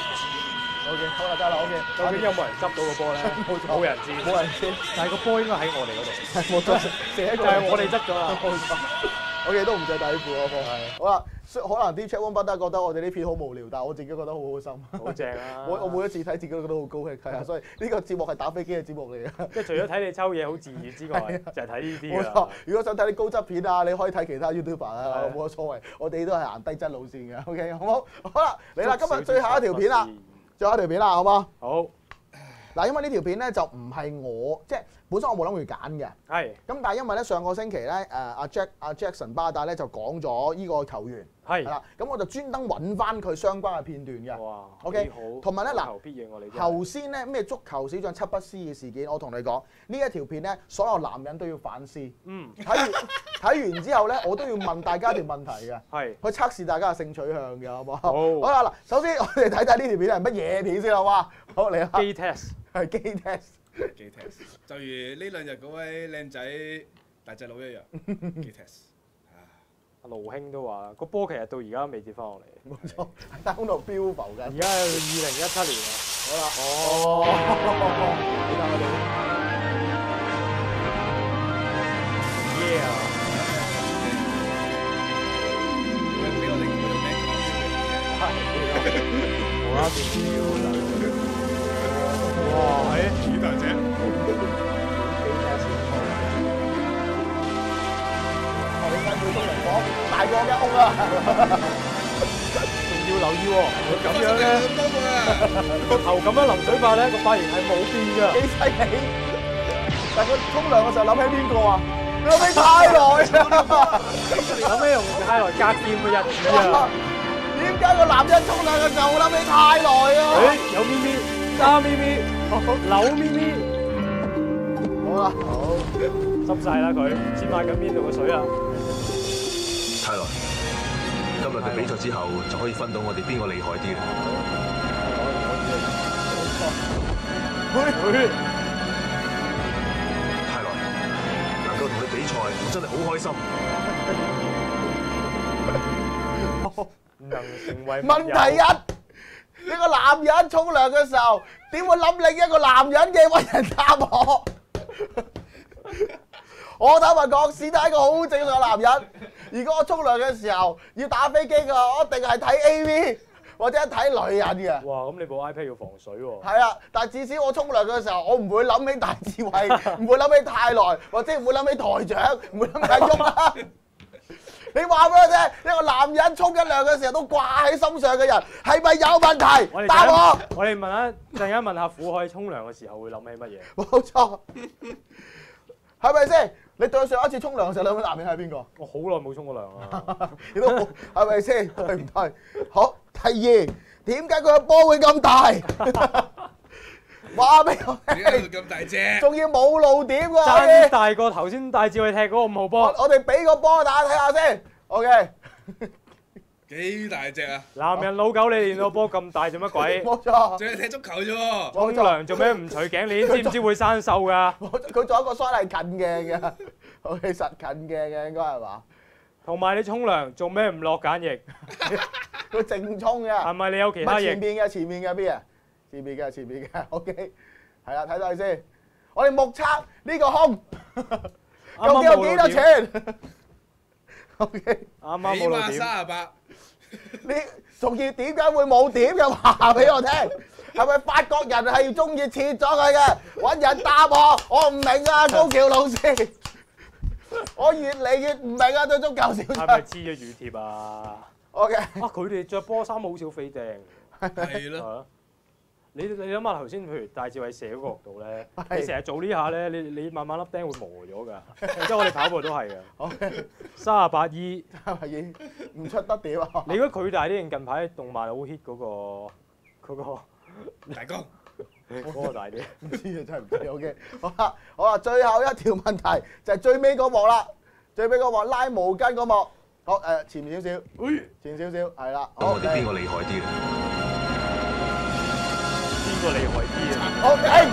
O K， 好啦，得啦 ，O K。 究竟有冇人執到個波咧？ 冇錯， 冇人知， 冇人知。 但係個波應該喺我哋嗰度。 冇錯，射一個就係我哋執咗啦。 冇錯。O K， 都唔着底褲嗰波。係。好啦，可能啲 chat room 不得覺得我哋呢片好無聊，但係我自己覺得好好心。 好正啊！ 我我每一次睇自己都覺得好高興，係啊，所以呢個節目係打飛機嘅節目嚟嘅。 即係除咗睇你抽嘢好自然之外，就係睇呢啲冇錯，如果想睇啲高質片啊，你可以睇其他 YouTuber 啊，冇乜所謂。我哋都係行低質路線嘅。O K， 好唔好？好啦，嚟啦，今日最後一條片啦。最後一條片啦，好嗎？ 好。 嗱，因為呢條片咧就唔係我，即係本身我冇諗住揀嘅。係。咁但係因為咧上個星期咧，誒阿 Jack 阿 Jackson 巴打咧就講咗呢個球員。係。係啦，咁我就專登揾翻佢相關嘅片段嘅。哇。OK。幾好。同埋咧嗱，頭先咧咩足球小將七不思議事件，我同你講呢一條片咧，所有男人都要反思。嗯。睇完睇完之後咧，我都要問大家一條問題嘅。係。去測試大家嘅性取向嘅，好唔好？好。好啦，嗱，首先我哋睇睇呢條片係乜嘢片先，好嘛？好嚟啦。 Gay test。 係 gay test。 gay test。就如呢兩日嗰位靚仔大隻佬一樣。gay test。阿盧兄都話個波其實到而家都未跌翻落嚟。 冇錯，喺度漂浮緊。 而家係二零一七年啊。 好啦。哦。你睇我哋。 Yeah。 俾我哋叫咩名？ 係。無啦啦變漂啦。哇！係幾大隻？ 我哋間叫東陽房大過間屋啊！ 仲要留意喎，佢咁樣咧，個頭咁樣淋水法咧，個髮型係冇變㗎。 幾犀利！但係佢沖涼嘅時候諗起邊個啊？諗起泰來啊！ 諗起用泰來格劍嘅日子啊！ 點解個男人沖涼嘅時候會諗起泰來啊？ 誒，有咪咪。揸咪咪，扭咪咪，好啦，好，執晒啦佢，唔知買緊邊度嘅水啊！ 泰來，今日嘅比賽之後就可以分到我哋邊個厲害啲啦。泰來，能夠同你比賽，我真係好開心。 能成為問題一。一個男人沖涼嘅時候，點會諗另一個男人嘅揾人答我？我坦白講，史丹係一個好正常嘅男人。如果我沖涼嘅時候要打飛機嘅話，我一定係睇 A V 或者睇女人嘅。 哇！咁你部 iPad 要防水喎。 係啊，但係至少我沖涼嘅時候，我唔會諗起大智慧，唔會諗起泰來，或者唔會諗起台長，唔會諗起阿旭啊。你話俾我聽，一個男人沖緊涼嘅時候都掛喺心上嘅人，係咪有問題？答我！ 我哋問下陣間問下苦海沖涼嘅時候會諗起乜嘢？ 冇錯，係咪先？你對上一次沖涼嘅時候，兩位男人係邊個？ 我好耐冇沖過涼啦。 你都冇，係咪先？對唔對？好，第二，點解佢個波會咁大？話俾我聽， 咁大隻， 仲要冇露點喎， 爭大過頭先帶住去踢嗰個五號波。 我哋俾個波大家睇下先 ，OK。 幾大隻啊！ 男人老狗，你練到波咁大做乜鬼？ 冇錯， 仲係踢足球啫喎。 沖涼做咩唔除頸鏈？知唔知會生鏽㗎？ 佢做一個雙係近鏡嘅 ，OK 實近鏡嘅應該係嘛？ 同埋你沖涼做咩唔落梘液？ 佢淨沖嘅。係咪你有其他液？ 前面嘅，前面嘅邊啊？前面嘅，前面嘅 ，OK， 係啦，睇睇先。我哋目測呢個胸究竟有幾多錢 OK， 啱啱起碼冇到點。 三十八， 你仲要點解會冇點嘅話俾我聽？係咪法國人係中意切咗佢嘅？揾人答我，我唔明啊，高橋老師，我越嚟越唔明啊，對足球小係咪將。 黐咗乳貼啊？ OK， 啊！佢哋着波衫好少飛釘。 係係咯， 啊！你你諗下頭先，譬如戴志偉射嗰個角度咧， 係你成日做呢下咧，你你慢慢粒釘會磨咗㗎。即係我哋跑步都係嘅。 OK， 三十八依， 係咪已經唔出得點啊？ 你覺得佢大啲定近排動漫好 hit 嗰個嗰個大哥， 嗰個大啲？ 唔知啊，真係唔知。OK，好啦，好啦，最後一條問題就係最尾嗰幕啦，最尾嗰幕拉毛巾嗰幕。好誒，前面少少，前少少，係啦。好， 我哋邊個厲害啲咧？ 邊個厲害啲啊？ 好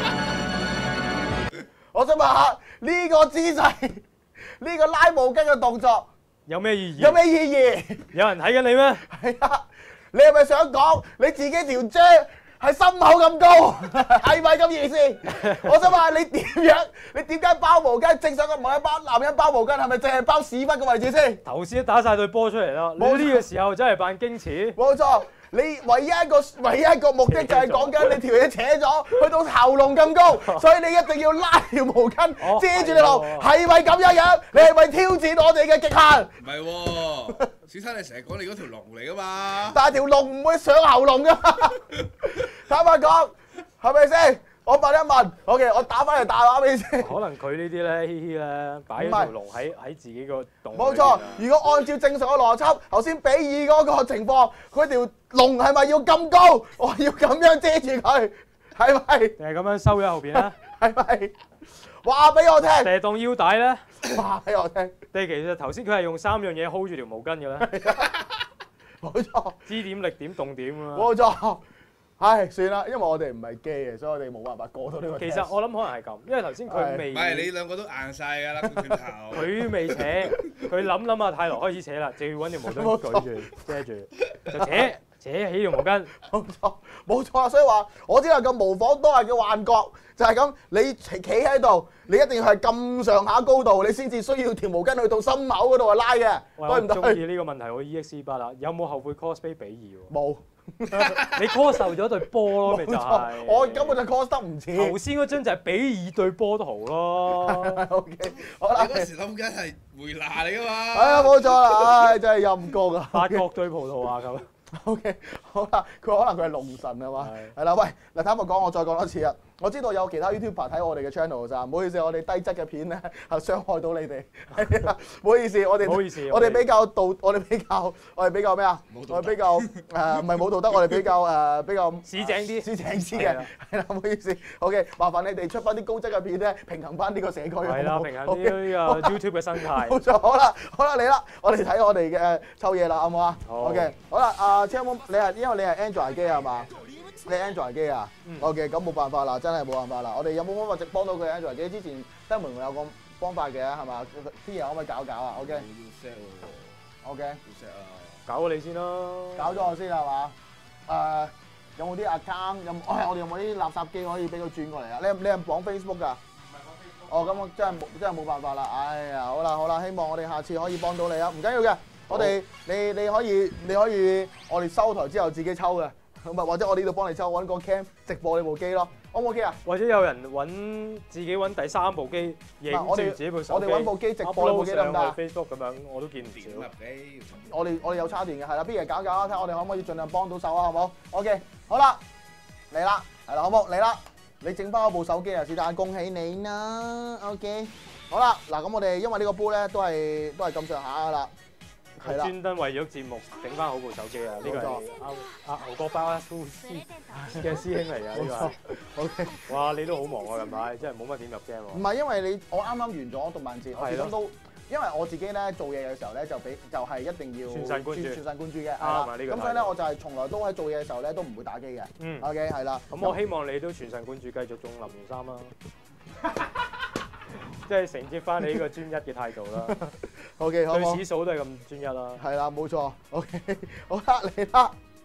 停！我想問下呢個姿勢，呢個拉毛巾嘅動作有咩意義？ 有咩意義？ 有人睇緊你咩？ 係啊，你係咪想講你自己條啫係心口咁高？係咪咁意思？我想問下你點樣？你點解包毛巾？正常嘅唔係包男人包毛巾，係咪淨係包屎忽嘅位置先？ 頭先都打晒對波出嚟啦， 冇錯你呢個時候真係扮矜持。 冇錯，你唯一一個唯一一個目的就係講緊你條嘢扯咗，去到喉嚨咁高，所以你一定要拉條毛巾哦遮住你喉， 係喎係咪咁樣樣？你係咪挑戰我哋嘅極限？ 唔係喎，小生你成日講你嗰條龍嚟噶嘛？ 但係條龍唔會上喉嚨噶嘛？坦白講，係咪先？我問一問，OK，我打翻嚟大話俾你先。 可能佢呢啲咧，嘻嘻咧，擺咗條龍喺喺自己個洞裏邊啊。 冇錯，如果按照正常嘅邏輯，頭先比爾嗰個情況，佢條龍係咪要咁高？我要咁樣遮住佢，係咪？ 定係咁樣收喺後邊咧？ 係咪？話俾我聽， 定係當腰帶咧？ 話俾我聽， 定係其實頭先佢係用三樣嘢 hold 住條毛巾嘅咧？ 冇錯， 支點、力點、動點啊嘛。 冇錯。唉，算啦，因為我哋唔係機嘅，所以我哋冇辦法過到呢個 test。 其實我諗可能係咁，因為頭先佢未唔係你兩個都硬晒㗎啦，個拳頭。 佢未扯，佢諗諗下泰羅開始扯啦，就要揾條毛巾舉住遮住，就扯扯起條毛巾。 冇錯，冇錯啊！所以話我只能夠模仿當日嘅幻覺，就係咁。你企喺度，你一定要係咁上下高度，你先至需要條毛巾去到心口嗰度啊拉嘅， 喂， 對唔我中意對？ 呢個問題，我 E X 八啦，有冇後悔 cosplay 比爾喎？ 冇， 你 cos 受咗對波咯，咪就冇係。 錯，我根本就 cos 得唔似。 頭先嗰張就係比爾對波圖咯。 OK，好啦， 你嗰時諗緊係回拿嚟㗎嘛？ 係啊，冇錯啦，唉，真係陰公啊。 法國對葡萄牙咁。 OK，好啦，佢可能佢係龍神係嘛？ 係係啦，喂，嗱，坦白講，我再講多次啊！我知道有其他 YouTuber 睇我哋嘅 channel 咋，唔好意思，我哋低質嘅片咧係傷害到你哋，係啊，唔好意思，我哋唔好意思我哋比較道，我哋比較，我哋比較咩啊？我哋比較誒唔係冇道德，我哋比較誒比較市井啲市井啲嘅，係啦，唔好意思，OK，麻煩你哋出翻啲高質嘅片咧，平衡翻呢個社區。 係啦， 好唔好平衡 OK， 啲呢個 YouTube 嘅生態。 冇錯，好啦，好啦，嚟啦，我哋睇我哋嘅抽嘢啦，好唔好啊好 ？OK，好啦，阿車冇，你係因為你係 Android 機係嘛？你係 Android 機啊？OK，咁冇辦法啦，真係冇辦法啦。我哋有冇方法直幫到佢 Android 機？之前登門有個方法嘅係嘛？啲嘢可唔可以搞搞啊？OK，OK， 要 set 喎，要 set 啊！ 搞你先咯。 搞咗我先係嘛？誒，有冇啲 account？有冇？我哋有冇啲垃圾機可以俾佢轉過嚟啊？你係你係綁 Facebook 㗎？哦，咁我真係冇真係冇辦法啦！哎呀，好啦好啦，希望我哋下次可以幫到你啊！唔緊要嘅，我哋你你可以你可以我哋收台之後自己抽嘅，咁啊或者我呢度幫你抽，揾個 cam 直播你部機咯，O 唔 OK 啊？ 或者有人揾自己揾第三部機影住唔係我哋自己部手機， 我哋揾部機直播你部機得唔得 upload 啊上去 Facebook 咁樣，我都見唔點少入。機？ 我哋我哋有叉電嘅，係啦，不如搞搞啦，睇下我哋可唔可以盡量幫到手啊，好唔好 ？OK，好啦，嚟啦，係啦，好冇嚟啦。你整翻嗰部手機啊，是但恭喜你啦 ，OK。好啦，嗱咁我哋因為呢個煲咧都係都係咁上下噶啦，係啦， 專登為咗節目整翻好部手機啊！呢個係阿阿牛角包阿蘇師嘅師兄嚟㗎，呢個係。 OK。 哇！你都好忙啊，近排真係冇乜點入 game 喎。 唔係因為你我啱啱完咗動漫節，我始係咯終都因為我自己咧做嘢嘅時候咧就俾就係一定要全神貫注全神貫注嘅，係啱啦啊呢個咁所以咧態度我就係從來都喺做嘢嘅時候咧都唔會打機嘅嗯。 OK 係啦。 咁我希望你都全神貫注，繼續中林源三啦。即係承接翻你呢個專一嘅態度啦。 OK 好唔好對？此數都係咁專一啦。 係啦，冇錯。OK，好啦，嚟啦。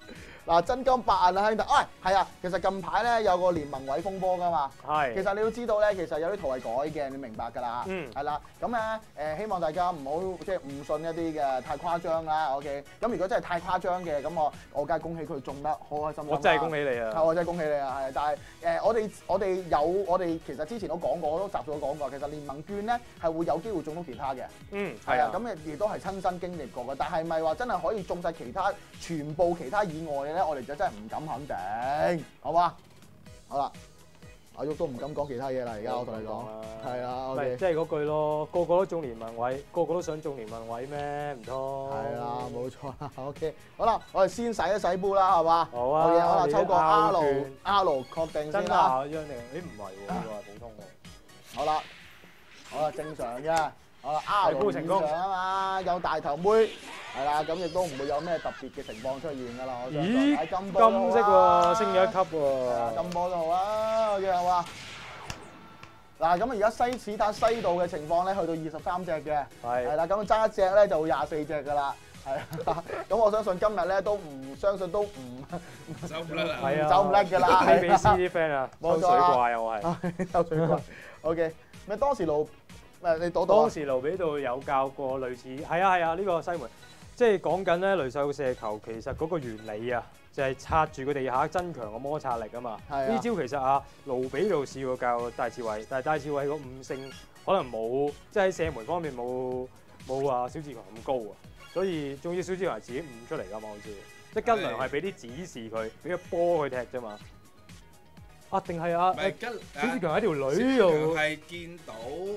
嗱，真金白銀啊，兄弟！喂，係啊，其實近排咧有個聯盟位風波㗎嘛。 係。 其實你要知道咧，其實有啲圖係改嘅，你明白㗎啦。 嗯。 係啦，咁咧誒，希望大家唔好即係誤信一啲嘅太誇張啦。OK，咁如果真係太誇張嘅，咁我我梗係恭喜佢中得好開心。 我真係恭喜你啊！ 係，我真係恭喜你啊！係，但係誒、呃，我哋我哋有我哋其實之前都講過，我都集數都講過，其實聯盟券咧係會有機會中到其他嘅。 嗯， 係啊，咁亦都係親身經歷過嘅。但係咪話真係可以中晒其他全部其他以外嘅咧？我哋就真係唔敢肯定，好嘛？好啦，阿旭都唔敢講其他嘢啦。而家我同你講，係啊唔 ，OK， 係即係嗰句咯，個個都中聯盟位，個個都想中聯盟位咩？唔通？ 係啦，冇錯啦。OK，好啦，我哋先洗一洗杯啦，係嘛？ 好啊。 OK，好啦，抽個 R 券 R 確定先真啦。 啊，央定？誒唔係喎，呢個係普通喎。 好啦，好啦，正常嘅。好啦 ，R 高成功啊嘛，有大頭妹，係啦，咁亦都唔會有咩特別嘅情況出現㗎啦。我相信咦？ 係金波都好啊金色喎，升咗一級喎。 係啊，金波都好啊，OK 係嘛？嗱，咁而家西史塔西道嘅情況咧，去到二十三隻嘅， 係係啦，咁爭一隻咧就會廿四隻㗎啦。係啊，咁我相信今日咧都唔相信都唔走唔甩啦， 係啊， 走唔甩㗎啦。 A B C 啲 friend 啊，抽水冇錯啊怪啊，我係。 抽水怪。OK，咪當時盧誒你賭到當時盧比度有教過類似，係啊係啊，呢個西門，即係講緊咧雷獸射球，其實嗰個原理啊，就係擦住個地下增強個摩擦力啊嘛。 係啊呢招其實啊，盧比度試過教戴志偉，但係戴志偉個悟性可能冇，即係喺射門方面冇冇話小志強咁高啊。所以仲要小志強係自己悟出嚟㗎嘛，好似即係吉良係俾啲指示佢，俾個波佢踢啫嘛。啊，定係啊？ 唔係吉小志強喺條女小志度強係見到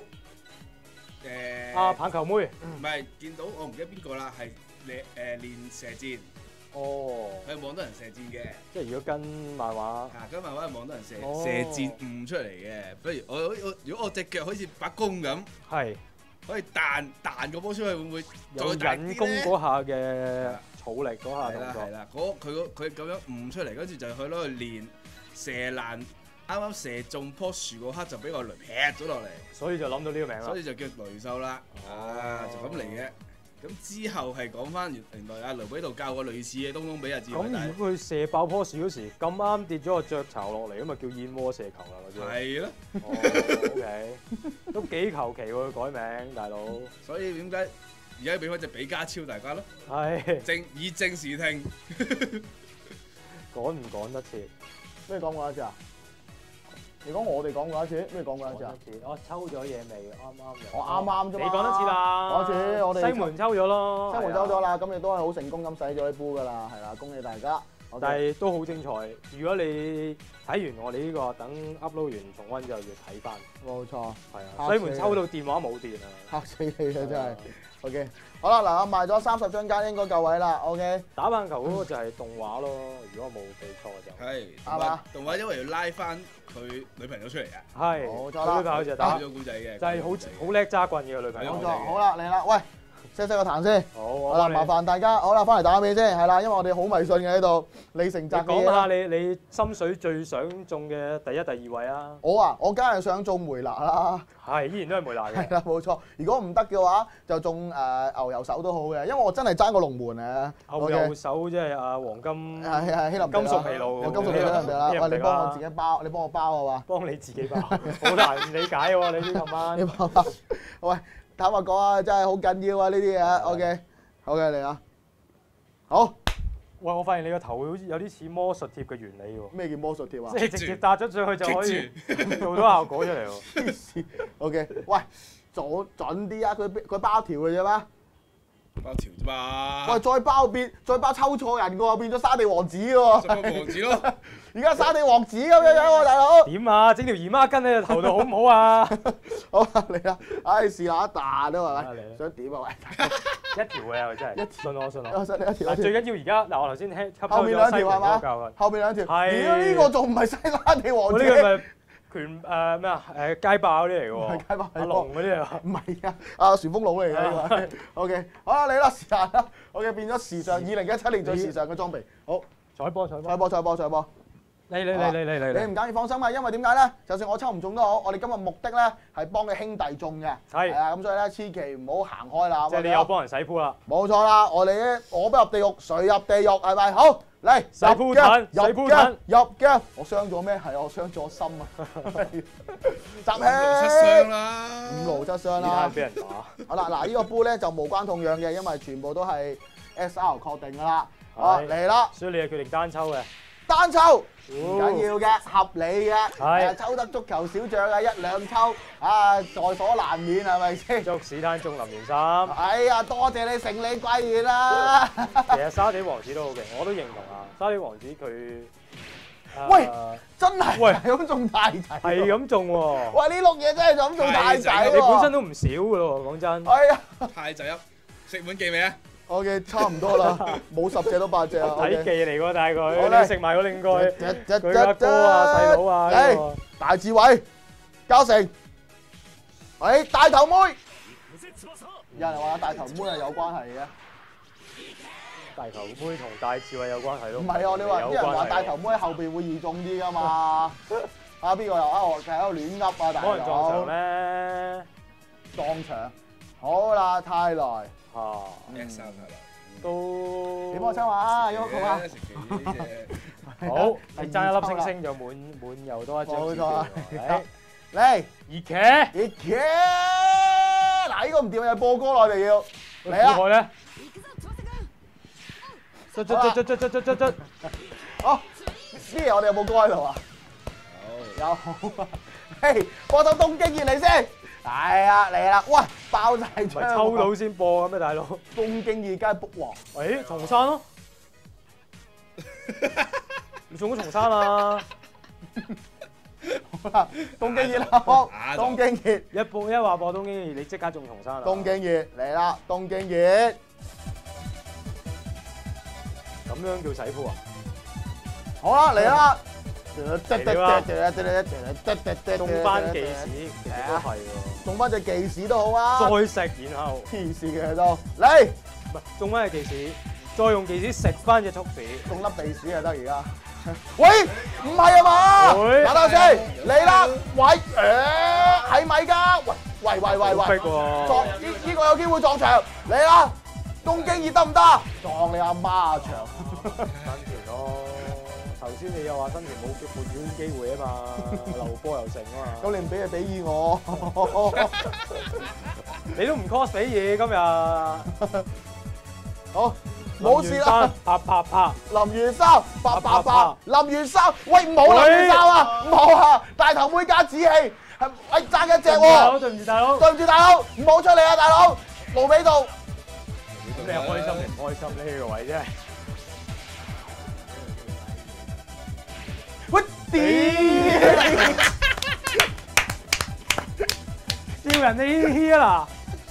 誒啊棒球妹， 唔係見到我唔記得邊個啦，係練誒練射箭， 哦， 係望到人射箭嘅。 即係如果跟漫畫， 啊，今日我係望到人射哦射箭悟出嚟嘅。不如我我如果我隻腳好似把弓咁， 係可以彈彈個波出去，會唔會有再大引攻啲咧？ 嗰下嘅草力嗰下係啦係動作， 啦，嗰佢嗰佢咁樣悟出嚟，跟住就去攞去練射爛，啱啱射中棵樹嗰刻就俾個雷劈咗落嚟， 所以就諗到呢個名啦所。以就叫雷獸啦。啊，就咁嚟嘅。咁之後係講翻原原來阿盧比度教過類似嘅東東俾阿志偉， 咁但係如果佢射爆棵樹嗰時咁啱跌咗個雀巢落嚟，咁咪叫燕窩射球啦嗰啲。 係咯， 哦，OK，都幾求其喎，佢改名大佬。 所以點解而家俾翻隻比加超大家咯？ 係正以正視聽。 趕唔趕得切？ 咩講過一次啊？你講我哋講過一次，咩講過一次啊？ 趕得切，我抽咗嘢未？啱啱有。 我啱啱啫嘛。 你講得切啦。 嗰次我哋西門抽咗咯。 西門抽咗啦，咁亦都係好成功咁洗咗啲杯㗎啦，係啦，恭喜大家。 但係都好精彩。如果你睇完我哋呢個，等 upload 完重温就要睇翻。 冇錯， 係啊。西門抽到電話冇電啊！ 嚇死你啊！真係。OK，好啦，嗱，我賣咗三十張卡應該夠位啦。OK， 打棒球嗰個就係動畫咯，如果我冇記錯就。 係， 係嘛？ 動畫因為要拉翻佢女朋友出嚟啊， 係。 冇錯啦女朋友就打， 咗古仔嘅， 就係好好叻揸棍嘅女朋友冇錯。 係啊好啦，嚟啦，喂，熄熄個壇先。 好， 好啦，麻煩大家，好啦，翻嚟打邊先，係啦，因為我哋好迷信嘅喺度，李成你澤嘅講下嘢啦。 你你心水最想中嘅第一、第二位啊？ 我啊，我梗係想中梅拿啦。 係，依然都係梅拿嘅。 係啦，冇錯。如果唔得嘅話，就中誒牛油手都好嘅，因為我真係爭個龍門啊。 後右手即係啊黃金係係希林金屬疲勞， 有金屬疲勞希林地啦。喂，你幫我自己包，你幫我包好嘛？ 幫你自己包，好難理解喎！你呢琴晚你幫我包。喂，坦白講啊，真係好緊要啊呢啲嘢。OK，好嘅嚟啊。好。 喂，我發現你個頭好似有啲似魔術貼嘅原理喎， 咩叫魔術貼啊？ 即係直接搭咗上去就可以做到效果出嚟喎。 OK，喂，準準啲啊！佢佢包條嘅啫咩？ 包條啫嘛。 喂，再包變，再包抽錯人嘅喎，變咗沙地王子嘅喎。 就個王子咯。 而家沙地王子咁樣樣喎，大佬。 點啊？整條姨媽巾喺個頭度好唔好啊？ 好啊，嚟啦！唉，試下一彈都係啊咪？ 嚟想點啊？喂！ 一條嘅真係，信我信我。 我信你一條嗱， 一條。 最緊要而家嗱，我頭先聽吸收後面兩咗西門條係嘛嗰個教訓。 後面兩條。 係屌呢個仲唔係西沙地王子？ 我呢個咪拳誒咩啊？誒街霸嗰啲嚟嘅唔係喎， 街霸阿龍嗰啲啊。 唔係啊，阿旋風佬嚟嘅呢個。OK，好啦，嚟啦，時間啦。OK，變咗時尚，二零一七年最時尚嘅裝備。好， 彩波彩波賽。波賽波賽波。 嚟嚟嚟嚟嚟嚟嚟。 你唔緊要放心啊，因為點解咧？就算我抽唔中都好，我哋今日目的咧係幫佢兄弟中嘅。 係啊，咁所以咧千祈唔好行開啦。 即係你有幫人洗鋪啦。 冇錯啦，我哋咧我不入地獄，誰入地獄係咪？好， 嚟洗鋪彈入洗鋪嘅彈入嘅，我傷咗咩？係我傷咗心啊！集七傷氣， 啦， 五勞七傷而家啦。 俾人打。 好啦，嗱呢個杯咧就無關痛癢嘅，因為全部都係 S R 確定㗎啦。好係嚟啦， 所以你係決定單抽嘅。 單抽唔緊要嘅，合理嘅。 係誒抽得足球小將啊，一兩抽啊，在所難免係咪先？ 祝史丹中林連三。 哎呀，多謝你成李貴元啦！ 其實沙地王子都好勁，我都認同啊。沙地王子佢， 喂誒真係喂係咁中大仔喎， 係咁中喎。 喂呢碌嘢真係就咁中大仔喎！ 你本身都唔少噶咯喎，講真。 哎呀太仔一食碗記未啊？ ，OK 差唔多啦，冇十隻都八隻啊睇記 ！OK， 嚟喎，但係好佢咧你食埋嗰另外隻隻佢阿哥啊、細佬啊呢嚟個。 大智慧，嘉誠，喂大頭妹，有人話大頭妹係有關係嘅。 大頭妹同大智慧有關係咯。 唔係啊！你話啲人話大頭妹喺後邊會易中啲噶嘛？啊邊個又啊？我喺度亂噏啊！大冇人撞場佬咩？ 撞牆，好啦，泰來嚇， X 三係啦， 都點我抽啊？有冇講啊？ 食幾啫？ 好，你爭一粒星星就滿滿又多一張紙冇錯啊俾我。 嚟， 二騎， 熱茄嗱，呢個唔掂又播歌啦，我哋要嚟啦！ 海咧，捽捽捽捽捽捽捽捽捽， 好，呢嘢我哋有冇歌喺度啊？ 有有，嘿，播首東京熱嚟先。係啊，嚟啦！喂，爆晒唔係槍！ 抽到先播嘅咩，大佬？ 東京熱梗係 book 王。 誒，松山咯，你中咗松山啊？ 好啦，東京熱啦，好， 打咗東京熱。 一播一話播東京熱，你即刻中松山啦！ 東京熱嚟啦！東京熱， 咁樣叫洗鋪啊？ 好啦嚟啦！ 中翻技士其實都係喎， 中翻隻技士都好啊！ 再食然後黐線嘅都嚟， 唔係中翻隻技士，再用技士食翻隻速士。 中粒地屎就得而家。喂，唔係啊嘛？ 喂等等先，嚟啦！喂，誒係咪㗎？喂喂喂喂喂！ 好逼喎！ 撞呢呢個有機會撞牆，嚟啦！東京熱得唔得？撞你阿媽啊牆！ 新田咯，頭先你又話新田冇冇表演機會啊嘛，流波又成啊嘛， 咁你唔俾就俾意我。 你都唔 cos 俾嘢今日。 好，冇事啦。 啪啪啪！ 林元sau八八八，林元sau喂唔好林元sau啊，唔好啊！大頭妹加子氣，係喂爭一隻喎， 對唔住大佬， 對唔住大佬，唔好出嚟啊大佬，盧比度。 咁你係開心定唔開心呢個位真係？ 喂屌！ 笑人你嘻嘻啊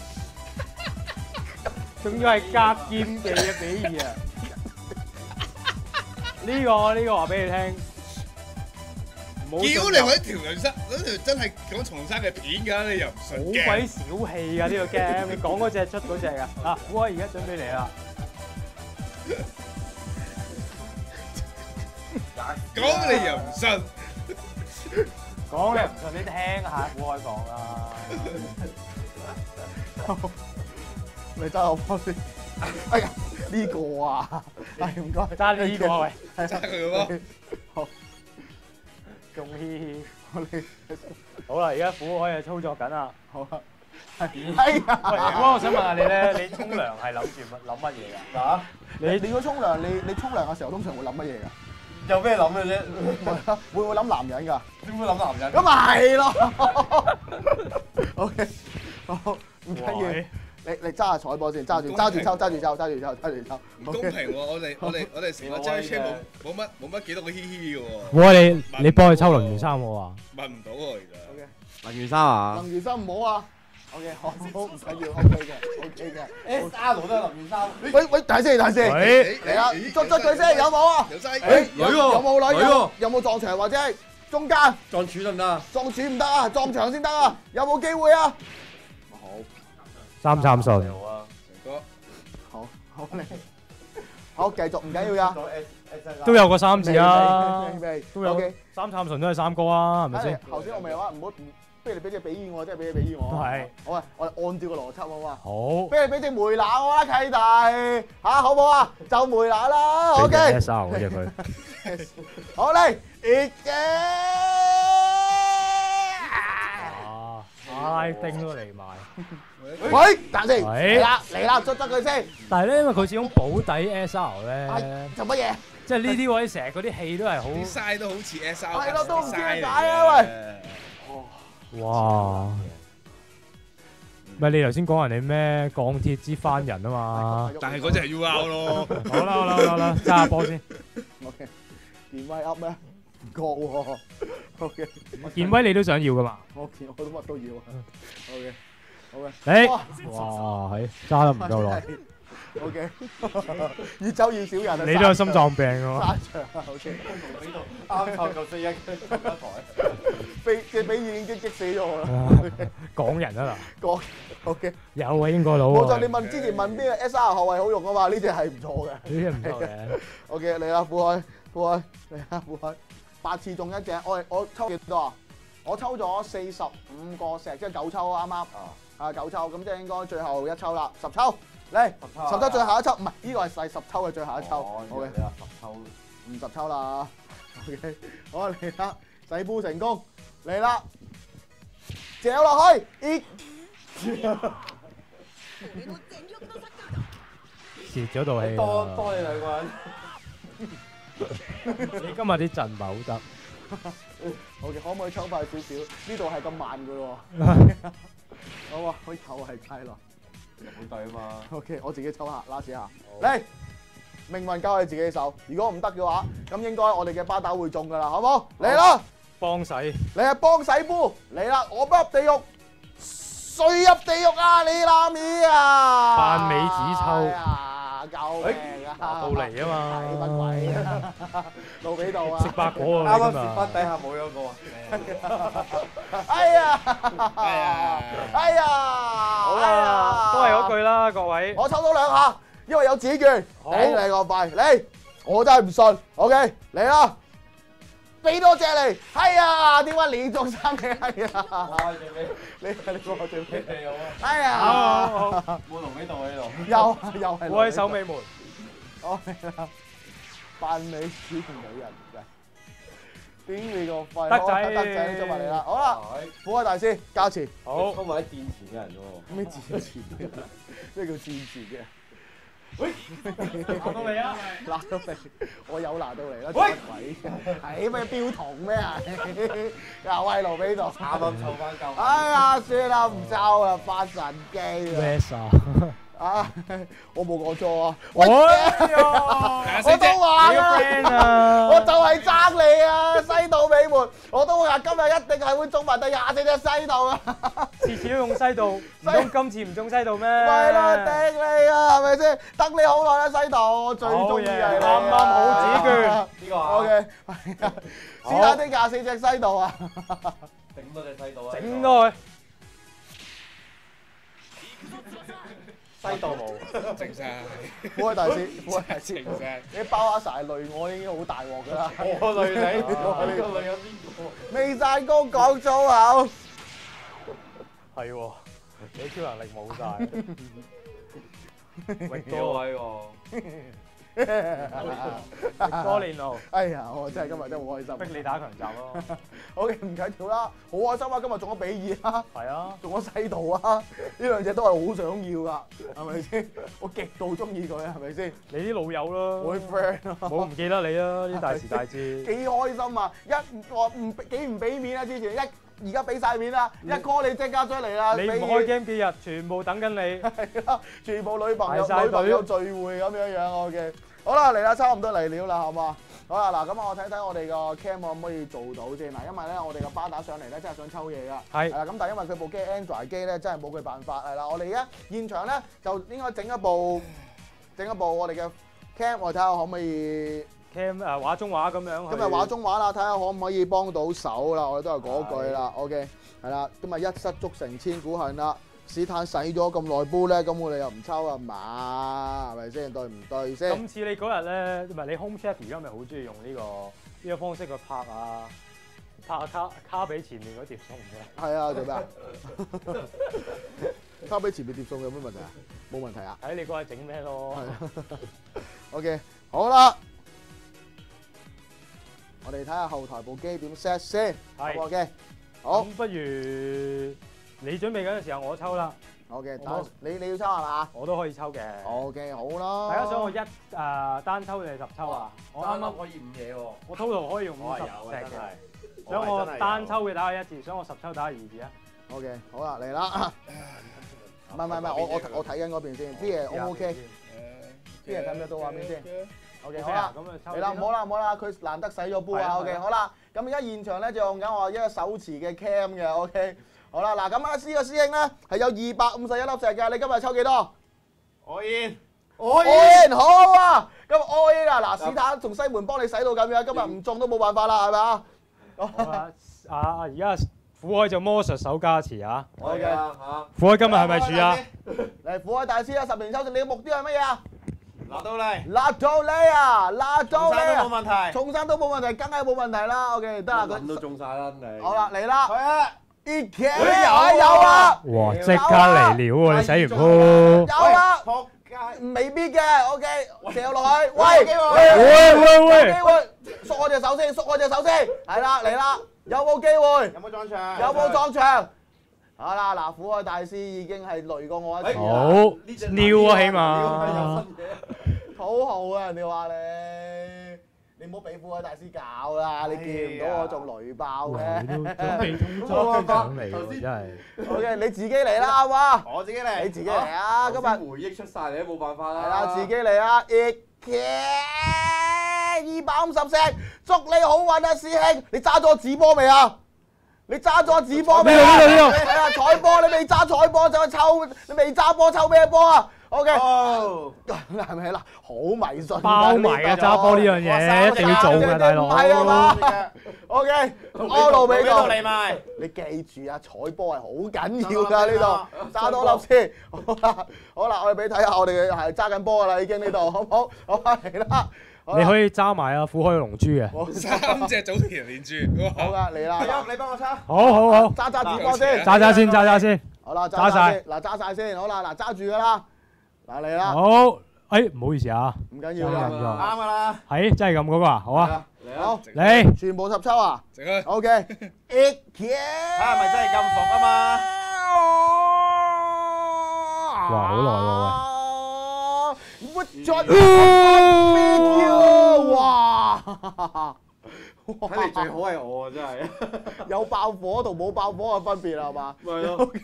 嗱，仲要係隔劍技嘅比喻啊！呢個呢個話俾你聽，唔好信屌你揾條人生嗰條真係講重生嘅片㗎，你又唔信好嘅？ 鬼小氣啊！呢個 game，你講嗰隻出嗰隻啊！啊，虎哥而家準備嚟啦！ 講你又唔信， 講你唔信，你聽下虎海講啦。 你揸我波先。哎呀，呢個啊，係唔該。 揸呢個喂， 揸佢個波。 好， 仲嘻嘻。 我哋好啦，而家虎海係操作緊啦。 好啦。哎喂， 呀！ 虎哥，我想問下你咧，你沖涼係諗住乜諗乜嘢㗎？ 嗱， 你你如果沖涼，你你沖涼嘅時候通常會諗乜嘢㗎？ 有咩諗嘅啫？ 會唔會諗男人㗎？ 點會諗男人？ 咁咪係咯。OK，好，唔緊要。 喂你你揸下彩波先，揸住揸住抽，揸住抽，揸住抽，揸住抽。 唔公平喎！我哋我哋我哋成個張車冇冇乜冇乜幾多個嘻嘻嘅喎。 我你你幫佢抽輪完衫我啊？ 問唔到喎，其實。 OK， 林元生啊林元生唔好啊。OK，好，好唔緊要，OK 嘅，OK 嘅。 ，S R 都係林元生。 喂喂，睇先睇先， 喂， 嚟啦，捉捉佢先，有冇啊？ 有西。 誒女喎有冇女？ 女喎有有冇撞牆或者係中間撞柱得唔得啊？ 撞柱唔得啊，撞牆先得啊！有冇機會啊？ 三三順。 好啊。 成哥， 好，好嚟，好繼續，唔緊要㗎。 咗 S S 都有個三字啊， 未未都有 OK， 三探順都係三哥啊，係咪先？ 頭先我咪話唔好不如你俾隻比爾我，即係俾隻比爾我。 係。 好啊，我哋按照個邏輯好嘛？ 好。 不如俾隻梅拿我啦，契弟嚇，好唔好啊？就梅拿啦 ，OK。 S R 嗰隻佢。 好嚟，熱嘅。 啊！拉丁都嚟埋。 喂，等先， 喂嚟啦嚟啦，捉得佢先。 但係咧，因為佢始終保底 S R 咧， 做乜嘢？ 即係呢啲位成日嗰啲氣都係好。 啲嘥都好似 S R。 係咯，都唔知點解啊喂！ 哇！唔係你頭先講人哋咩鋼鐵之番人啊嘛？ 但係嗰隻係 U R 咯。 好啦好啦好啦，揸下波先。 OK，健威 up 咩？唔覺喎。OK。 健威你都想要噶嘛？ 我健我都乜都要啊。OK。好嘅。 誒，哇，係揸得唔夠耐。 O K，越走越少人啊！ 你都有心臟病㗎嘛？ 沙場啊，O K， 啱湊夠四一一台， 俾嘅比已經激死咗我啦！ 港人啊嗱，講 O K， 有啊英國佬冇錯，你問之前問邊個 S R 後衞好用啊嘛？呢隻係唔錯嘅， 呢隻唔錯嘅。 O K，嚟啦，富海，富海，嚟啦，富海，八次中一隻，我我抽幾多啊？我抽咗四十五個石，即係九抽啱啱啊九抽，咁即係應該最後一抽啦，十抽。嚟，十抽最後一抽，唔係呢個係第十抽嘅最後一抽。好嘅， 十抽， 五十抽啦。OK，好嚟啦，洗煲成功，嚟啦，嚼落去，咦， 蝕咗道氣。 多多你兩個人。 你今日啲陣唔係好得。 OK，可唔可以抽快少少？呢度係咁慢嘅咯。好啊，佢又係太耐。 好抵啊嘛 ！OK， 我自己抽下，拉屎下。嚟，命運交喺自己手。如果唔得嘅話，咁應該我哋嘅巴打會中㗎啦，好唔好？嚟啦！ 幫洗。 你係幫洗杯。嚟啦！我不入地獄，誰入地獄啊？你攬面啊！ 扮美子抽。 啊！救命啊！ 到嚟啊嘛！ 乜鬼啊？路俾度啊！ 食白果啊！ 啱啱屎忽底下冇咗個啊！ 哎呀！ 哎呀！ 哎呀！ 好啦，都係嗰句啦，各位。 我抽到兩下，因為有紙券，頂你個肺！嚟，我真係唔信。OK，嚟啦，俾多隻嚟。係啊，點解連續三嘅？係啊，你係你個最尾。哎呀， 好好好， 冇龍尾度喺度。 又又係。 我喺守尾門。 我嚟啦，扮美小女人嚟。點你個肺！ 得仔， 得仔，捉埋嚟啦！好啦，虎海大師交錢。 好， 收埋喺墊前嘅人喎。 咩戰前嘅？咩叫戰前嘅？ 喂，拿到嚟啊！ 拿到嚟，我有拿到嚟啦！做乜鬼？係咩標童咩啊？又威路俾度， 啱啱湊翻夠。 哎呀，算啦，唔抽啦，發神機啊！ 咩啊？ 啊！我冇講錯啊！ 我我都話啦，我就係爭你啊！西道美門，我都話今日一定係會中埋第廿四隻西道啊！ 次次都用西道，唔通今次唔中西道咩？ 係啦，頂你啊，係咪先？等你好耐啦，西道，我最中意係你。 啱啱好紙券， 呢個啊 O K，係啊，試下啲廿四隻西道啊！ 整多隻西道啊！ 整多佢。 西道冇， 靜晒， 虎海大師，虎海大師， 靜晒。 你包下曬累我已經好大鑊㗎啦！ 我累你，我呢個女人邊個？ 未曬工講粗口， 係喎，你超能力冇晒， 域多位喎。 多年路， 哎呀，我真係今日真係好開心， 逼你打強襲咯。 好嘅，唔緊要啦，好開心啊！今日中咗比爾啊， 係啊， 中咗西道啊，呢兩隻都係好想要噶，係咪先？我極度中意佢，係咪先？ 你啲老友咯， 我啲 friend 啊， 冇唔記得你啊！啲大時大節， 幾開心啊！一我唔幾唔俾面啊！之前一而家俾曬面啦，一 call 你即刻出嚟啦！ 你唔開 game 幾日，全部等緊你。 係啊，全部女朋友排晒隊女朋友聚會咁樣樣，OK。好啦，嚟啦，差唔多嚟料啦，好嘛？好啦，嗱，咁我睇睇我哋個 cam 可唔可以做到先嗱，因為咧我哋個巴打上嚟咧真係想抽嘢㗎， 係係啦，咁但係因為佢部機 Android 機咧真係冇佢辦法係啦，我哋而家現場咧就應該整一部整一部我哋嘅 cam，我睇下可唔可以 cam 誒畫中畫咁樣。 今日畫中畫啦，睇下可唔可以幫到手啦，我哋都係嗰句啦 ，OK，係啦，今日一失足成千古恨啦。史坦洗咗咁耐煲咧，咁我哋又唔抽啊嘛，係咪先？對唔對先？ 今次你嗰日咧，唔係你 home chat 而家咪好中意用呢個呢個方式去拍啊，拍拍卡卡比前面嗰碟餸嘅。 係啊，做咩啊？卡比前面碟餸有咩問題啊？冇問題啊。 睇你嗰日整咩咯。 OK， 好啦，我哋睇下後台部機點 set 先。 係。 好 OK， 好。 咁不如你準備緊嘅時候，我抽啦。 OK， 好冇你你要抽係嘛？ 我都可以抽嘅。 OK， 好啦。 大家想我一誒單抽定係十抽啊？我啱啱可以五嘢喎。 我 total 可以用五十隻嘅。想我單抽嘅打下一字，想我十抽打下二字啊。 OK， 好啦，嚟啦。唔係唔係唔係，我我我睇緊嗰邊先，啲嘢 O 唔 OK？啲嘢睇唔睇到畫面先 ？OK， 好啦，嚟啦，唔好啦唔好啦，佢難得洗咗杯啊 ！OK， 好啦，咁而家現場咧就用緊我一個手持嘅 cam 嘅 OK。好啦，嗱咁阿師個師兄咧係有二百五十一粒石嘅，你今日抽幾多？ 我 in， 我 in， 好啊！咁我 in 啊，嗱，史坦從西門幫你洗到咁樣，今日唔中都冇辦法啦，係咪啊？ 好啦，啊而家苦海就魔術手加持啊！ 我嘅嚇。 苦海今日係咪住啊？ 嚟苦海大師啊，十年抽獎，你嘅目標係乜嘢啊？ 拿到嚟， 拿到你啊，拿到你啊！ 重生都冇問題， 重生都冇問題，梗係冇問題啦。OK， 得啦， 佢都中晒啦，你。 好啦，嚟啦。 係啊。 熱劇有啊！ 哇！即刻嚟料喎，你洗完鋪。 有啊！ 撲街， 未必嘅 ，OK， 掉落去。喂喂喂喂！ 有機會，縮我隻手先，縮我隻手先。係啦，嚟啦，有冇機會？ 有冇撞牆？ 有冇撞牆？好啦，嗱，苦海大師已經係累過我一次啦。 好，撩啊，起碼。 土豪啊！人哋話你。你唔好俾苦海大師搞啦！你見唔到我仲雷爆嘅。 都準備動作上嚟喎，真係。 OK， 你自己嚟啦，好唔好？ 我自己嚟。 你自己嚟啊！今日回憶出晒嚟都冇辦法啦。 係啦，自己嚟啊！二百五十石，祝你好運啊，師兄！你揸咗紙波未啊？你揸咗紙波未啊？係啊，彩波你未揸彩波就抽，你未揸波抽咩波啊？O K， 係咪啦？好迷信， 包埋啊！揸波呢樣嘢一定要做㗎，大佬。 唔係啊嘛？O K， 安路俾到嚟埋。 你記住啊，彩波係好緊要㗎呢度，揸多粒先。好啦，好啦，我哋俾睇下我哋係揸緊波㗎啦，已經呢度，好唔好？好啊，嚟啦！ 你可以揸埋啊苦海龍珠嘅。 三隻早田連珠。 好㗎，嚟啦！ 你幫我揸。 好好好。 揸揸紙波先。 揸揸先，揸揸先。 好啦，揸晒。嗱，揸晒先，好啦，嗱，揸住㗎啦。嗱，嚟啦！ 好，誒唔好意思啊， 唔緊要㗎， 啱㗎啦。 係真係咁嗰個啊，好啊， 好嚟， 全部十抽啊食啊 ，O K， 睇下係咪真係咁服啊嘛？ 哇，好耐喎喂，活咗，哇！ 睇嚟最好係我啊，真係。 有爆火同冇爆火嘅分別係嘛？ 咪係咯。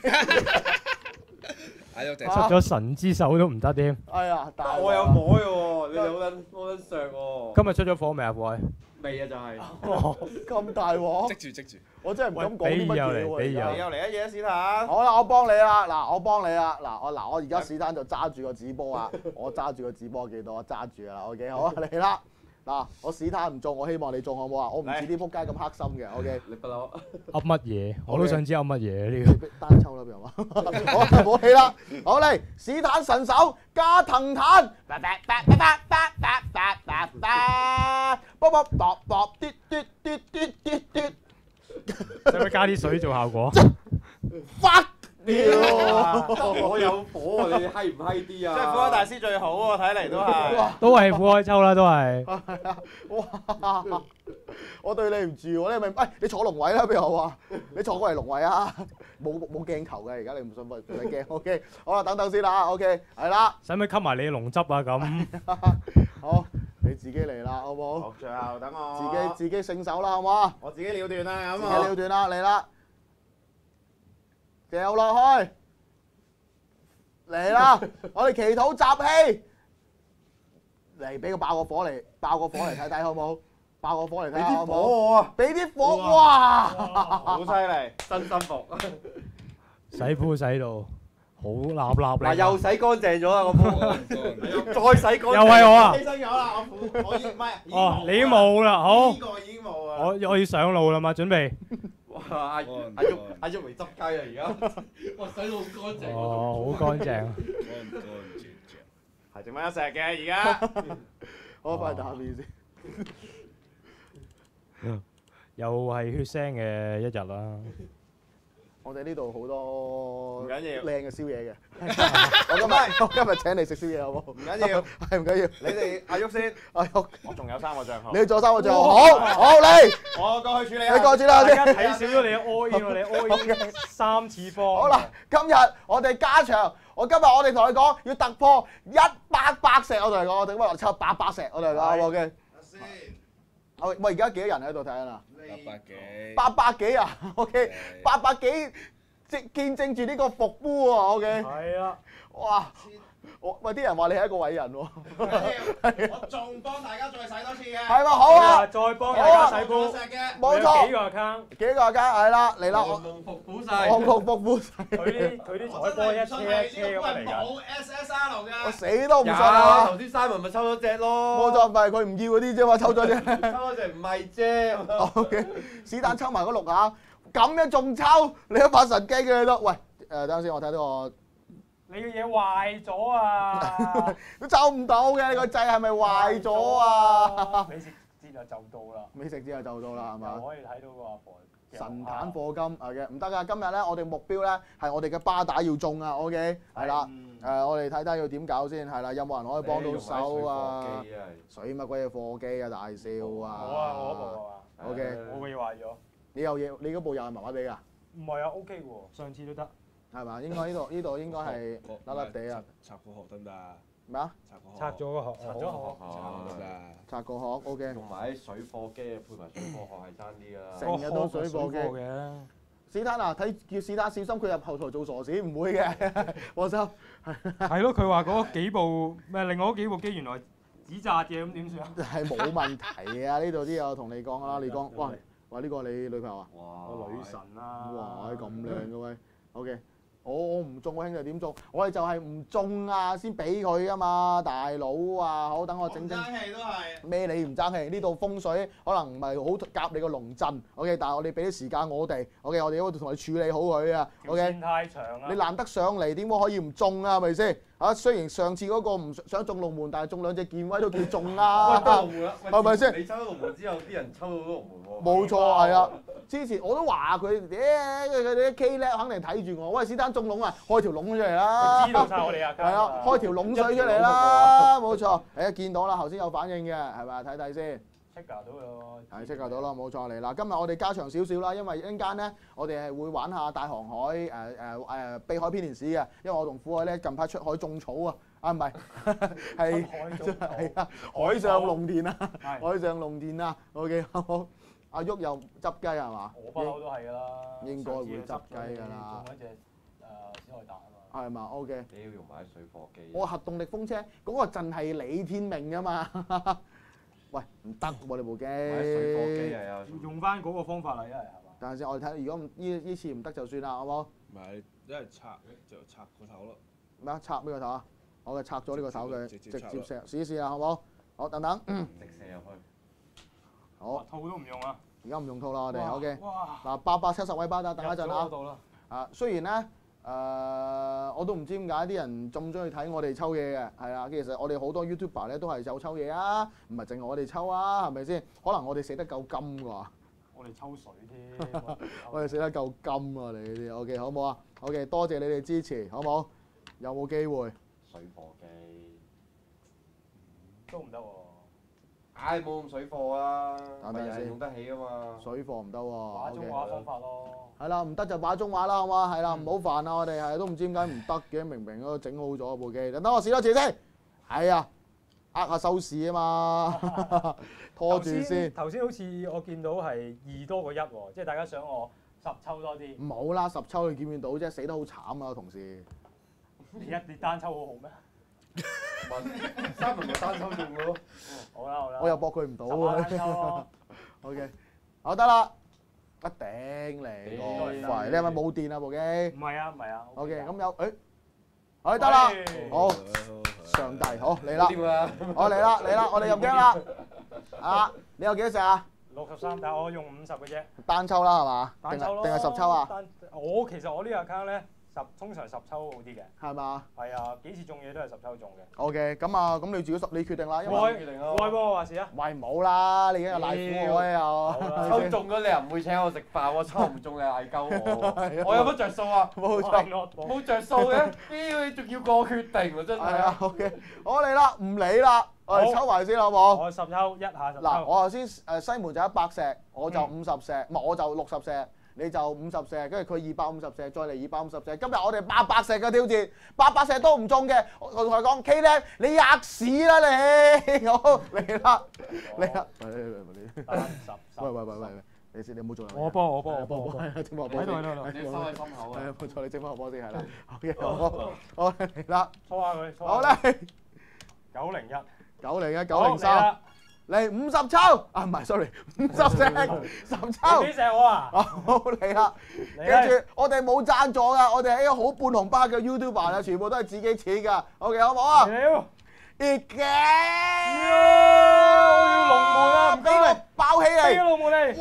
出咗神之手都唔得添。 哎呀，但係我有火嘅喎，你哋好撚好撚上喎。 今日出咗火未啊，苦海？ 未啊，就係。 咁大鑊！ 積住積住。 我真係唔敢講啲乜嘢喎。 俾又嚟一嘢試下。 好啦，我幫你啦，嗱，我幫你啦，嗱，我嗱，我而家史丹就揸住個紙波啊，我揸住個紙波幾多？我揸住啦 ，OK， 好啊，嚟啦。嗱，我史坦唔中，我希望你中好唔好啊？我唔似啲撲街咁黑心嘅 ，OK。 你不嬲。 噏乜嘢？我都想知噏乜嘢呢個。 單抽啦，邊係嘛？好，冇氣啦。好嚟，史坦神手加藤彈。卜卜卜卜嘟嘟嘟嘟嘟嘟。 使唔使加啲水做效果 ？fuck！ 我有火喎，你哋閪唔閪啲啊？即係苦海大師最好喎，睇嚟都係。 都係苦海抽啦，都係。 哇！我對你唔住喎，你咪喂你坐龍位啦，邊好啊？你坐過嚟龍位啊？冇冇鏡頭嘅，而家你唔信咪唔使驚。OK， 好啦，等等先啦。OK， 係啦。 使唔使吸埋你嘅龍汁啊？咁。 好，你自己嚟啦，好唔好？ 好，最後等我。 自己自己勝手啦，好唔好啊？ 我自己了斷啦，咁自己了斷啦，嚟啦！掉落去，嚟啦！我哋祈禱集氣，嚟俾個爆個火嚟，爆個火嚟睇睇好唔好？爆個火嚟睇下好唔好？ 俾啲火我啊！ 俾啲火，哇！ 好犀利，真心服。 洗鋪洗到好立立嚟。 嗱，又洗乾淨咗啦個鋪，再洗乾淨。 又係我啊！ 犧牲咗啦，我我已唔係。 哦，你冇啦，好。 呢個已經冇啦。 我我要上路啦嘛，準備。 哇！阿阿喐阿喐嚟執雞啊！而家哇，洗到好乾淨。 哦，好乾淨。 乾乾淨淨。 係剩翻一石嘅而家。 我翻去打面先。 又係血腥嘅一日啦。 我哋呢度好多唔緊要靚嘅宵夜嘅。我今日我今日請你食宵夜好冇？ 唔緊要， 係唔緊要。 你哋阿旭先， 阿旭， 我仲有三個帳號。 你做三個帳號，好，好你， 我過去處理。 你過住啦先。 大家睇少咗你嘅 all in 喎，你 all in 三次方。 好啦，今日我哋加場，我今日我哋同你講要突破一百百石，我同你講，我哋今日抽八百石，我同你講，OK。 先， 我喂而家幾多人喺度睇緊啊？ 八百幾。 八百幾啊 ，OK， 八百幾即見證住呢個復甦喎 ，OK。 係啊， 哇！我喂啲人話你係一個偉人喎。 我仲幫大家再洗多次嘅。 係喎，好啊， 再幫大家洗煲。 冇錯。 幾個 account？ 幾個 account 係啦，嚟啦。 我復古晒。 我復復甦。 佢啲佢啲彩波一車一車咁嚟㗎。 冇 S S R 嘅。 我死都唔信啊！ 頭先 Simon 咪抽咗隻咯。 冇錯，唔係佢唔要嗰啲啫嘛，抽咗啫。 抽咗隻唔係啫。 OK，是但抽埋嗰六下，咁樣仲抽，你都發神經嘅你都。喂，誒等陣先，我睇到個。 你嘅嘢壞咗啊！ 都抽唔到嘅，你個掣係咪壞咗啊？ 美食節就就到啦， 美食之後就到啦，係嘛？ 又可以睇到個阿婆神壇課金係嘅，唔得㗎！今日咧，我哋目標咧係我哋嘅巴打要中啊，OK，係啦，誒，我哋睇睇要點搞先，係啦，有冇人可以幫到手啊？水乜鬼嘢貨機啊，大少啊！ 我啊，我嗰部啊 ，OK， 我嘅嘢壞咗。 你有嘢？你嗰部又係麻麻地㗎？ 唔係啊 ，OK 喎，上次都得。 係嘛？應該呢度呢度應該係甩甩地啊！ 拆個殼得唔得啊？ 咩啊？ 拆咗個殼， 拆咗個殼得啦。 拆個殼 OK。 用埋啲水貨機配埋水貨殼係爭啲㗎啦。 成日都水貨機嘅。 史丹啊，睇叫史丹小心佢入後台做傻事，唔會嘅，放心。 係咯，佢話嗰幾部咩？另外嗰幾部機原來紙紮嘅，咁點算啊？ 係冇問題啊！呢度啲有同你講啦，你講哇哇呢個你女朋友啊？ 哇！個女神啊！ 哇！咁靚嘅喂 ，OK。我我唔中，我兄弟點中？我哋就係唔中啊，先俾佢噶嘛，大佬啊！好，等我整整。 爭氣都係。 咩你唔爭氣？呢度風水可能唔係好夾你個龍陣，OK，但係我哋俾啲時間我哋，OK，我哋都同你處理好佢啊，OK。 線太長啦。 你難得上嚟，點解可以唔中啊？係咪先？啊，雖然上次嗰個唔想中龍門，但係中兩隻劍威都叫中啊！係咪先？ 你抽咗龍門之後，啲人抽到龍門喎。 冇錯，係啊！之前我都話佢，誒佢哋啲 K 叻肯定睇住我。喂，史丹中龍啊，開條龍出嚟啦！ 知道晒我哋啊！ 係啊，開條龍水出嚟啦！冇錯，誒見到啦，頭先有反應嘅，係咪？睇睇先。 check 到咯。 係 check 到啦，冇錯嚟啦。今日我哋加長少少啦，因為一陣間咧，我哋係會玩下大航海誒誒誒秘海編年史嘅，因為我同富海咧近排出海種草啊，啊唔係係係啊，海上農田啊，海上農田啊 ，OK 好。阿旭又執雞係嘛？ 我不嬲都係㗎啦。 應該會執雞㗎啦。 中一隻誒小海膽啊嘛。係嘛 ？OK。 你要用埋啲水貨機。 我核動力風車嗰個陣係李天命㗎嘛。喂，唔得喎你部機。 水貨機係啊。 用翻嗰個方法嚟一係係嘛？ 等陣先，我哋睇，如果唔呢呢次唔得就算啦，好冇？ 唔係，一係拆就拆個頭咯。 咩啊？拆呢個頭啊？我嘅拆咗呢個頭嘅，直接接射試一試啦，好冇？好，等等。 直射入去。 好。 套都唔用啊！ 而家唔用套啦，我哋 OK。 哇！ 嗱，八百七十位巴打，等一陣啊。 到啦。 啊，雖然咧，誒，我都唔知點解啲人咁中意睇我哋抽嘢嘅，係啊，其實我哋好多 YouTuber 咧都係有抽嘢啊，唔係淨係我哋抽啊，係咪先？可能我哋死得夠金啩。 我哋抽水添。 我哋死得夠金啊！你呢啲 OK 好唔好啊 ？OK， 多謝你哋支持，好唔好？有冇機會？ 水貨機都唔得喎。 唉，冇咁水貨啊， 等陣先用得起啊嘛。 水貨唔得喎。 畫中畫方法咯。 係啦，唔得就畫中畫啦，好嘛？係啦，唔好煩啦，我哋係都唔知點解唔得嘅，明明都整好咗部機，等我試多次先。係啊，呃下收視啊嘛，拖住先。 頭先好似我見到係二多過一喎，即係大家想我十抽多啲。 唔好啦，十抽你見唔見到啫？死得好慘啊，同事。 你一你單抽好好咩？ 三輪咪單抽中咯。 好啦好啦。 我又搏佢唔到啊。 O K， 好得啦，一頂你個肺，你係咪冇電啊部機？ 唔係啊唔係啊。 O K，咁有誒，好得啦，好，上帝，好嚟啦，我嚟啦嚟啦，我哋入 game 啦。啊，你有幾多隻啊？ 六十三，但係我用五十嘅啫。 單抽啦係嘛？ 單抽咯。 定係十抽啊？ 我其實我呢個 account 咧， 十通常十抽好啲嘅。 係嘛？ 係啊，幾次中嘢都係十抽中嘅。 OK， 咁啊，咁你自己你決定啦，因為決定咯。開波話事啊！ 喂，冇啦，你已經有賴苦我又。 抽中咗你又唔會請我食飯喎，抽唔中你嗌鳩我，我有乜着數啊？ 冇錯， 冇着數嘅，呢仲要過決定喎，真係。 係啊 ，OK， 我嚟啦，唔理啦，我哋抽埋先好冇？ 我十抽一下十抽。 嗱，我頭先誒西門就一百石，我就五十石，唔係我就六十石。你就五十石，跟住佢二百五十石，再嚟二百五十石。今日我哋八百石嘅挑戰，八百石都唔中嘅。我同佢講 K 咧，你吔屎啦你！好嚟啦，嚟啦！喂喂喂喂喂，你先，你唔好做。 我波我波我波。 係啊，整波波。 喺度喺度喺度。 你收喺心口啊！ 係啊，冇錯，你整翻個波先係啦。OK，好，好嚟啦。 搓下佢。 好咧。 九零一。 九零一九零三。嚟五十抽啊，唔係 sorry， 五十石十抽。 幾石我啊？ 好嚟啦！記住，我哋冇贊助噶，我哋係一個好半紅巴嘅 YouTuber 啊，全部都係自己錢噶。OK， 好唔好啊？ 屌！ 熱嘅！ 我要龍門啊！唔該， 爆起嚟！ 飛龍門嚟！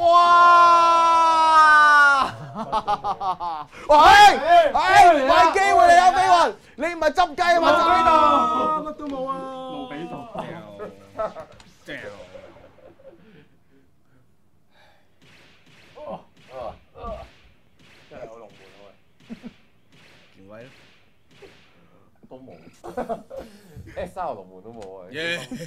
哇！喂！喂！唔係機會嚟啊，飛雲！你唔係執雞啊嘛？執呢度乜都冇啊！ 路比度。掉。 哦哦， 真係有龍門喎！ 健威都冇 ，S R 龍門都冇啊！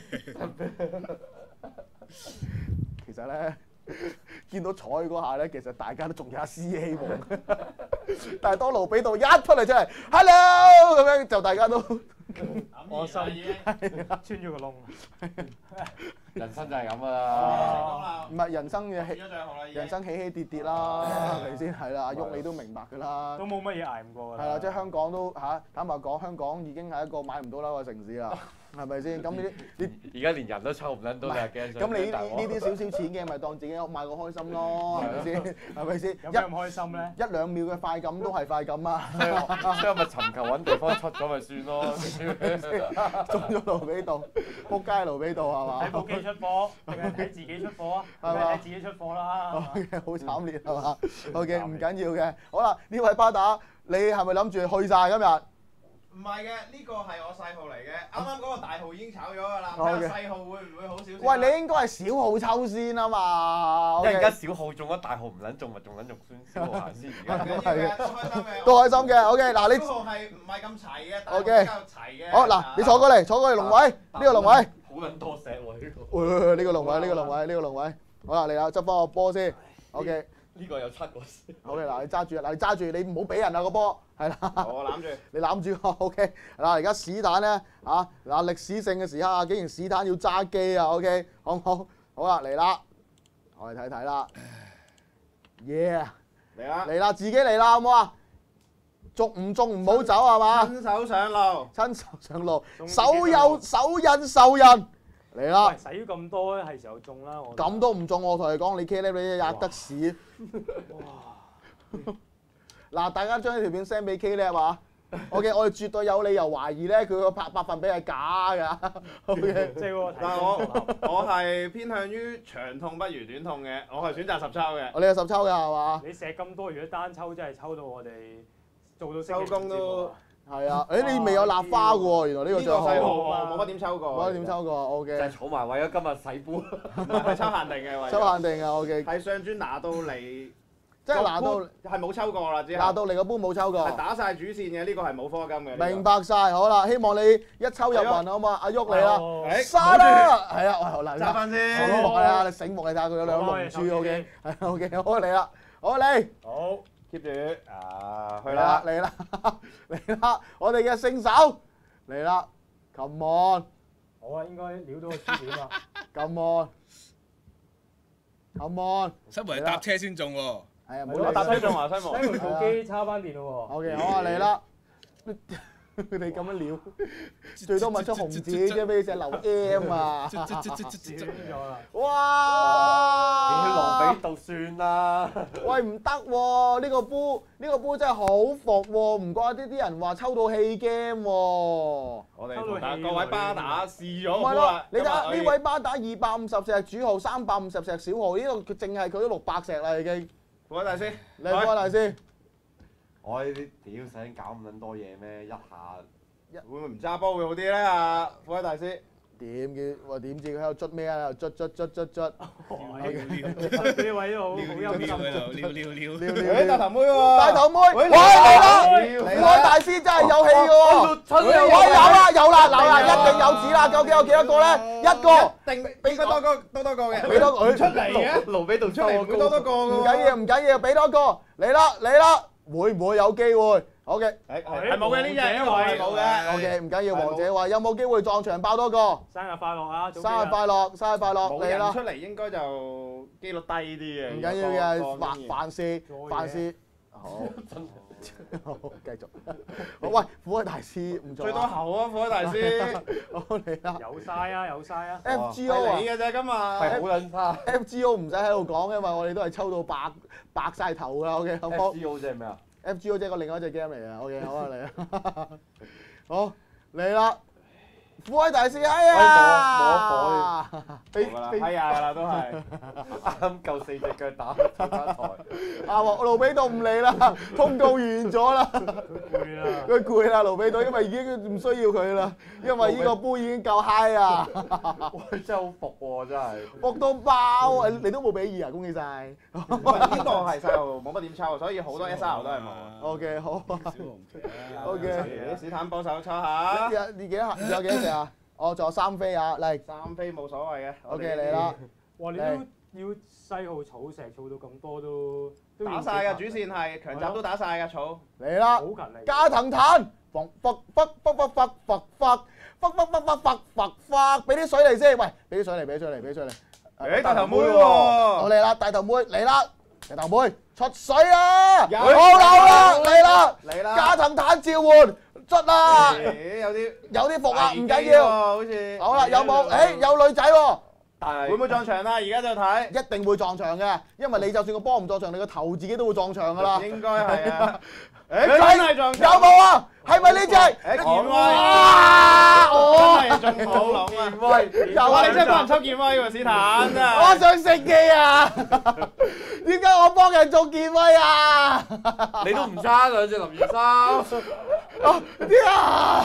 其實咧，見到彩嗰下咧，其實大家都仲有一絲希望。但係當盧比道一出嚟出嚟 ，hello 咁樣就大家都。 我心係穿咗個窿， 人生就係咁噶啦。 唔係人生嘅起，人生起起跌跌啦，係咪先？係啦，阿喐你都明白㗎啦。 都冇乜嘢捱唔過㗎。 係啦，即係香港都嚇，坦白講，香港已經係一個買唔到樓嘅城市啦，係咪先？咁呢啲而家連人都抽唔撚到，你係驚？ 咁你呢呢啲少少錢嘅，咪當自己買個開心咯，係咪先？係咪先？ 有咩咁開心咧？ 一兩秒嘅快感都係快感啊！ 所以我咪尋求揾地方出咗咪算咯。 中咗盧比道，撲街盧比道係嘛？ 睇部機出貨定係睇自己出貨啊？係咪睇自己出貨啦？ 好慘烈係嘛 ？OK， 唔緊要嘅。好啦，呢位巴打，你係咪諗住去晒今日？ 唔係嘅，呢個係我細號嚟嘅。啱啱嗰個大號已經炒咗㗎啦，睇下細號會唔會好少少？ 喂，你應該係小號抽先啊嘛。 因為而家小號中咗，大號唔撚中咪仲撚肉酸，小號行先。而家係嘅， 都開心嘅。 都開心嘅。OK， 嗱你。 小號係唔係咁齊嘅？大號 OK， 比較齊嘅。 好嗱，你坐過嚟，坐過嚟龍位，呢個龍位。 好撚多石喎呢個。 喂，呢個龍位，呢個龍位，呢個龍位。好啦，嚟啦，執翻個波先。OK。 呢個有七個先。 好嘅，嗱你揸住，嗱你揸住，你唔好俾人啊個波，係啦。 我攬住。 你攬住我 ，OK。嗱而家史蛋咧，啊嗱歷史性嘅時刻啊，竟然史蛋要揸機啊 ，OK， 好唔好？好啦，嚟啦，我哋睇睇啦。Yeah， 嚟啦， 嚟啦，自己嚟啦，好唔好啊？中唔中唔好走係嘛？ 親手上路， 親手上路，手有手印受人。嚟啦！ 喂，使咗咁多係時候中啦，我咁都唔中，我同你講，你 K 咧你吔得屎！嗱，大家將呢條片 send 俾 K 咧嘛 ？OK， 我哋絕對有理由懷疑咧，佢個百百分比係假㗎。OK， 即係喎。 但係我我係偏向於長痛不如短痛嘅，我係選擇十抽嘅。 我哋係十抽㗎係嘛？ 你射咁多，如果單抽真係抽到我哋做到收工都。 係啊，誒你未有立花嘅喎，原來呢個帳號。 呢個細號冇乜點抽過。 冇乜點抽過 ，OK。 就係儲埋為咗今日洗杯。 唔係係抽限定嘅， 抽限定嘅 OK。 係上轉拿到嚟， 即係拿到係冇抽過啦，之後。 拿到嚟個杯冇抽過。 係打晒主線嘅，呢個係冇科金嘅。 明白晒，好啦，希望你一抽入雲好嘛？阿喐你啦， 誒， 沙啦，係啊，好嗱， 揸翻先。 醒目係啊，你醒目你睇下佢有兩龍珠 OK， 係 OK， 好嚟啦，好嚟。 好。 keep 住啊，去嚟啦， 嚟啦，嚟啦！我哋嘅聖手嚟啦 ，come on！ 好啊，應該料到個支點啦 ，come on，come on！ 西門係搭車先中喎， 係啊， 唔好搭車中華西門。 西門部機插翻電咯喎。 OK， 好啊，嚟啦！佢哋咁樣料，最多咪出紅紙啫，俾隻流 M 啊！哇！ 你羅比度算啦。 喂，唔得喎！呢個杯呢個杯真係好服喎，唔怪啲啲人話抽到氣 game 喎。 我哋同大各位巴打試咗咪咯，你睇下呢位位巴打二百五十石主號，三百五十石小號，呢個淨係佢都六百石啦已經。 各位大師， 你開大師。 我呢啲屌使搞咁撚多嘢咩？一下會唔會唔揸波會好啲咧？啊，虎威大師。 點叫話點知佢喺度捽咩啊？捽捽捽捽捽。 呢位都好好陰撩森。 撩撩撩。 誒大頭妹喎！ 大頭妹，喂嚟啦！虎威大師真係有氣嘅喎。喂有啦有啦嗱啦，一定有紙啦。究竟有幾多個咧？一個。 定俾佢多個多多個嘅。 俾多個出嚟嘅。 盧比度出嚟唔會多多個嘅喎。 唔緊要唔緊要，俾多個嚟啦嚟啦，會唔會有機會？好嘅， 係係冇嘅呢隻，因為係冇嘅。 OK， 唔緊要，王者話有冇機會撞牆爆多個？ 生日快樂啊！ 生日快樂，生日快樂， 冇嚟啦！ 人出嚟應該就機率低啲嘅。 唔緊要嘅，凡凡事凡事好，好繼續。好喂，虎威大師唔做最多喉啊，虎威大師。 好嚟啦。 有晒啊有晒啊 F G O 啊， 你嘅啫今日。 係好撚差。 F G O 唔使喺度講，因為我哋都係抽到白白曬頭㗎。OK， 好唔好 ？F G O 即係咩啊 ？F G O 即係個另外一隻 game 嚟嘅。OK， 好啊嚟啊，好嚟啦！虎威大師哎呀！ 冇㗎啦，哎呀㗎啦都係。 啱夠四隻腳打打台。 阿黃盧比道唔嚟啦，通告完咗啦。 攰啦。 佢攰啦，盧比道，因為已經唔需要佢啦，因為呢個杯已經夠 high 啊！ 喂，真係好服喎，真係。 服到爆啊！你都冇俾二啊，恭喜晒！ 呢個係細路冇乜點抽，所以好多 S R 都係冇。 OK， 好。 小龍旗啊 OK 史坦幫手抽下。 你你幾多？你有幾多隻啊？我仲有三飛啊！嚟。 三飛冇所謂嘅。 OK 嚟啦。 哇！你都要西號草石儲到咁多都都打晒㗎，主線係強襲都打晒㗎草。 嚟啦！ 好勤力。 加藤炭，伏伏伏伏伏伏伏伏伏伏伏伏伏伏，俾啲水嚟先。喂，俾啲水嚟，俾水嚟，俾水嚟。 誒大頭妹喎！ 我嚟啦，大頭妹嚟啦，大頭妹出水啦！好有啦，嚟啦， 嚟啦！ 加藤炭召喚捽啦！ 誒有啲有啲伏啊，唔緊要。 好似好啦，有冇？誒有女仔喎。 但係會唔會撞牆啊？而家就睇。 一定會撞牆嘅，因為你就算個波唔撞牆，你個頭自己都會撞牆噶啦。 應該係啊。誒真係撞牆。 有冇啊？係咪呢隻？ 誒健威。 哇！我真係中好龍啊！ 威， 有啊！你真係幫人抽健威喎，史坦啊！ 我想食機啊！點解我幫人做健威啊？ 你都唔差兩隻林月三。 啲啊！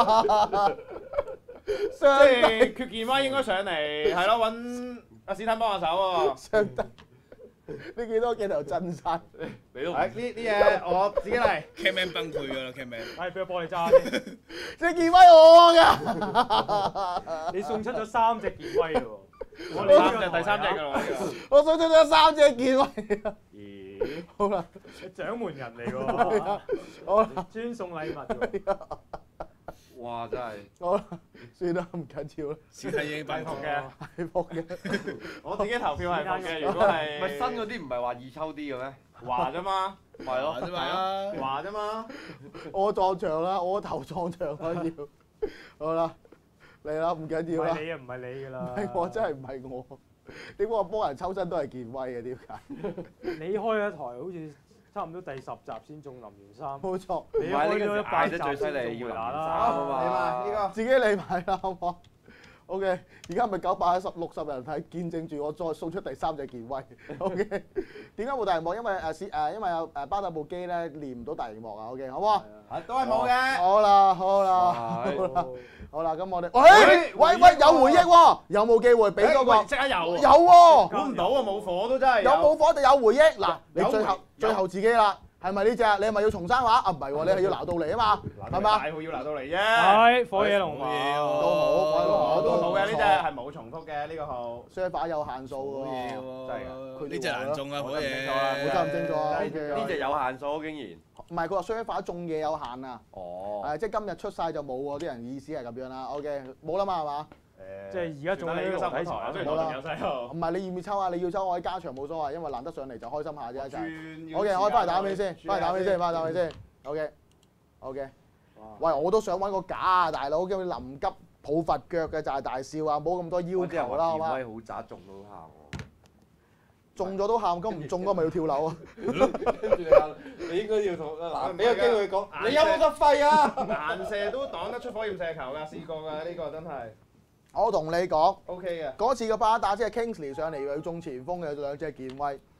即係缺健威應該上嚟，係咯，揾阿史坦幫下手喎。 上帝，呢幾多鏡頭震晒。 你都唔係呢啲嘢我自己嚟。 Camman 崩潰㗎啦 ，Camman。 係俾我幫你揸先。 隻健威我㗎。 你送出咗三隻健威喎。我哋三隻第三隻㗎啦， 我送出咗三隻健威。 咦？ 好啦， 你獎門人嚟喎。 好啦， 專送禮物喎。 哇！真係。 好啦，算啦，唔緊要啦。 小睇已經崩潰嘅， 係服嘅。 我自己投票係服嘅，如果係。 咪新嗰啲唔係話易抽啲嘅咩？ 話啫嘛， 係咯， 啫嘛， 話啫嘛。 我撞牆啦，我頭撞牆啦要。好啦，嚟啦，唔緊要啦。 唔係你啊，唔係你㗎啦。 唔係我，真係唔係我。點解我幫人抽身都係健威嘅？點解？ 你開咗台好似差唔多第十集先中林源三。 冇錯。 你開咗一百集最犀利要林源三啦。 啊嘛。 嚟嘛呢個。 自己嚟埋啦，好唔好 ？O K， 而家咪九百一十六十人睇，見證住我再送出第三隻健威。O K， 點解冇大螢幕？因為誒誒、呃，因為有誒巴打部機咧連唔到大螢幕啊。O K， 好唔好？ 係都係冇嘅。 好啦，好啦，好啦，好啦，咁我哋，喂喂喂，有回憶喎，有冇機會俾嗰個？ 即刻有喎。 有喎， 估唔到啊！冇火都真係。 有冇火就有回憶。嗱，你最後最後自己啦。係咪呢只？你係咪要重生話？啊唔係喎，你係要拿到嚟啊嘛，係嘛？ 大號要拿到嚟啫。 係火野龍馬都好，火野龍馬都好嘅，呢只係冇重複嘅呢個號。 Server 有限數喎， 真係㗎。 呢隻難中啊，火野。 冇錯唔清楚啊。 呢隻有限數竟然。 唔係，佢話 Server 中嘢有限啊。 哦。 係即係今日出晒就冇喎，啲人意思係咁樣啦。OK， 冇啦嘛係嘛？ 即係而家仲喺呢個睇台， 冇啦。唔係你要唔要抽啊？你要抽我喺加場冇所謂，因為難得上嚟就開心下啫一齊。O K， 我翻嚟打俾你先，翻嚟打俾你先，翻嚟打俾你先。O K，O K。喂，我都想揾個假啊，大佬，叫你臨急抱佛腳嘅就係大笑啊，冇咁多要求啦，好嘛？ 健威好渣，中到喊喎。 中咗都喊，咁唔中嗰咪要跳樓啊？ 跟住你話，你應該要同嗱，俾個機會講，你有冇得廢啊？ 顏射都擋得出火焰射球㗎，試過㗎呢個真係。 我同你講 ，O K 嘅。 嗰次個巴打即係 Kingsley 上嚟要中前鋒嘅兩隻健威，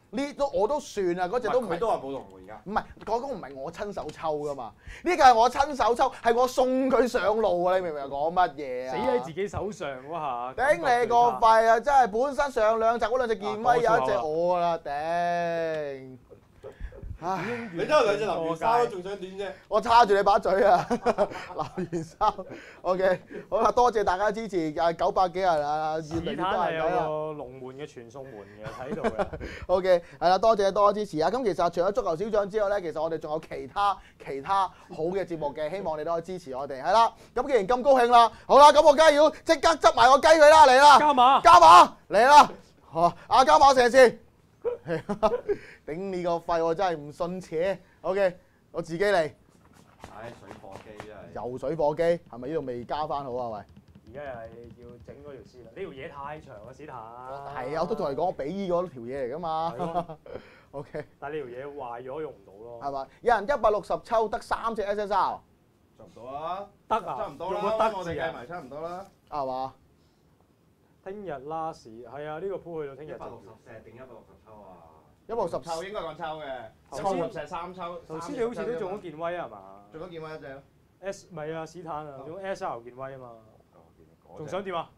呢都我都算啊，嗰隻都唔係佢都話冇龍門㗎。 唔係嗰個唔係我親手抽噶嘛，呢個係我親手抽，係我送佢上路啊！你明唔明講乜嘢啊？ 死喺自己手上嗰下， 頂你個肺啊！真係本身上兩集嗰兩隻健威有一隻我㗎啦，頂！唉， 你都係兩隻流完沙，仲想點啫？ 我叉住你把嘴啊！流完沙 ，OK， 好啦，多謝大家支持，誒九百幾人啊，越嚟越多人睇有啦。 個龍門嘅傳送門嘅睇到嘅。 OK， 係啦，多謝多支持啊！咁其實除咗足球小將之外咧，其實我哋仲有其他其他好嘅節目嘅，希望你都可以支持我哋。係啦，咁既然咁高興啦，好啦，咁我梗係要即刻執埋個雞佢啦，嚟啦！ 加碼， 加碼，嚟啦！好，阿加碼射線。頂你個肺！我真係唔信邪。OK， 我自己嚟。 唉，水貨機真係。 游水貨機係咪呢度未加翻好啊？喂！ 而家又係要整嗰條線啦，呢條嘢太長啦，史坦。 係啊，我都同你講，我俾依嗰條嘢嚟㗎嘛。OK。 但係呢條嘢壞咗用唔到咯。 係嘛？有人一百六十抽得三隻 S S R。 做唔到啊？ 得啊， 差唔多啦，我哋計埋差唔多啦。 係嘛？ 聽日 last 係啊，呢個鋪去到聽日。 一百六十石定一百六十抽啊？ 一百六十抽應該講抽嘅， 抽十石三抽。 頭先你好似都中咗健威啊係嘛？ 中咗健威一隻咯。 S 唔係啊，史坦啊，中 S R 健威啊嘛。仲想點啊？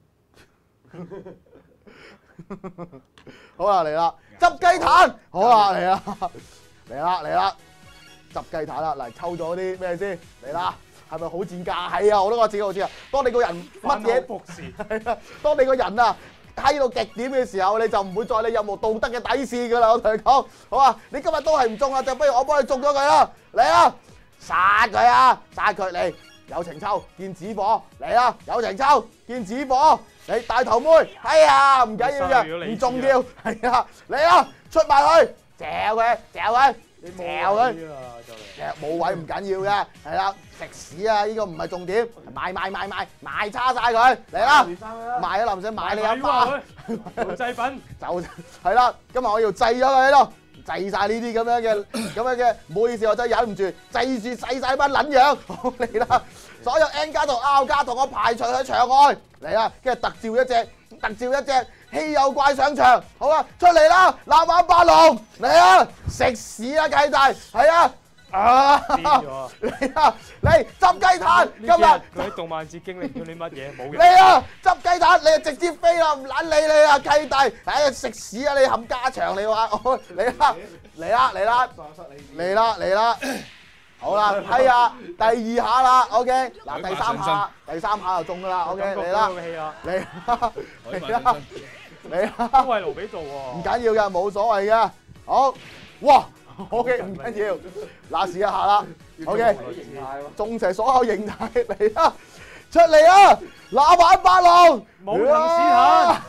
好啦，嚟啦，執雞蛋，好啦，嚟啦，嚟啦，嚟啦，執雞蛋啦，嚟抽咗啲咩先？嚟啦，係咪好賤格？係啊，我都覺得自己好賤格。當你個人乜嘢服侍， 係啊，當你個人啊閪到極點嘅時候，你就唔會再理任何道德嘅底線㗎啦。我同你講，好啊，你今日都係唔中啊，就不如我幫你中咗佢啦，嚟啊，殺佢啊，殺佢嚟！有情抽見紫火嚟啦！有情抽見紫火，你大頭妹，哎呀唔緊要嘅，唔重要，係啊嚟啦，出埋去，嚼佢，嚼佢，嚼佢，冇位唔緊要嘅，係啦，食屎啊！呢個唔係重點，賣賣賣賣賣叉晒佢，嚟啦，賣啊林仔賣你阿媽， 做製品就係啦，今日我要製咗佢喺度。製晒呢啲咁樣嘅咁樣嘅，唔好意思，我真係忍唔住，製住細細班撚樣，好嚟啦！所有 N 加同 R 加同我排除去場外，嚟啦！跟住特召一隻，特召一隻稀有怪上場，好啦，出嚟啦！南亞霸龍嚟啊！食屎啊，契弟，係啊！啊！嚟啊！嚟執雞蛋，今日佢喺動漫節經歷咗啲乜嘢？冇嘅。 嚟啊！執雞蛋，你就直接飛啦，唔撚理你啊，契弟！唉，食屎啊！你冚家場你話，我嚟啦，嚟啦，嚟啦，嚟啦，嚟啦！好啦，係啊，第二下啦 ，OK， 嗱第三下，第三下就中㗎啦 ，OK， 嚟啦，嚟啦，嚟啦，嚟啦， 都係盧比做喎。 唔緊要嘅，冇所謂嘅，好，哇！OK， 唔緊要，嗱試一下啦 ，OK， 中齊所有形態嚟啦，出嚟啊！嗱玩八龍， 冇人試下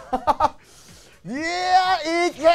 ，Yeah， it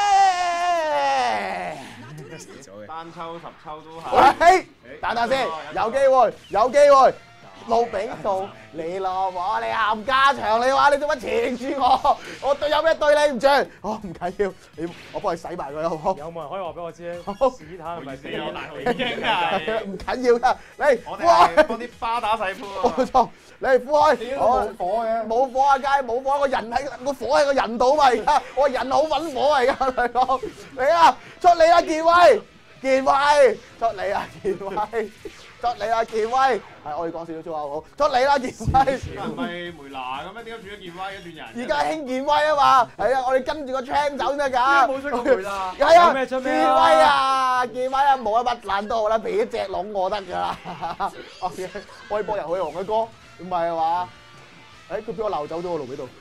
can！ 單抽十抽都係。 喂，等等先，有機會，有機會。路比道，你落我，你冚家場，你話你做乜纏住我？我對有咩對你唔住？哦，唔緊要，你我幫你洗埋佢好唔好？ 有冇人可以話俾我知咧？史坦係咪死有大咗？ 已經係。 唔緊要㗎，你我哋係幫啲巴打細鋪啊！ 冇錯，你嚟敷開。 冇火嘅。 冇火啊，梗係冇火，個人喺個火喺個人度嘛而家，我人好揾火嚟㗎，大哥，嚟啊，出嚟啊，健威，健威，出嚟啊，健威。出嚟啊，健威！係我哋講少少粗口好，出嚟啦，健威！ 唔係梅拿咁樣，點解轉咗健威一段人？ 而家興健威啊嘛，係啊，我哋跟住個 trend 走先得㗎。 冇出過梅拿。 係啊， 咩出咩健威啊，健威啊，冇乜爛都好啦，俾一隻籠我得㗎啦。OK，可以播遊戲王嘅歌，唔係啊嘛？誒，佢俾我鬧走咗個路喺度。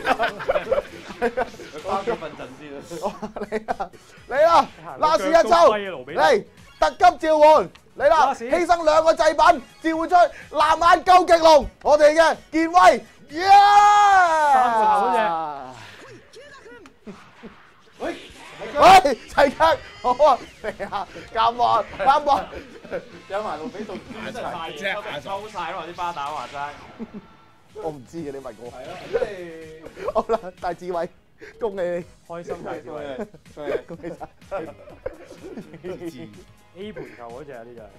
翻咗份陣先啦。 嚟啊！嚟啦！拉屎一抽，嚟特級召喚。嚟啦！犧牲兩個祭品，召喚出藍眼究極龍，我哋嘅健威，耶！ 三個頭嗰隻。喂喂，齊腳，好啊！嚟啊！監案，監案， 有埋路俾到一齊啫，抽曬咯啲巴打話齋。 我唔知嘅，你問我。 係咯，即係。 好啦，大智慧，恭喜你， 開心大智慧， 恭喜晒。 A 盤球嗰隻啊，呢就係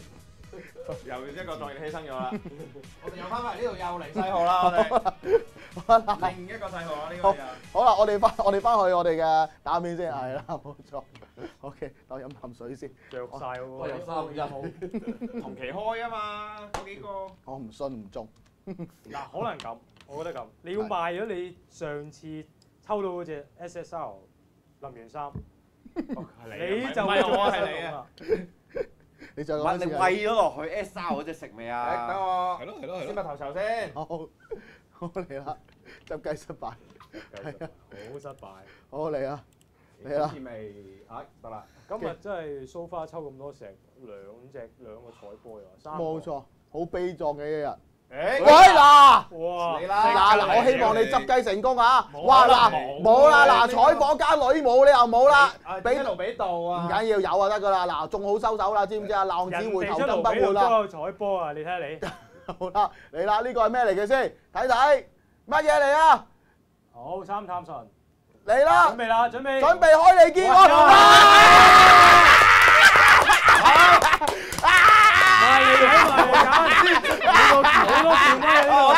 又一個作業犧牲咗啦。我哋又翻返嚟呢度，又嚟西號啦，我哋。 另一個細號啊，呢個又。 好啦，我哋翻我哋翻去我哋嘅打面先，係啦，冇錯。OK，等我飲啖水先。 着晒喎， 我有三一號， 同期開啊嘛，嗰幾個。 我唔信唔中。 嗱，可能咁，我覺得咁，你要賣咗你上次抽到嗰隻 S S R 林源三，你就係我係你啊！ 你再唔係講一次啊！ 你餵咗落去 S R 嗰隻食未誒， 啊？ 等我係咯係咯係咯。 先拔頭籌先。 好，好嚟啦，執雞失敗，係啊， 好失敗。 好嚟啊，嚟啦好似未啊，得啦。 今日真係 so far 抽咁多石，兩隻兩個彩波又話三個。 冇錯，好悲壯嘅一日。 誒， 喂嗱！ 哇！ 你啦嗱嗱，我希望你執雞成功啊！ 冇哇嗱， 冇冇啦嗱， 呢個彩火加女冇你又冇啦，俾俾一路俾到啊！ 唔緊要有啊得噶啦，嗱仲好收手啦，知唔知啊？浪子回頭金不換都啦！ 有彩波啊！你睇下你。 好啦，嚟啦，呢個係咩嚟嘅先？睇睇乜嘢嚟啊？ 好，三探神。 嚟啦！ 準備啦，準備。 準備開嚟見我。 賣你睇賣你揀，好多好多件威啊！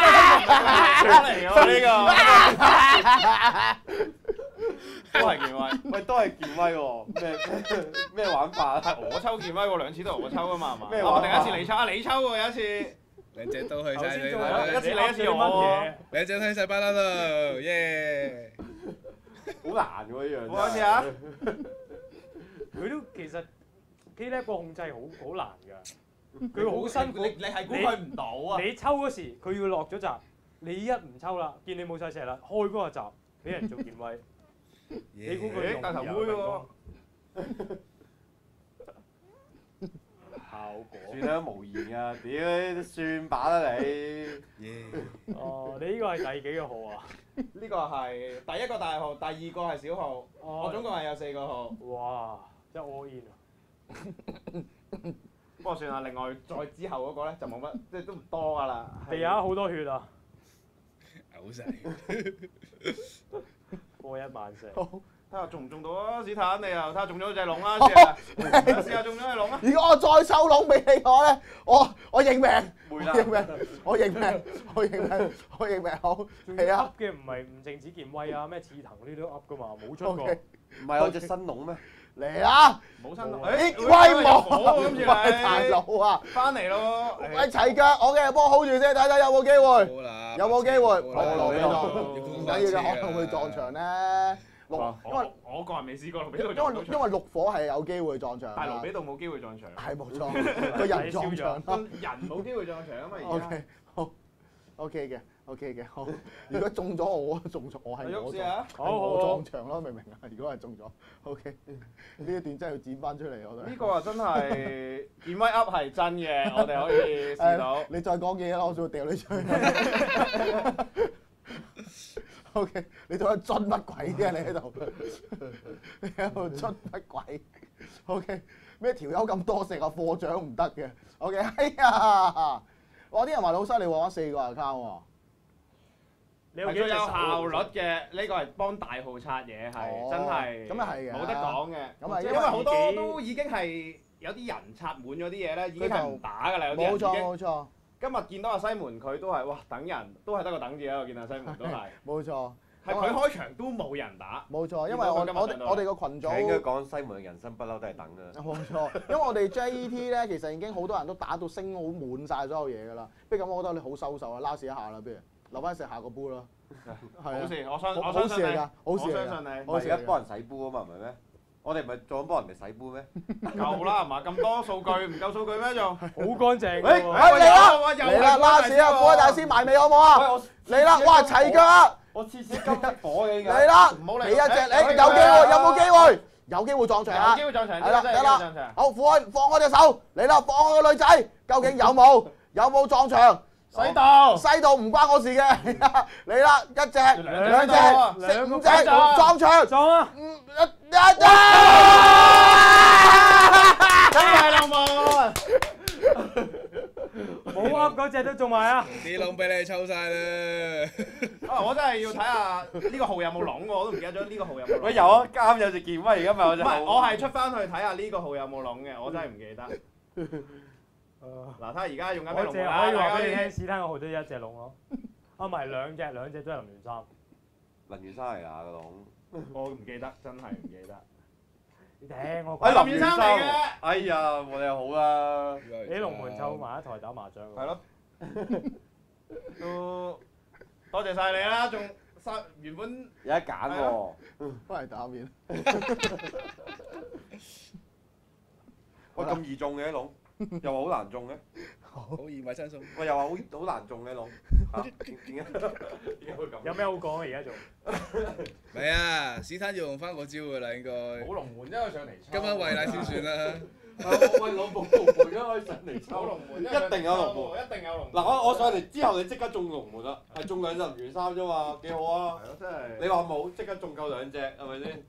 嚟㗎，都係健威。 喂，都係健威喎，咩咩玩法啊？ 係我抽健威喎，兩次都係我抽啊嘛，係嘛？我咩玩法第一次你抽啊，你抽喎有一次。 兩隻都去晒你頭先仲啦， 一次你一次我。 兩隻去晒巴啦咯，耶！ 好難喎呢樣。 我開始啊！ 佢都其實 K 叻個控制好好難㗎，佢好辛苦。 你你係估佢唔到啊！ 你抽嗰時佢要落咗閘，你一唔抽啦，見你冇晒石啦，開嗰個閘俾人做健威，你估佢大頭妹喎？ 效果。 算啦，無言㗎，屌算把啦你。 耶！ 哦，你呢個係第幾個號啊？ 呢個係第一個大號，第二個係小號，我總共係有四個號。 哇！一 all in 啊！ 不過算啦，另外再之後嗰個咧就冇乜，即係都唔多㗎啦。 地下好多血啊！ 嘔晒。 過一萬石。 睇下中唔中到啊！史坦，你又睇下中咗隻龍啦，試下試下中咗隻龍啊！ 如果我再抽龍俾你我咧，我我認命，我會啦認命，我認命，我認命，我認命，好係啊！ 噏嘅唔係唔淨止健威啊，咩刺藤呢都噏噶嘛，冇出過。 OK 唔係有隻新龍咩？ 嚟啦！ 冇親龍， 咦誒威武火今次喂大係佬啊！ 翻嚟咯！ 喂齊腳，我嘅波 hold 住先，睇睇有冇機會。 好啦， 有冇機會？ 好啦我落好唔啦緊要嘅，可能會撞牆咧。六，因為我我個人未試過盧比道因撞到牆， 為因為六火係有機會撞牆㗎。 但係盧比道冇機會撞牆， 係冇錯，個人撞牆咯。 人冇機會撞牆啊嘛而 O 家。 K， 好，O K 嘅，O K 嘅，好。如果中咗我，中咗我係我撞， 你喐試下係我撞牆咯，明唔明啊？如果係中咗，O K，呢一段真係要剪翻出嚟，我覺得。 呢個啊真係健威 up 係真嘅，我哋可以試到誒。你再講嘢啦，我仲要掉你出去。O K，你做緊樽乜鬼啫？你喺度，你喺度樽乜鬼？O K，咩條友咁多食啊？課長唔得嘅。O K，哎呀，哇！啲人話你好犀利喎，玩四個 account 喎。 你有幾隻係最有效手率嘅，呢個係幫大號刷嘢係真係， 咁啊係嘅冇得講嘅。 咁啊， 因為好多都已經係有啲人刷滿咗啲嘢咧，已經係唔打㗎啦。有啲人冇錯已經冇錯今日見到阿西門佢都係哇等人，都係得個等字啦。我見阿西門都係， 冇錯。 係佢開場都冇人打。 冇錯，因為我我哋我哋個群佢應該組講西門嘅人生不嬲都係等㗎。 冇錯，因為我哋 J E T 咧，其實已經好多人都打到升好滿晒所有嘢㗎啦。不如咁，我覺得你好收手啊，last 一下啦，不如留翻食下個杯啦。係好啊， 事，我相我好相信你事嚟㗎，好我事嚟㗎。 相信你。 我而家幫人洗杯啊嘛，唔係咩？我哋唔係做緊幫人哋洗杯咩？ 夠啦，係嘛？咁多數據唔夠數據咩仲？ 好乾淨㗎喂， 喎。 嚟啦， 又嚟啦，last 啊，火大師埋尾好唔好啊？ 喂，我嚟啦，哇，齊腳啊！ 我次次金色火嘅應該。 嚟啦， 唔好理俾一隻你， 誒有機會，有冇機會？有機會撞牆啊！ 有機會撞牆， 係啦， 真係得啦有機會撞牆。 好，放開放開隻手，嚟啦，放開個女仔，究竟有冇有冇撞牆？ 洗到， 西道唔關我事嘅，嚟啦，一隻、兩隻、四五隻兩隻撞牆， 撞啊！ 嗯一一隻， 真係浪漫。 冇噏嗰隻都中埋啊！ 啲窿俾你抽晒啦！ 啊！我真係要睇下呢個號有冇籠喎，我都唔記得咗呢個號有冇籠。 喂，有啊，啱有隻健威，而家咪有隻。 唔係，我係出翻去睇下呢個號有冇籠嘅，我真係唔記得。嗱，睇下而家用緊咩籠我淨係可以話俾你聽， 啦？ 史丹個號都一隻龍咯。 啊，唔係兩隻，兩隻都係林源三。 林源三嚟㗎個籠。 我唔記得，真係唔記得。 你聽我講。 係林源三嚟嘅。 哎呀，我哋好啦。 你龍門湊埋一台打麻將。 係咯。都多謝晒你啦，仲三原本有得揀喎。 翻嚟打面。 喂，咁易中嘅啲籠，又話好難中嘅。 好易買親送。 喂，又話好好難中嘅籠。嚇？點點解？點解會咁？ 有咩好講啊？而家仲？ 唔係啊，史坦要用翻嗰招㗎啦，應該。 冇龍門，因為上嚟抽。 今晚維賴先算啦。 喂，老母龍門都可以上嚟抽有龍門， 一定有龍門， 一定有龍門。 嗱，我我上嚟之後，你即刻中龍門啦，係中兩隻林源三啫嘛，幾好啊！ 係咯，真係。 你話冇，即刻中夠兩隻，係咪先？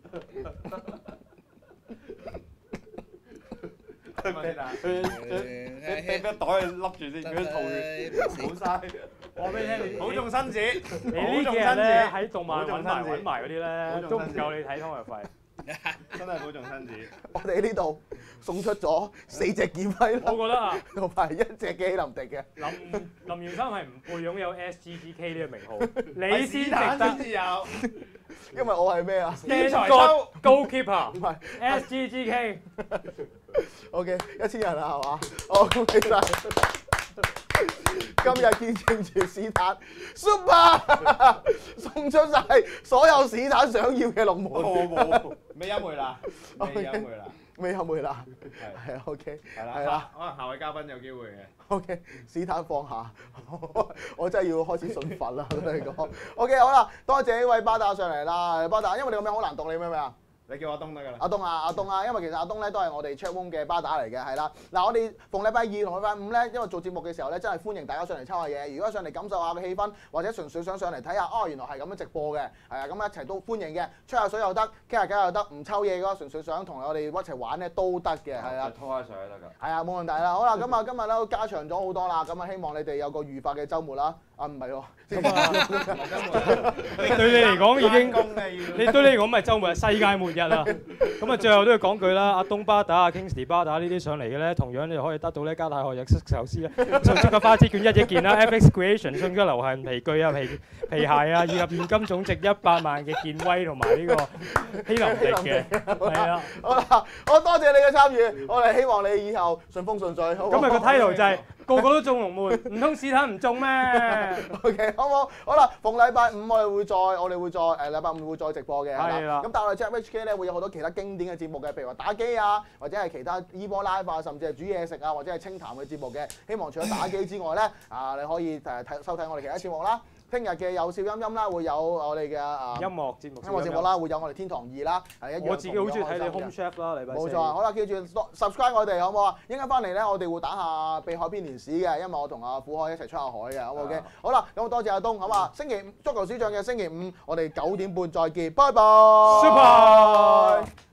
俾俾俾俾袋笠住先，俾佢套住，唔好嘥。 我俾你聽， 保重身子。 你呢幾日咧喺動漫揾埋揾埋嗰啲咧，都唔夠你睇湯藥費。 真係保重身子。 我哋呢度送出咗四隻劍徽啦， 我覺得啊， 同埋一隻嘅希林迪嘅。 林林源三係唔配擁有 S G G K 呢個名號，你先值得。 先有。 因為我係咩啊 ？Stand God Goalkeeper， 唔係 S G G K。 OK， 一千人啦，係嘛？好，恭喜晒！今日見證住史坦 Super 送出晒所有史坦想要嘅龍門。 冇冇，未有梅啦，未有梅啦， 未有梅啦。 係係啊 OK， 係啦， 係啦， 可能下位嘉賓有機會嘅。 OK，史坦放下，我真係要開始信佛啦，同你講。OK， 好啦，多謝呢位巴打上嚟啦，巴打，因為你個名好難讀，你明唔明啊？ 你叫阿東得㗎啦。 阿東啊，阿東啊，因為其實阿東咧都係我哋 chat room 嘅巴打嚟嘅，係啦。嗱，我哋逢禮拜二同禮拜五咧，因為做節目嘅時候咧，真係歡迎大家上嚟抽下嘢。如果上嚟感受下個氣氛，或者純粹想上嚟睇下，哦，原來係咁樣直播嘅，係啊，咁一齊都歡迎嘅。吹下水又得，傾下偈又得，唔抽嘢嘅話，純粹想同我哋一齊玩咧都得嘅，係啊。 拖下水都得㗎。 係啊，冇問題啦。好啦，咁啊，今日咧都加長咗好多啦，咁啊，希望你哋有個愉快嘅週末啦。啊，唔係喎， 對你嚟講已經，你對你嚟講咪週末係世界末日啦。咁啊，最後都要講句啦，阿東巴打、阿 Kingsley 巴打呢啲上嚟嘅咧，同樣你可以得到呢加大學日式壽司啦，送出個花枝券一億件啦 ，F X Creation 送出流行皮具啊、皮皮鞋啊，以及現金總值一百萬嘅健威同埋呢個希林迪嘅，係啊。 好啦，好多謝你嘅參與，我哋希望你以後順風順水。 今日個 title 就係個個都中龍門，唔通史坦唔中咩 ？OK， 好唔好？好啦，逢禮拜五我哋會再，我哋會再誒禮拜五會再直播嘅。係啦。咁但係我哋 Jam H K 咧會有好多其他經典嘅節目嘅，譬如話打機啊，或者係其他 e-ball live 啊，甚至係煮嘢食啊，或者係清談嘅節目嘅。希望除咗打機之外咧，啊你可以誒睇收睇我哋其他節目啦。聽日嘅有笑音音啦，會有我哋嘅啊音樂節目， 音樂節目啦，會有我哋天堂二啦，係一樣。 我自己好中意睇你 Home Chef 啦，禮拜四。 冇錯，好啦，記住 subscribe 我哋好唔好啊？一陣間翻嚟咧，我哋會打下秘海編年史嘅，因為我同阿苦海一齊出下海嘅，好唔好嘅？好啦，咁多謝阿東，好嘛？星期五足球小將嘅星期五，我哋九點半再見，拜拜。Super。